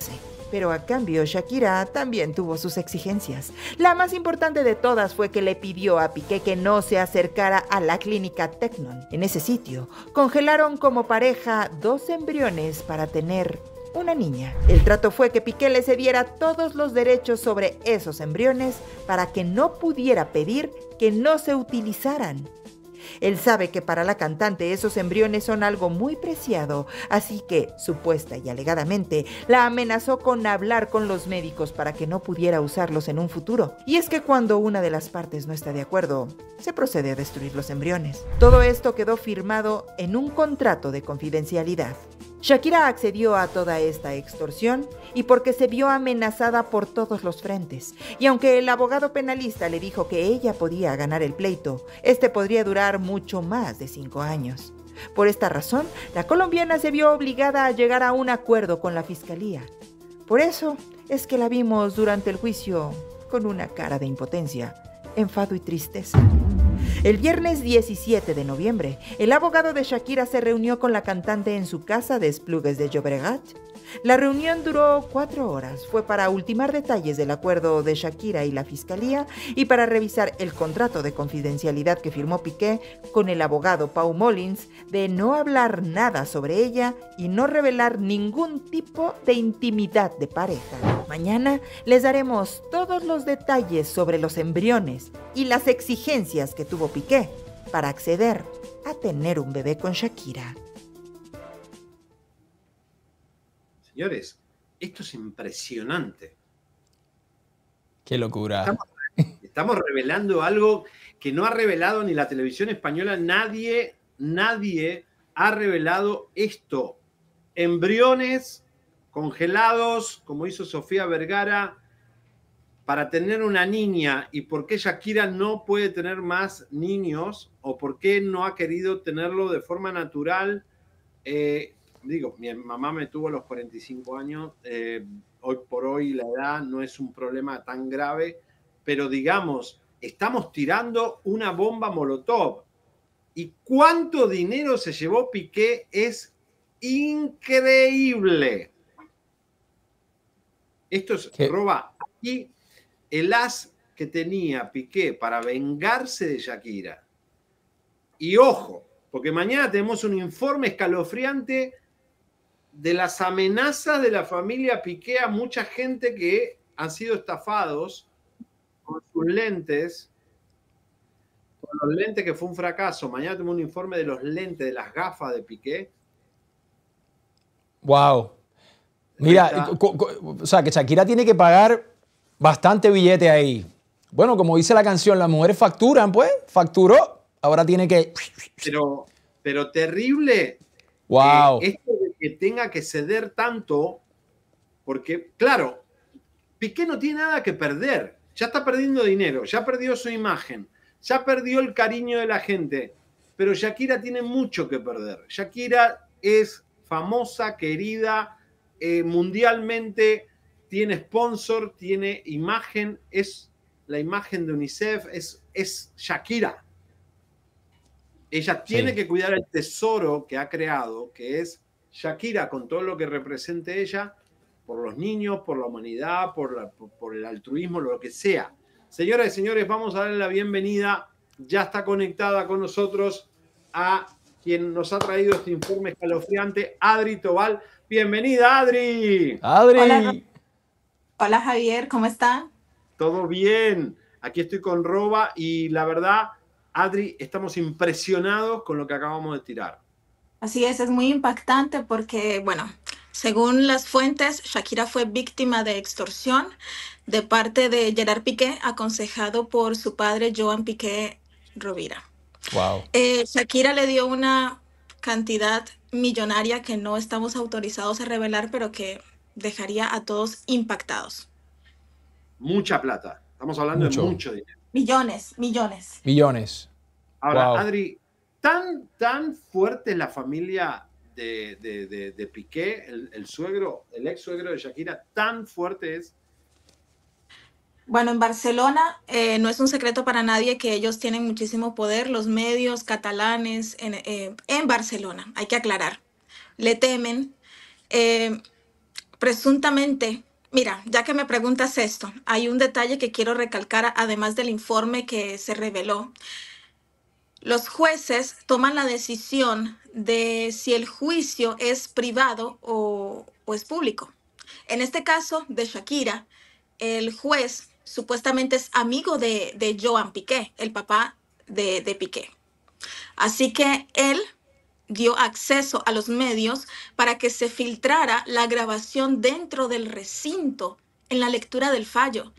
Pero a cambio, Shakira también tuvo sus exigencias. La más importante de todas fue que le pidió a Piqué que no se acercara a la clínica Tecnon. En ese sitio, congelaron como pareja dos embriones para tener una niña. El trato fue que Piqué le cediera todos los derechos sobre esos embriones para que no pudiera pedir que no se utilizaran. Él sabe que para la cantante esos embriones son algo muy preciado, así que, supuesta y alegadamente, la amenazó con hablar con los médicos para que no pudiera usarlos en un futuro. Y es que cuando una de las partes no está de acuerdo, se procede a destruir los embriones. Todo esto quedó firmado en un contrato de confidencialidad. Shakira accedió a toda esta extorsión y porque se vio amenazada por todos los frentes. Y aunque el abogado penalista le dijo que ella podía ganar el pleito, este podría durar mucho más de cinco años. Por esta razón, la colombiana se vio obligada a llegar a un acuerdo con la fiscalía. Por eso es que la vimos durante el juicio con una cara de impotencia, enfado y tristeza. El viernes diecisiete de noviembre, el abogado de Shakira se reunió con la cantante en su casa de Esplugues de Llobregat. La reunión duró cuatro horas. Fue para ultimar detalles del acuerdo de Shakira y la fiscalía y para revisar el contrato de confidencialidad que firmó Piqué con el abogado Pau Molins de no hablar nada sobre ella y no revelar ningún tipo de intimidad de pareja. Mañana les daremos todos los detalles sobre los embriones y las exigencias que tuvo Piqué para acceder a tener un bebé con Shakira. Señores, esto es impresionante. Qué locura. Estamos, estamos revelando algo que no ha revelado ni la televisión española. Nadie, nadie ha revelado esto. Embriones congelados, como hizo Sofía Vergara, para tener una niña. ¿Y por qué Shakira no puede tener más niños? ¿O por qué no ha querido tenerlo de forma natural? Eh, digo, mi mamá me tuvo a los cuarenta y cinco años. Eh, hoy por hoy la edad no es un problema tan grave. Pero digamos, estamos tirando una bomba molotov. ¿Y cuánto dinero se llevó Piqué? Es increíble. Esto es ¿Qué? roba. Aquí el as que tenía Piqué para vengarse de Shakira. Y ojo, porque mañana tenemos un informe escalofriante de las amenazas de la familia Piqué a mucha gente que han sido estafados con sus lentes, con los lentes que fue un fracaso. Mañana tenemos un informe de los lentes, de las gafas de Piqué. Wow. Mira, o sea, que Shakira tiene que pagar bastante billete ahí. Bueno, como dice la canción, las mujeres facturan, pues, facturó, ahora tiene que... Pero, pero terrible. Wow. Eh, esto de que tenga que ceder tanto Porque, claro, Piqué no tiene nada que perder. Ya está perdiendo dinero, ya perdió su imagen, ya perdió el cariño de la gente. Pero Shakira tiene mucho que perder. Shakira es famosa, querida, eh, mundialmente, tiene sponsor, tiene imagen, es la imagen de UNICEF, es, es Shakira. Ella tiene Sí. que cuidar el tesoro que ha creado, que es Shakira, con todo lo que represente ella, por los niños, por la humanidad, por, la, por, por el altruismo, lo que sea. Señoras y señores, vamos a darle la bienvenida. Ya está conectada con nosotros a quien nos ha traído este informe escalofriante, Adri Tobal. Bienvenida, Adri. Adri. Hola, Hola Javier, ¿cómo está? Todo bien. Aquí estoy con Roba y la verdad, Adri, estamos impresionados con lo que acabamos de tirar. Así es, es muy impactante porque, bueno, según las fuentes, Shakira fue víctima de extorsión de parte de Gerard Piqué, aconsejado por su padre Joan Piqué Rovira. Wow. Eh, Shakira le dio una cantidad millonaria que no estamos autorizados a revelar, pero que dejaría a todos impactados. Mucha plata. Estamos hablando Mucho. de mucho dinero. Millones, millones. Millones. Ahora, Wow. Adri, ¿tan, tan fuerte es la familia de, de, de, de Piqué, el, el suegro, el ex suegro de Shakira, tan fuerte es? Bueno, en Barcelona eh, no es un secreto para nadie que ellos tienen muchísimo poder, los medios catalanes en, eh, en Barcelona, hay que aclarar, le temen. Eh, presuntamente, mira, ya que me preguntas esto, hay un detalle que quiero recalcar, además del informe que se reveló. Los jueces toman la decisión de si el juicio es privado o, o es público. En este caso de Shakira, el juez supuestamente es amigo de, de Joan Piqué, el papá de, de Piqué. Así que él dio acceso a los medios para que se filtrara la grabación dentro del recinto en la lectura del fallo.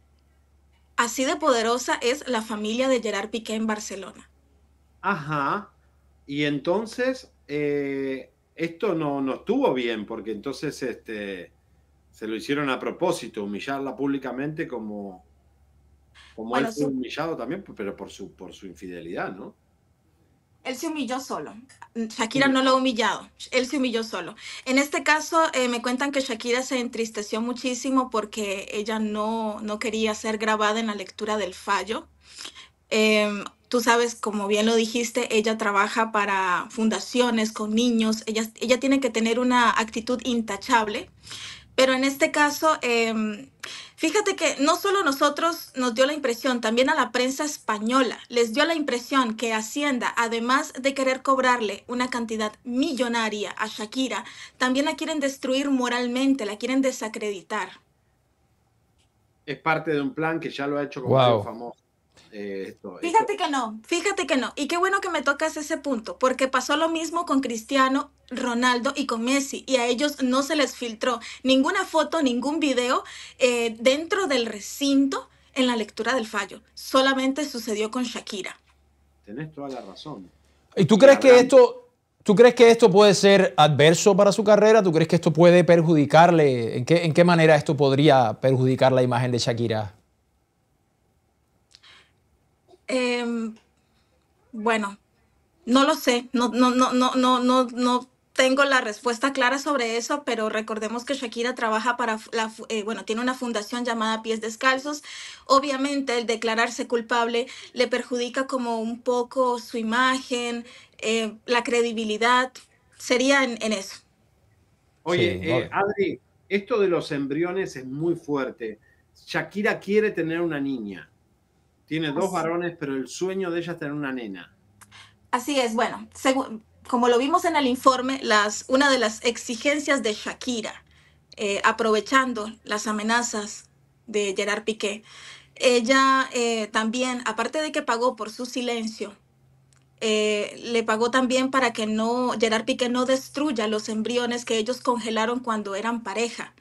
Así de poderosa es la familia de Gerard Piqué en Barcelona. Ajá. Y entonces, eh, esto no, no estuvo bien, porque entonces este, se lo hicieron a propósito, humillarla públicamente como, como Bueno, él fue sí. humillado también, pero por su, por su infidelidad, ¿no? Él se humilló solo. Shakira no lo ha humillado. Él se humilló solo. En este caso, eh, me cuentan que Shakira se entristeció muchísimo porque ella no, no quería ser grabada en la lectura del fallo. Eh, tú sabes, como bien lo dijiste, ella trabaja para fundaciones con niños. Ella, ella tiene que tener una actitud intachable. Pero en este caso, eh, fíjate que no solo nosotros nos dio la impresión, también a la prensa española les dio la impresión que Hacienda, además de querer cobrarle una cantidad millonaria a Shakira, también la quieren destruir moralmente, la quieren desacreditar. Es parte de un plan que ya lo ha hecho con Wow. varios famosos. Eh, esto, Fíjate esto. que no, fíjate que no. Y qué bueno que me tocas ese punto, porque pasó lo mismo con Cristiano Ronaldo y con Messi, y a ellos no se les filtró ninguna foto, ningún video eh, dentro del recinto en la lectura del fallo. Solamente sucedió con Shakira. Tenés toda la razón. ¿Y tú crees que Abraham. esto, tú crees que esto puede ser adverso para su carrera? ¿Tú crees que esto puede perjudicarle? ¿En qué, en qué manera esto podría perjudicar la imagen de Shakira? Eh, bueno, no lo sé, no, no, no, no, no, no, no tengo la respuesta clara sobre eso, pero recordemos que Shakira trabaja para la, eh, bueno, tiene una fundación llamada Pies Descalzos. Obviamente el declararse culpable le perjudica como un poco su imagen, eh, la credibilidad, sería en, en eso. Oye, Sí, eh, no. Adri, esto de los embriones es muy fuerte. Shakira quiere tener una niña. Tiene dos Así. varones, pero el sueño de ella es tener una nena. Así es, bueno, según, como lo vimos en el informe, las, una de las exigencias de Shakira, eh, aprovechando las amenazas de Gerard Piqué, ella eh, también, aparte de que pagó por su silencio, eh, le pagó también para que no, Gerard Piqué no destruya los embriones que ellos congelaron cuando eran pareja.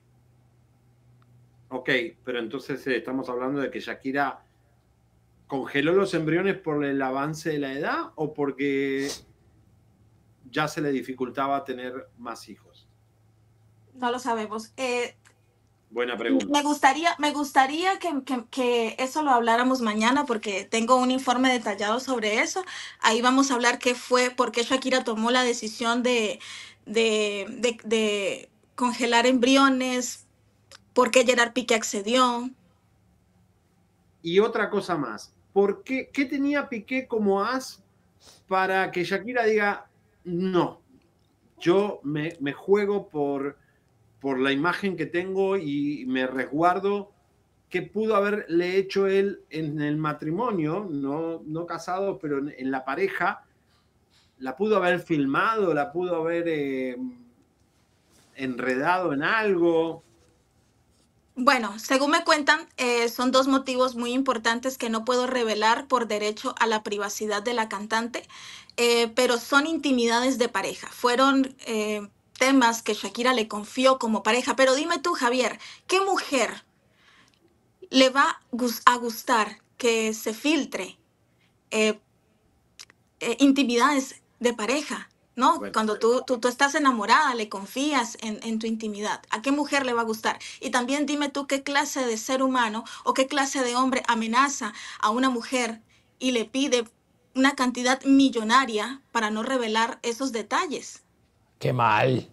Ok, pero entonces eh, estamos hablando de que Shakira congeló los embriones por el avance de la edad o porque ya se le dificultaba tener más hijos. No lo sabemos. Eh, Buena pregunta. Me gustaría, me gustaría que, que, que eso lo habláramos mañana porque tengo un informe detallado sobre eso. Ahí vamos a hablar qué fue, por qué Shakira tomó la decisión de, de, de, de congelar embriones, por qué Gerard Piqué accedió. Y otra cosa más, ¿por qué, qué tenía Piqué como as para que Shakira diga, no, yo me, me juego por... por la imagen que tengo y me resguardo? ¿Qué pudo haberle hecho él en el matrimonio? No, no casado, pero en, en la pareja. ¿La pudo haber filmado? ¿La pudo haber eh, enredado en algo? Bueno, según me cuentan, eh, son dos motivos muy importantes que no puedo revelar por derecho a la privacidad de la cantante, eh, pero son intimidades de pareja. Fueron... Eh, temas que Shakira le confió como pareja. Pero dime tú, Javier, ¿qué mujer le va a gustar que se filtre eh, eh, intimidades de pareja? ¿No? Bueno, Cuando tú, tú, tú estás enamorada, le confías en, en tu intimidad. ¿A qué mujer le va a gustar? Y también dime tú qué clase de ser humano o qué clase de hombre amenaza a una mujer y le pide una cantidad millonaria para no revelar esos detalles. ¡Qué mal!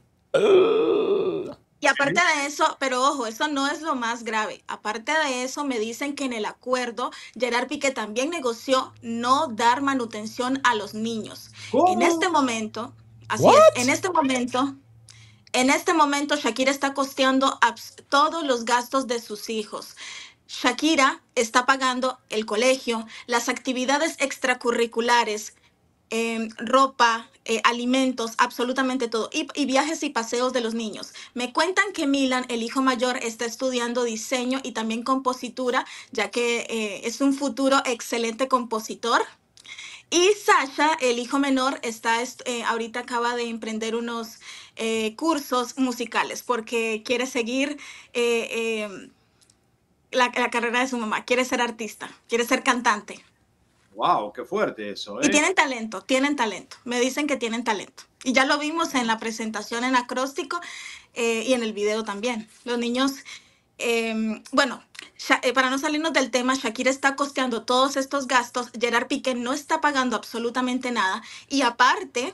Y aparte de eso, pero ojo, eso no es lo más grave. Aparte de eso, me dicen que en el acuerdo, Gerard Piqué también negoció no dar manutención a los niños. ¿Cómo? En este momento, así What? es, en este momento, en este momento Shakira está costeando todos los gastos de sus hijos. Shakira está pagando el colegio, las actividades extracurriculares, Eh, ropa, eh, alimentos, absolutamente todo, y, y viajes y paseos de los niños. Me cuentan que Milan, el hijo mayor, está estudiando diseño y también compositura, ya que eh, es un futuro excelente compositor. Y Sasha, el hijo menor, está eh, ahorita acaba de emprender unos eh, cursos musicales porque quiere seguir eh, eh, la, la carrera de su mamá, quiere ser artista, quiere ser cantante. ¡Wow! ¡Qué fuerte eso! ¿eh? Y tienen talento, tienen talento. Me dicen que tienen talento. Y ya lo vimos en la presentación en acróstico eh, y en el video también. Los niños, eh, bueno, eh, para no salirnos del tema, Shakira está costeando todos estos gastos. Gerard Piqué no está pagando absolutamente nada. Y aparte,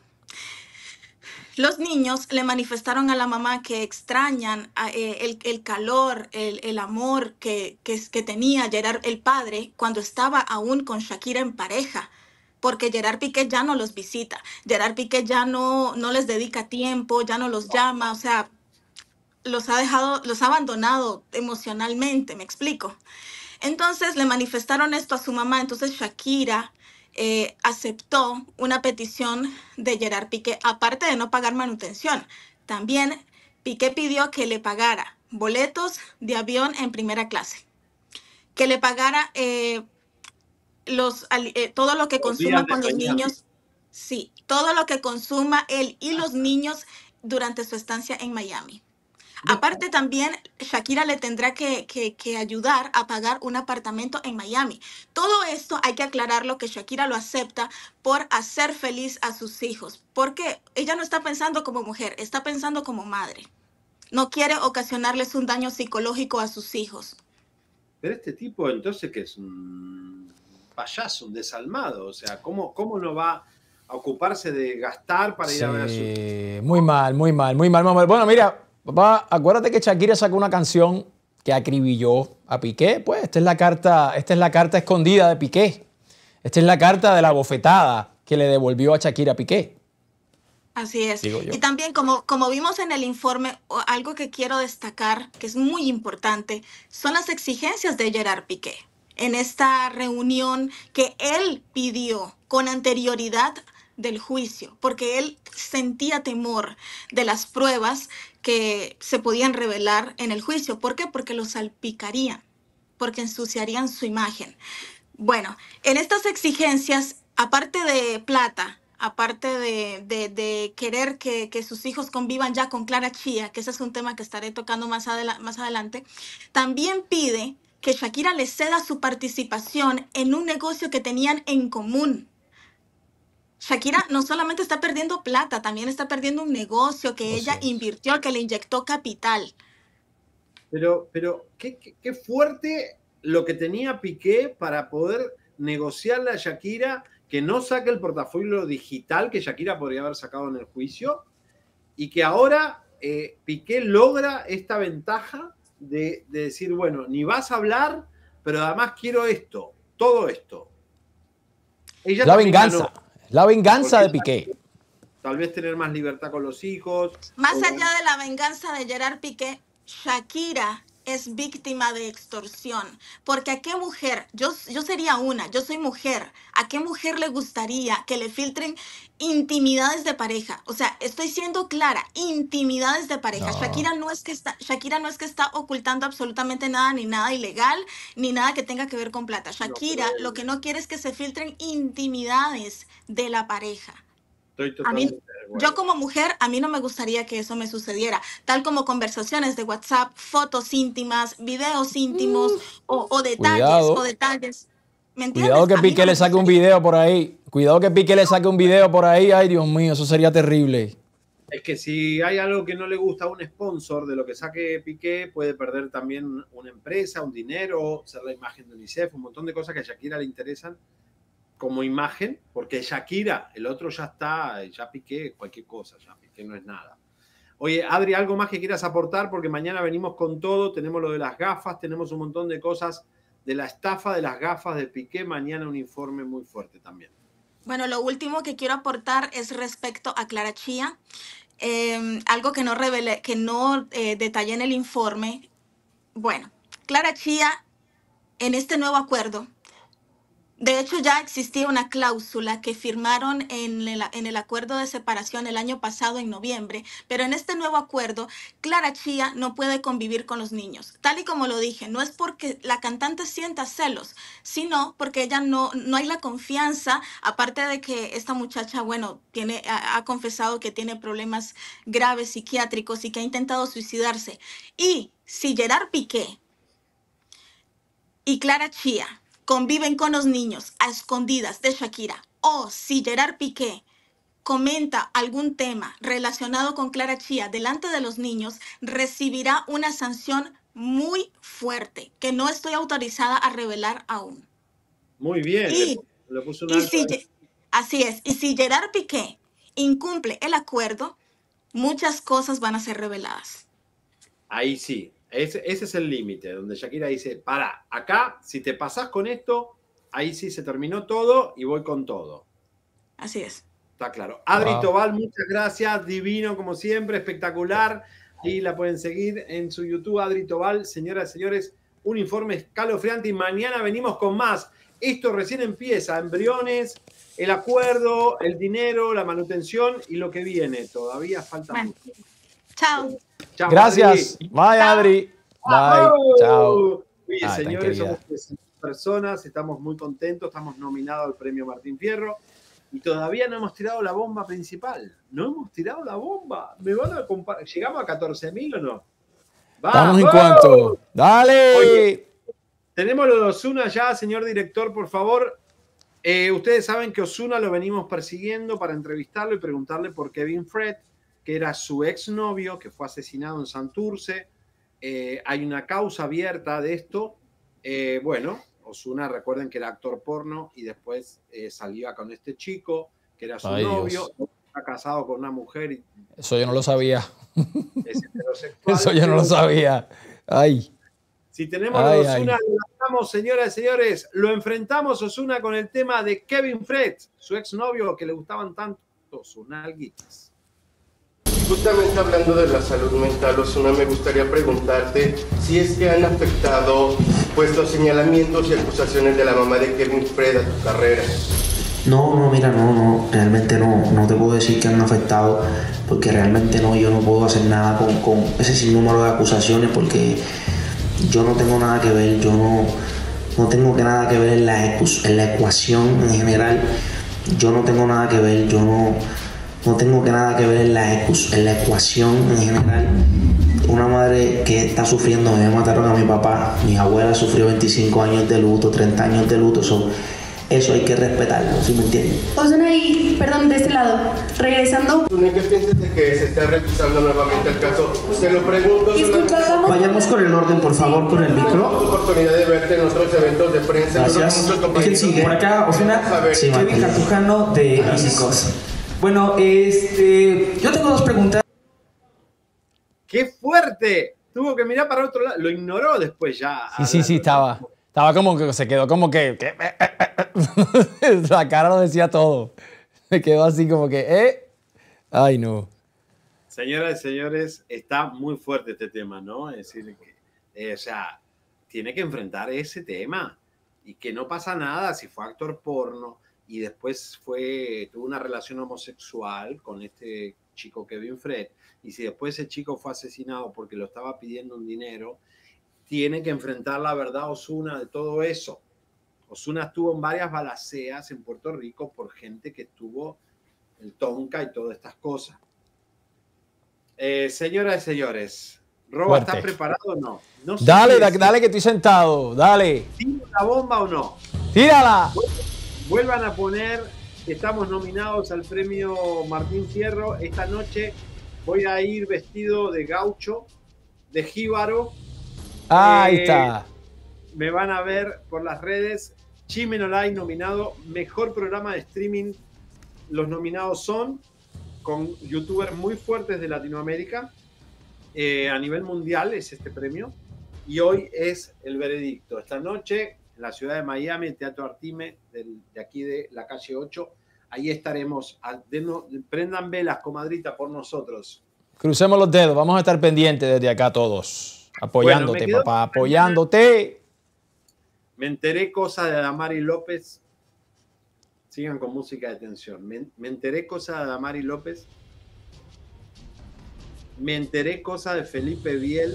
los niños le manifestaron a la mamá que extrañan eh, el, el calor, el, el amor que, que, que tenía Gerard, el padre, cuando estaba aún con Shakira en pareja, porque Gerard Piqué ya no los visita, Gerard Piqué ya no, no les dedica tiempo, ya no los llama, o sea, los ha dejado, los ha abandonado emocionalmente, ¿me explico? Entonces le manifestaron esto a su mamá, entonces Shakira Eh, aceptó una petición de Gerard Piqué, aparte de no pagar manutención. También Piqué pidió que le pagara boletos de avión en primera clase, que le pagara eh, los, eh, todo lo que los consuma con los niños, sí, todo lo que consuma él y los niños durante su estancia en Miami. Aparte también, Shakira le tendrá que, que, que ayudar a pagar un apartamento en Miami. Todo esto hay que aclararlo, que Shakira lo acepta por hacer feliz a sus hijos. Porque ella no está pensando como mujer, está pensando como madre. No quiere ocasionarles un daño psicológico a sus hijos. Pero este tipo entonces que es un payaso, un desalmado. O sea, ¿cómo, cómo no va a ocuparse de gastar para ir sí, a ver a su... Muy mal, muy mal, muy mal, muy mal. Bueno, mira... Papá, acuérdate que Shakira sacó una canción que acribilló a Piqué. Pues esta es la carta, esta es la carta escondida de Piqué. Esta es la carta de la bofetada que le devolvió a Shakira a Piqué. Así es. Y también, como, como vimos en el informe, algo que quiero destacar, que es muy importante, son las exigencias de Gerard Piqué. En esta reunión que él pidió con anterioridad del juicio, porque él sentía temor de las pruebas que se podían revelar en el juicio. ¿Por qué? Porque lo salpicarían, porque ensuciarían su imagen. Bueno, en estas exigencias, aparte de plata, aparte de, de, de querer que, que sus hijos convivan ya con Clara Chía, que ese es un tema que estaré tocando más, adela- más adelante, también pide que Shakira le ceda su participación en un negocio que tenían en común. Shakira no solamente está perdiendo plata, también está perdiendo un negocio que ella invirtió, que le inyectó capital. Pero, pero qué, qué, qué fuerte lo que tenía Piqué para poder negociarle a Shakira que no saque el portafolio digital que Shakira podría haber sacado en el juicio y que ahora eh, Piqué logra esta ventaja de, de decir, bueno, ni vas a hablar, pero además quiero esto, todo esto. Ella la venganza, ganó, la venganza de Piqué. Tal vez tener más libertad con los hijos. Más o... allá de la venganza de Gerard Piqué, Shakira es víctima de extorsión, porque a qué mujer, yo, yo sería una, yo soy mujer, ¿a qué mujer le gustaría que le filtren intimidades de pareja? O sea, estoy siendo clara, intimidades de pareja. No. Shakira no es que está, Shakira no es que está ocultando absolutamente nada, ni nada ilegal, ni nada que tenga que ver con plata. Shakira no, pero... lo que no quiere es que se filtren intimidades de la pareja. Estoy a mí, yo como mujer, a mí no me gustaría que eso me sucediera, tal como conversaciones de WhatsApp, fotos íntimas, videos íntimos mm. o, o detalles, Cuidado. o detalles. ¿Me entiendes? Cuidado que Piqué le saque un video por ahí. Cuidado que Piqué le saque un video por ahí. Ay, Dios mío, eso sería terrible. Es que si hay algo que no le gusta a un sponsor de lo que saque Piqué, puede perder también una empresa, un dinero, ser la imagen de UNICEF, un montón de cosas que a Shakira le interesan como imagen, porque Shakira, el otro ya está, ya Piqué, cualquier cosa, ya Piqué no es nada. Oye, Adri, ¿algo más que quieras aportar? Porque mañana venimos con todo, tenemos lo de las gafas, tenemos un montón de cosas de la estafa de las gafas de Piqué, mañana un informe muy fuerte también. Bueno, lo último que quiero aportar es respecto a Clara Chía, eh, algo que no revelé, que no eh, detallé en el informe. Bueno, Clara Chía, en este nuevo acuerdo, de hecho, ya existía una cláusula que firmaron en el, en el acuerdo de separación el año pasado, en noviembre, pero en este nuevo acuerdo, Clara Chía no puede convivir con los niños. Tal y como lo dije, no es porque la cantante sienta celos, sino porque ella no, no hay la confianza, aparte de que esta muchacha, bueno, tiene, ha, ha confesado que tiene problemas graves psiquiátricos y que ha intentado suicidarse. Y si Gerard Piqué y Clara Chía conviven con los niños a escondidas de Shakira, o si Gerard Piqué comenta algún tema relacionado con Clara Chía delante de los niños, recibirá una sanción muy fuerte que no estoy autorizada a revelar aún. Muy bien. Y, le, le puso una y si, así es. Y si Gerard Piqué incumple el acuerdo, muchas cosas van a ser reveladas. Ahí sí. Ese, ese es el límite, donde Shakira dice, para, acá, si te pasás con esto, ahí sí se terminó todo y voy con todo. Así es. Está claro. Adri wow. Tobal, muchas gracias, divino como siempre, espectacular. Y la pueden seguir en su YouTube, Adri Tobal. Señoras y señores, un informe escalofriante y mañana venimos con más. Esto recién empieza, embriones, el acuerdo, el dinero, la manutención y lo que viene. Todavía falta bueno. mucho. Chao. Chao. Gracias. Adri. Bye, Adri. Bye. Oh. Chao. Bien, ah, señores, somos personas, estamos muy contentos, estamos nominados al premio Martín Fierro y todavía no hemos tirado la bomba principal. No hemos tirado la bomba. ¿Me van a comparar? ¿Llegamos a catorce mil o no? ¿Estamos en cuánto? ¡Dale! Oye, tenemos lo de Ozuna ya, señor director, por favor. Eh, ustedes saben que Ozuna lo venimos persiguiendo para entrevistarlo y preguntarle por Kevin Fred, que era su exnovio, que fue asesinado en Santurce. Eh, hay una causa abierta de esto. Eh, bueno, Ozuna, recuerden que era actor porno y después eh, salió con este chico, que era su Ay, novio. Dios. Está casado con una mujer. Y eso yo no lo sabía. Es heterosexual. Eso yo no lo sabía. Ay. Si tenemos a Ozuna, lo lanzamos, señoras y señores. Lo enfrentamos, Ozuna, con el tema de Kevin Fred, su exnovio, que le gustaban tanto sus nalguitas. Justamente hablando de la salud mental, Ozuna, me gustaría preguntarte si es que han afectado pues, los señalamientos y acusaciones de la mamá de Kevin Fred a tu carrera. No, no, mira, no, no, realmente no, no te puedo decir que han afectado, porque realmente no, yo no puedo hacer nada con, con ese sinnúmero de acusaciones, porque yo no tengo nada que ver, yo no, no tengo que nada que ver en la, en la ecuación en general, yo no tengo nada que ver, yo no... No tengo que nada que ver en la, en la ecuación en general. Una madre que está sufriendo, me mataron a mi papá, mi abuela sufrió veinticinco años de luto, treinta años de luto. So, eso hay que respetarlo, ¿sí me entiendes? Osuna, y perdón, de este lado, regresando. ¿Qué piensas de que se está revisando nuevamente el caso? Se lo pregunto. Disculpa, vayamos con el orden, por favor, con el micro. Tengo oportunidad de verte en otros eventos de prensa. Gracias. ¿Quién sigue? Por acá, Osuna, Sí, Kevin Martín. Cartujano de Físicos. Bueno, este, yo tengo dos preguntas. ¡Qué fuerte! Tuvo que mirar para otro lado. Lo ignoró después ya. Sí, sí, sí, estaba. Estaba como que se quedó como que... que la cara lo decía todo. Se quedó así como que... ¿eh? Ay, no. Señoras y señores, está muy fuerte este tema, ¿no? Es decir, que, eh, o sea, tiene que enfrentar ese tema. Y que no pasa nada si fue actor porno y después fue, tuvo una relación homosexual con este chico Kevin Fred. Y si después ese chico fue asesinado porque lo estaba pidiendo un dinero, tiene que enfrentar la verdad Osuna de todo eso. Osuna estuvo en varias balaceas en Puerto Rico por gente que estuvo el Tonka y todas estas cosas. Eh, señoras y señores, Roba, Fuerte. ¿estás preparado o no? No sé Dale, si da- decir, dale que estoy sentado. Dale. ¿tiro la bomba o no? Tírala. Vuelvan a poner, estamos nominados al premio Martín Fierro. Esta noche voy a ir vestido de gaucho, de jíbaro. Ahí Eh, está. Me van a ver por las redes. Chisme Online nominado Mejor Programa de Streaming. Los nominados son con youtubers muy fuertes de Latinoamérica. Eh, a nivel mundial es este premio. Y hoy es el veredicto. Esta noche en la ciudad de Miami, el Teatro Artime, del, de aquí de la calle ocho. Ahí estaremos. A, de no, prendan velas, comadrita, por nosotros. Crucemos los dedos. Vamos a estar pendientes desde acá todos. Apoyándote, Bueno, me quedo- papá. Apoyándote. Me enteré cosas de Damari López. Sigan con música de tensión. Me, me enteré cosas de Damari López. Me enteré cosas de Felipe Biel.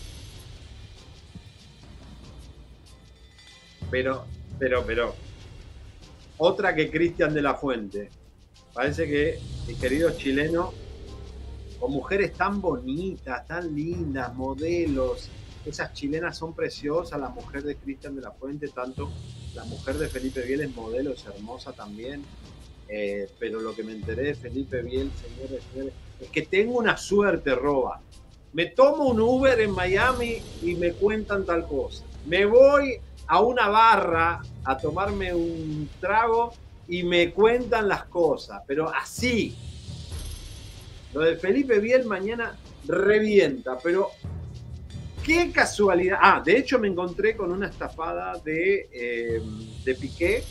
Pero, pero, pero. Otra que Cristian de la Fuente. Parece que, mis queridos chilenos, con mujeres tan bonitas, tan lindas, modelos. Esas chilenas son preciosas, la mujer de Cristian de la Fuente, tanto la mujer de Felipe Biel es modelo, es hermosa también. Eh, pero lo que me enteré de Felipe Biel, señores, señores, es que tengo una suerte, Roba. Me tomo un Uber en Miami y me cuentan tal cosa. Me voy a una barra a tomarme un trago y me cuentan las cosas, pero así. Lo de Felipe Biel mañana revienta, pero qué casualidad. Ah, de hecho me encontré con una estafada de, eh, de Piqué,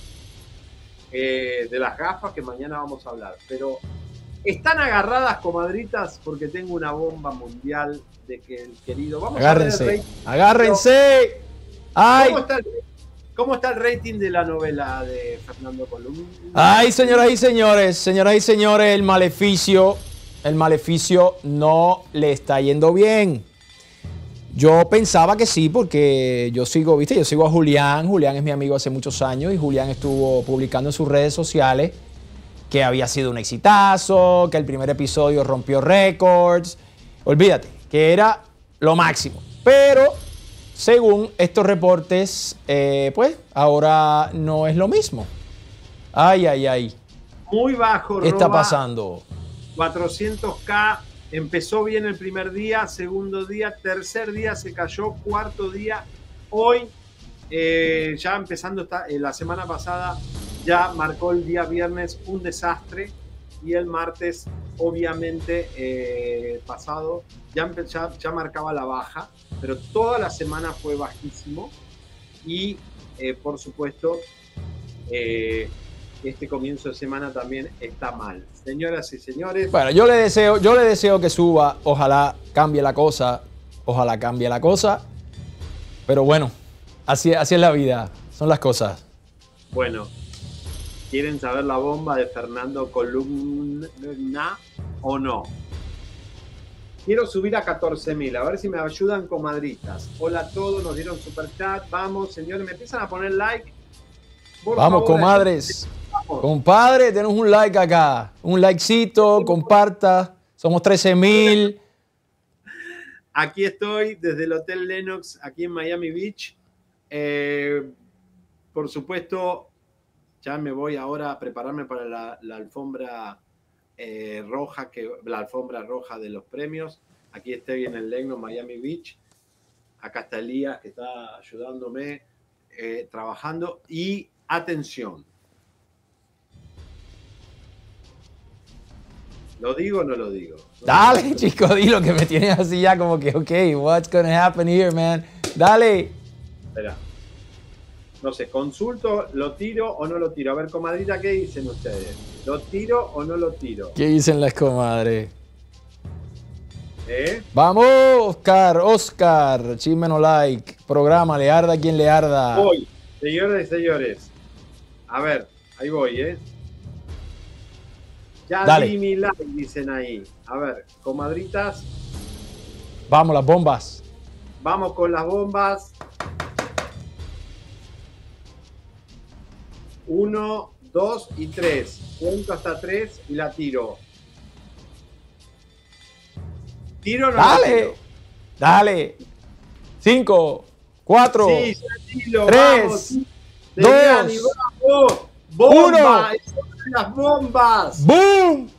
eh, de las gafas, que mañana vamos a hablar. Pero están agarradas, comadritas, porque tengo una bomba mundial de que el querido... Vamos Agárrense. a ver el rating. Agárrense. Ay. ¿Cómo está, el, ¿Cómo está el rating de la novela de Fernando Colum? Ay, señoras y señores, señoras y señores, el maleficio, el maleficio no le está yendo bien. Yo pensaba que sí, porque yo sigo, viste, yo sigo a Julián. Julián es mi amigo hace muchos años y Julián estuvo publicando en sus redes sociales que había sido un exitazo, que el primer episodio rompió récords. Olvídate, que era lo máximo. Pero según estos reportes, eh, pues ahora no es lo mismo. Ay, ay, ay. Muy bajo, ¿Qué está Roba. pasando? cuatrocientos K. Empezó bien el primer día, segundo día, tercer día se cayó, cuarto día. Hoy, eh, ya empezando esta, eh, la semana pasada, ya marcó el día viernes un desastre. Y el martes, obviamente, eh, pasado, ya, empe- ya, ya marcaba la baja. Pero toda la semana fue bajísimo. Y, eh, por supuesto, eh, este comienzo de semana también está mal. Señoras y señores. Bueno, yo le deseo, yo le deseo que suba, ojalá cambie la cosa, ojalá cambie la cosa, pero bueno, así, así es la vida, son las cosas. Bueno, ¿quieren saber la bomba de Fernando Columna o no? Quiero subir a catorce mil, a ver si me ayudan, comadritas. Hola a todos, nos dieron super chat, vamos, señores, me empiezan a poner like. Por Vamos, favor, comadres. Compadre, tenemos un like acá. Un likecito, comparta. Somos trece mil. Aquí estoy desde el Hotel Lennox, aquí en Miami Beach. Eh, por supuesto, Ya me voy ahora a prepararme para la, la alfombra eh, roja, que, la alfombra roja de los premios. Aquí estoy en el Legno, Miami Beach. Acá está Elías, que está ayudándome, eh, trabajando. Y atención. ¿Lo digo o no lo digo? ¿No? Dale, chico, dilo, que me tienes así ya como que, ok, what's gonna happen here, man? Dale. Espera. No sé, consulto, ¿lo tiro o no lo tiro? A ver, comadrita, ¿qué dicen ustedes? ¿Lo tiro o no lo tiro? ¿Qué dicen las comadres? ¿Eh? Vamos, Oscar, Oscar, chisme no like, programa, le arda a quien le arda. Voy, señores y señores. A ver, ahí voy, ¿eh? Ya Dale. di mi like, dicen ahí. A ver, comadritas. Vamos, las bombas. Vamos con las bombas. Uno, dos y tres. Cuento hasta tres y la tiro. ¿Tiro o no? Dale, tiro? dale. Cinco, cuatro, Sí, tiro, tres, vamos. dos, Dani, vamos. ¡Bomba! uno. ¡Son las bombas! ¡Boom!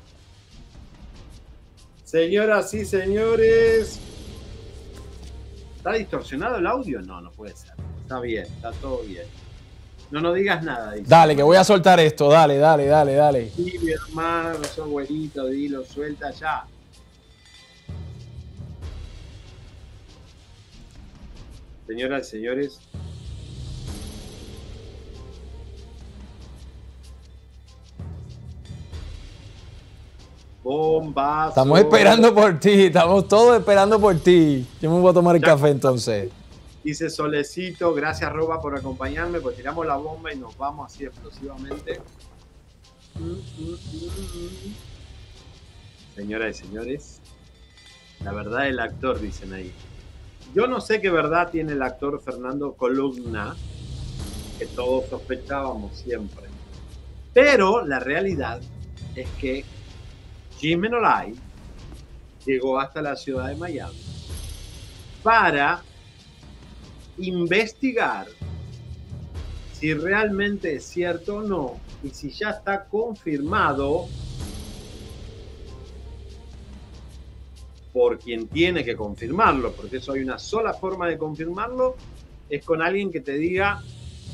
Señoras y señores. ¿Está distorsionado el audio? No, no puede ser. Está bien, está todo bien. No, no digas nada. Dice. Dale, que voy a soltar esto. Dale, dale, dale, dale. Sí, mi hermano, sos güerito, dilo, suelta ya. Señoras y señores. Bombazo. Estamos esperando por ti, estamos todos esperando por ti. Yo me voy a tomar el Ya. café entonces. Dice Solecito, gracias Roba por acompañarme, pues tiramos la bomba y nos vamos así explosivamente. Mm, mm, mm, mm. Señoras y señores, la verdad del actor, dicen ahí. Yo no sé qué verdad tiene el actor Fernando Columna, que todos sospechábamos siempre. Pero la realidad es que Chisme No Like llegó hasta la ciudad de Miami para investigar si realmente es cierto o no y si ya está confirmado por quien tiene que confirmarlo, porque eso hay una sola forma de confirmarlo, es con alguien que te diga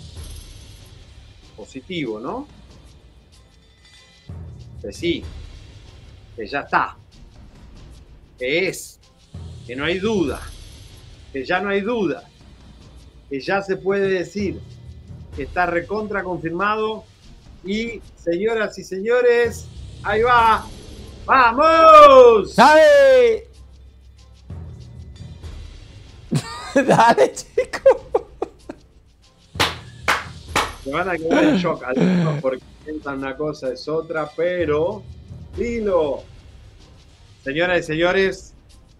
positivo, ¿no? Que sí, que ya está, que es, que no hay duda, que ya no hay duda, que ya se puede decir que está recontra confirmado. Y señoras y señores, ahí va, ¡vamos! ¡Dale! Dale, chico. Se van a quedar en shock algunos porque piensan una cosa es otra, pero dilo. Señoras y señores,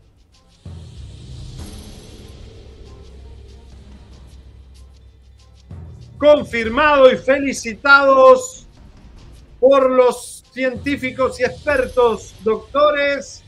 confirmado y felicitados por los científicos y expertos doctores.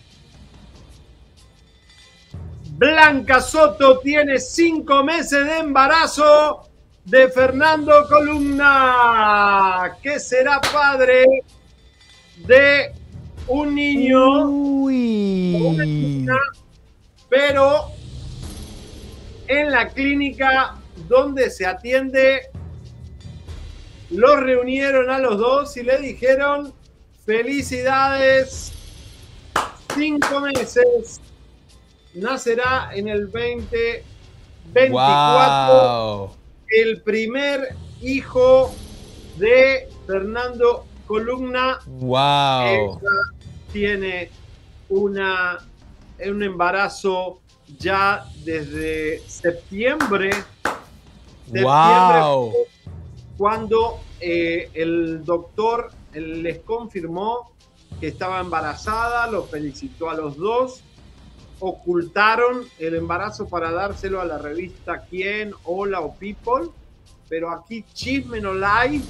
Blanca Soto tiene cinco meses de embarazo de Fernando Columna, que será padre de un niño, una niña, pero en la clínica donde se atiende los reunieron a los dos y le dijeron felicidades, cinco meses, nacerá en el veinte veinticuatro, Wow. el primer hijo de Fernando Columna. Wow. Ella tiene una, un embarazo ya desde septiembre. septiembre Wow. Cuando eh, el doctor les confirmó que estaba embarazada, los felicitó a los dos, ocultaron el embarazo para dárselo a la revista Quién, Hola o People, pero aquí Chisme No Like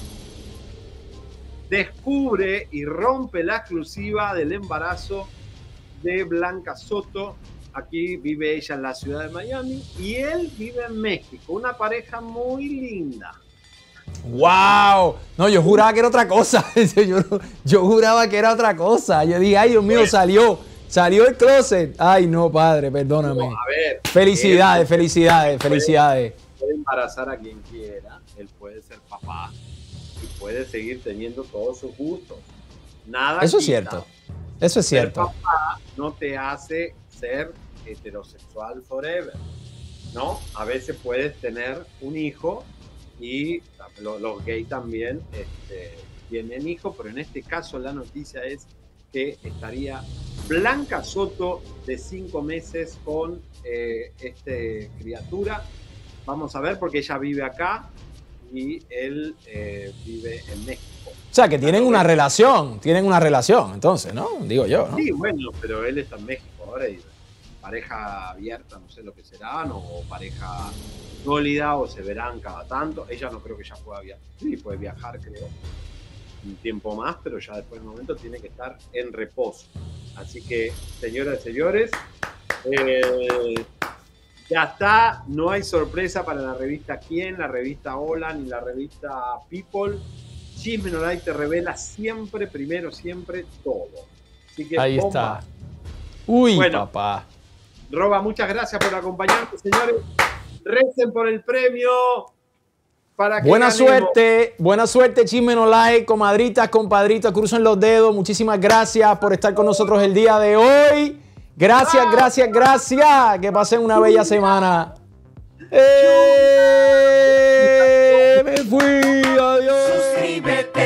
descubre y rompe la exclusiva del embarazo de Blanca Soto. Aquí vive ella en la ciudad de Miami y él vive en México, una pareja muy linda. ¡Wow! No, yo juraba que era otra cosa. yo, yo juraba que era otra cosa. Yo dije, ay, Dios mío, salió. Salió el closet. Ay, no, padre, perdóname. No, a ver, felicidades, él, felicidades, él puede, felicidades. Puede embarazar a quien quiera. Él puede ser papá y puede seguir teniendo todos sus gustos. Nada Eso quita. es cierto. Eso es cierto. Ser papá no te hace ser heterosexual forever, ¿no? A veces puedes tener un hijo y los, los gays también este, tienen hijos, pero en este caso la noticia es que estaría Blanca Soto de cinco meses con eh, este criatura. Vamos a ver, porque ella vive acá y él eh, vive en México. O sea, que tienen una relación, tienen una relación, entonces, ¿no? Digo yo, ¿no? Sí, bueno, pero él está en México ahora y pareja abierta, no sé lo que serán, o pareja sólida, o se verán cada tanto. Ella no creo que ya pueda viajar, sí, puede viajar, creo, un tiempo más, pero ya después del momento tiene que estar en reposo. Así que, señoras y señores, eh, ya está, no hay sorpresa para la revista Quién, la revista Hola, ni la revista People. Chisme No Like te revela siempre, primero, siempre, todo. Así que, ahí bomba. está. Uy, bueno, papá. Roba, muchas gracias por acompañarnos, señores. Recen por el premio. Para que buena ganemos. suerte, buena suerte, Chisme No Like, comadritas, compadritos, crucen los dedos. Muchísimas gracias por estar con nosotros el día de hoy. Gracias, gracias, gracias. Que pasen una bella semana. ¡Eh! Me fui, adiós. Suscríbete.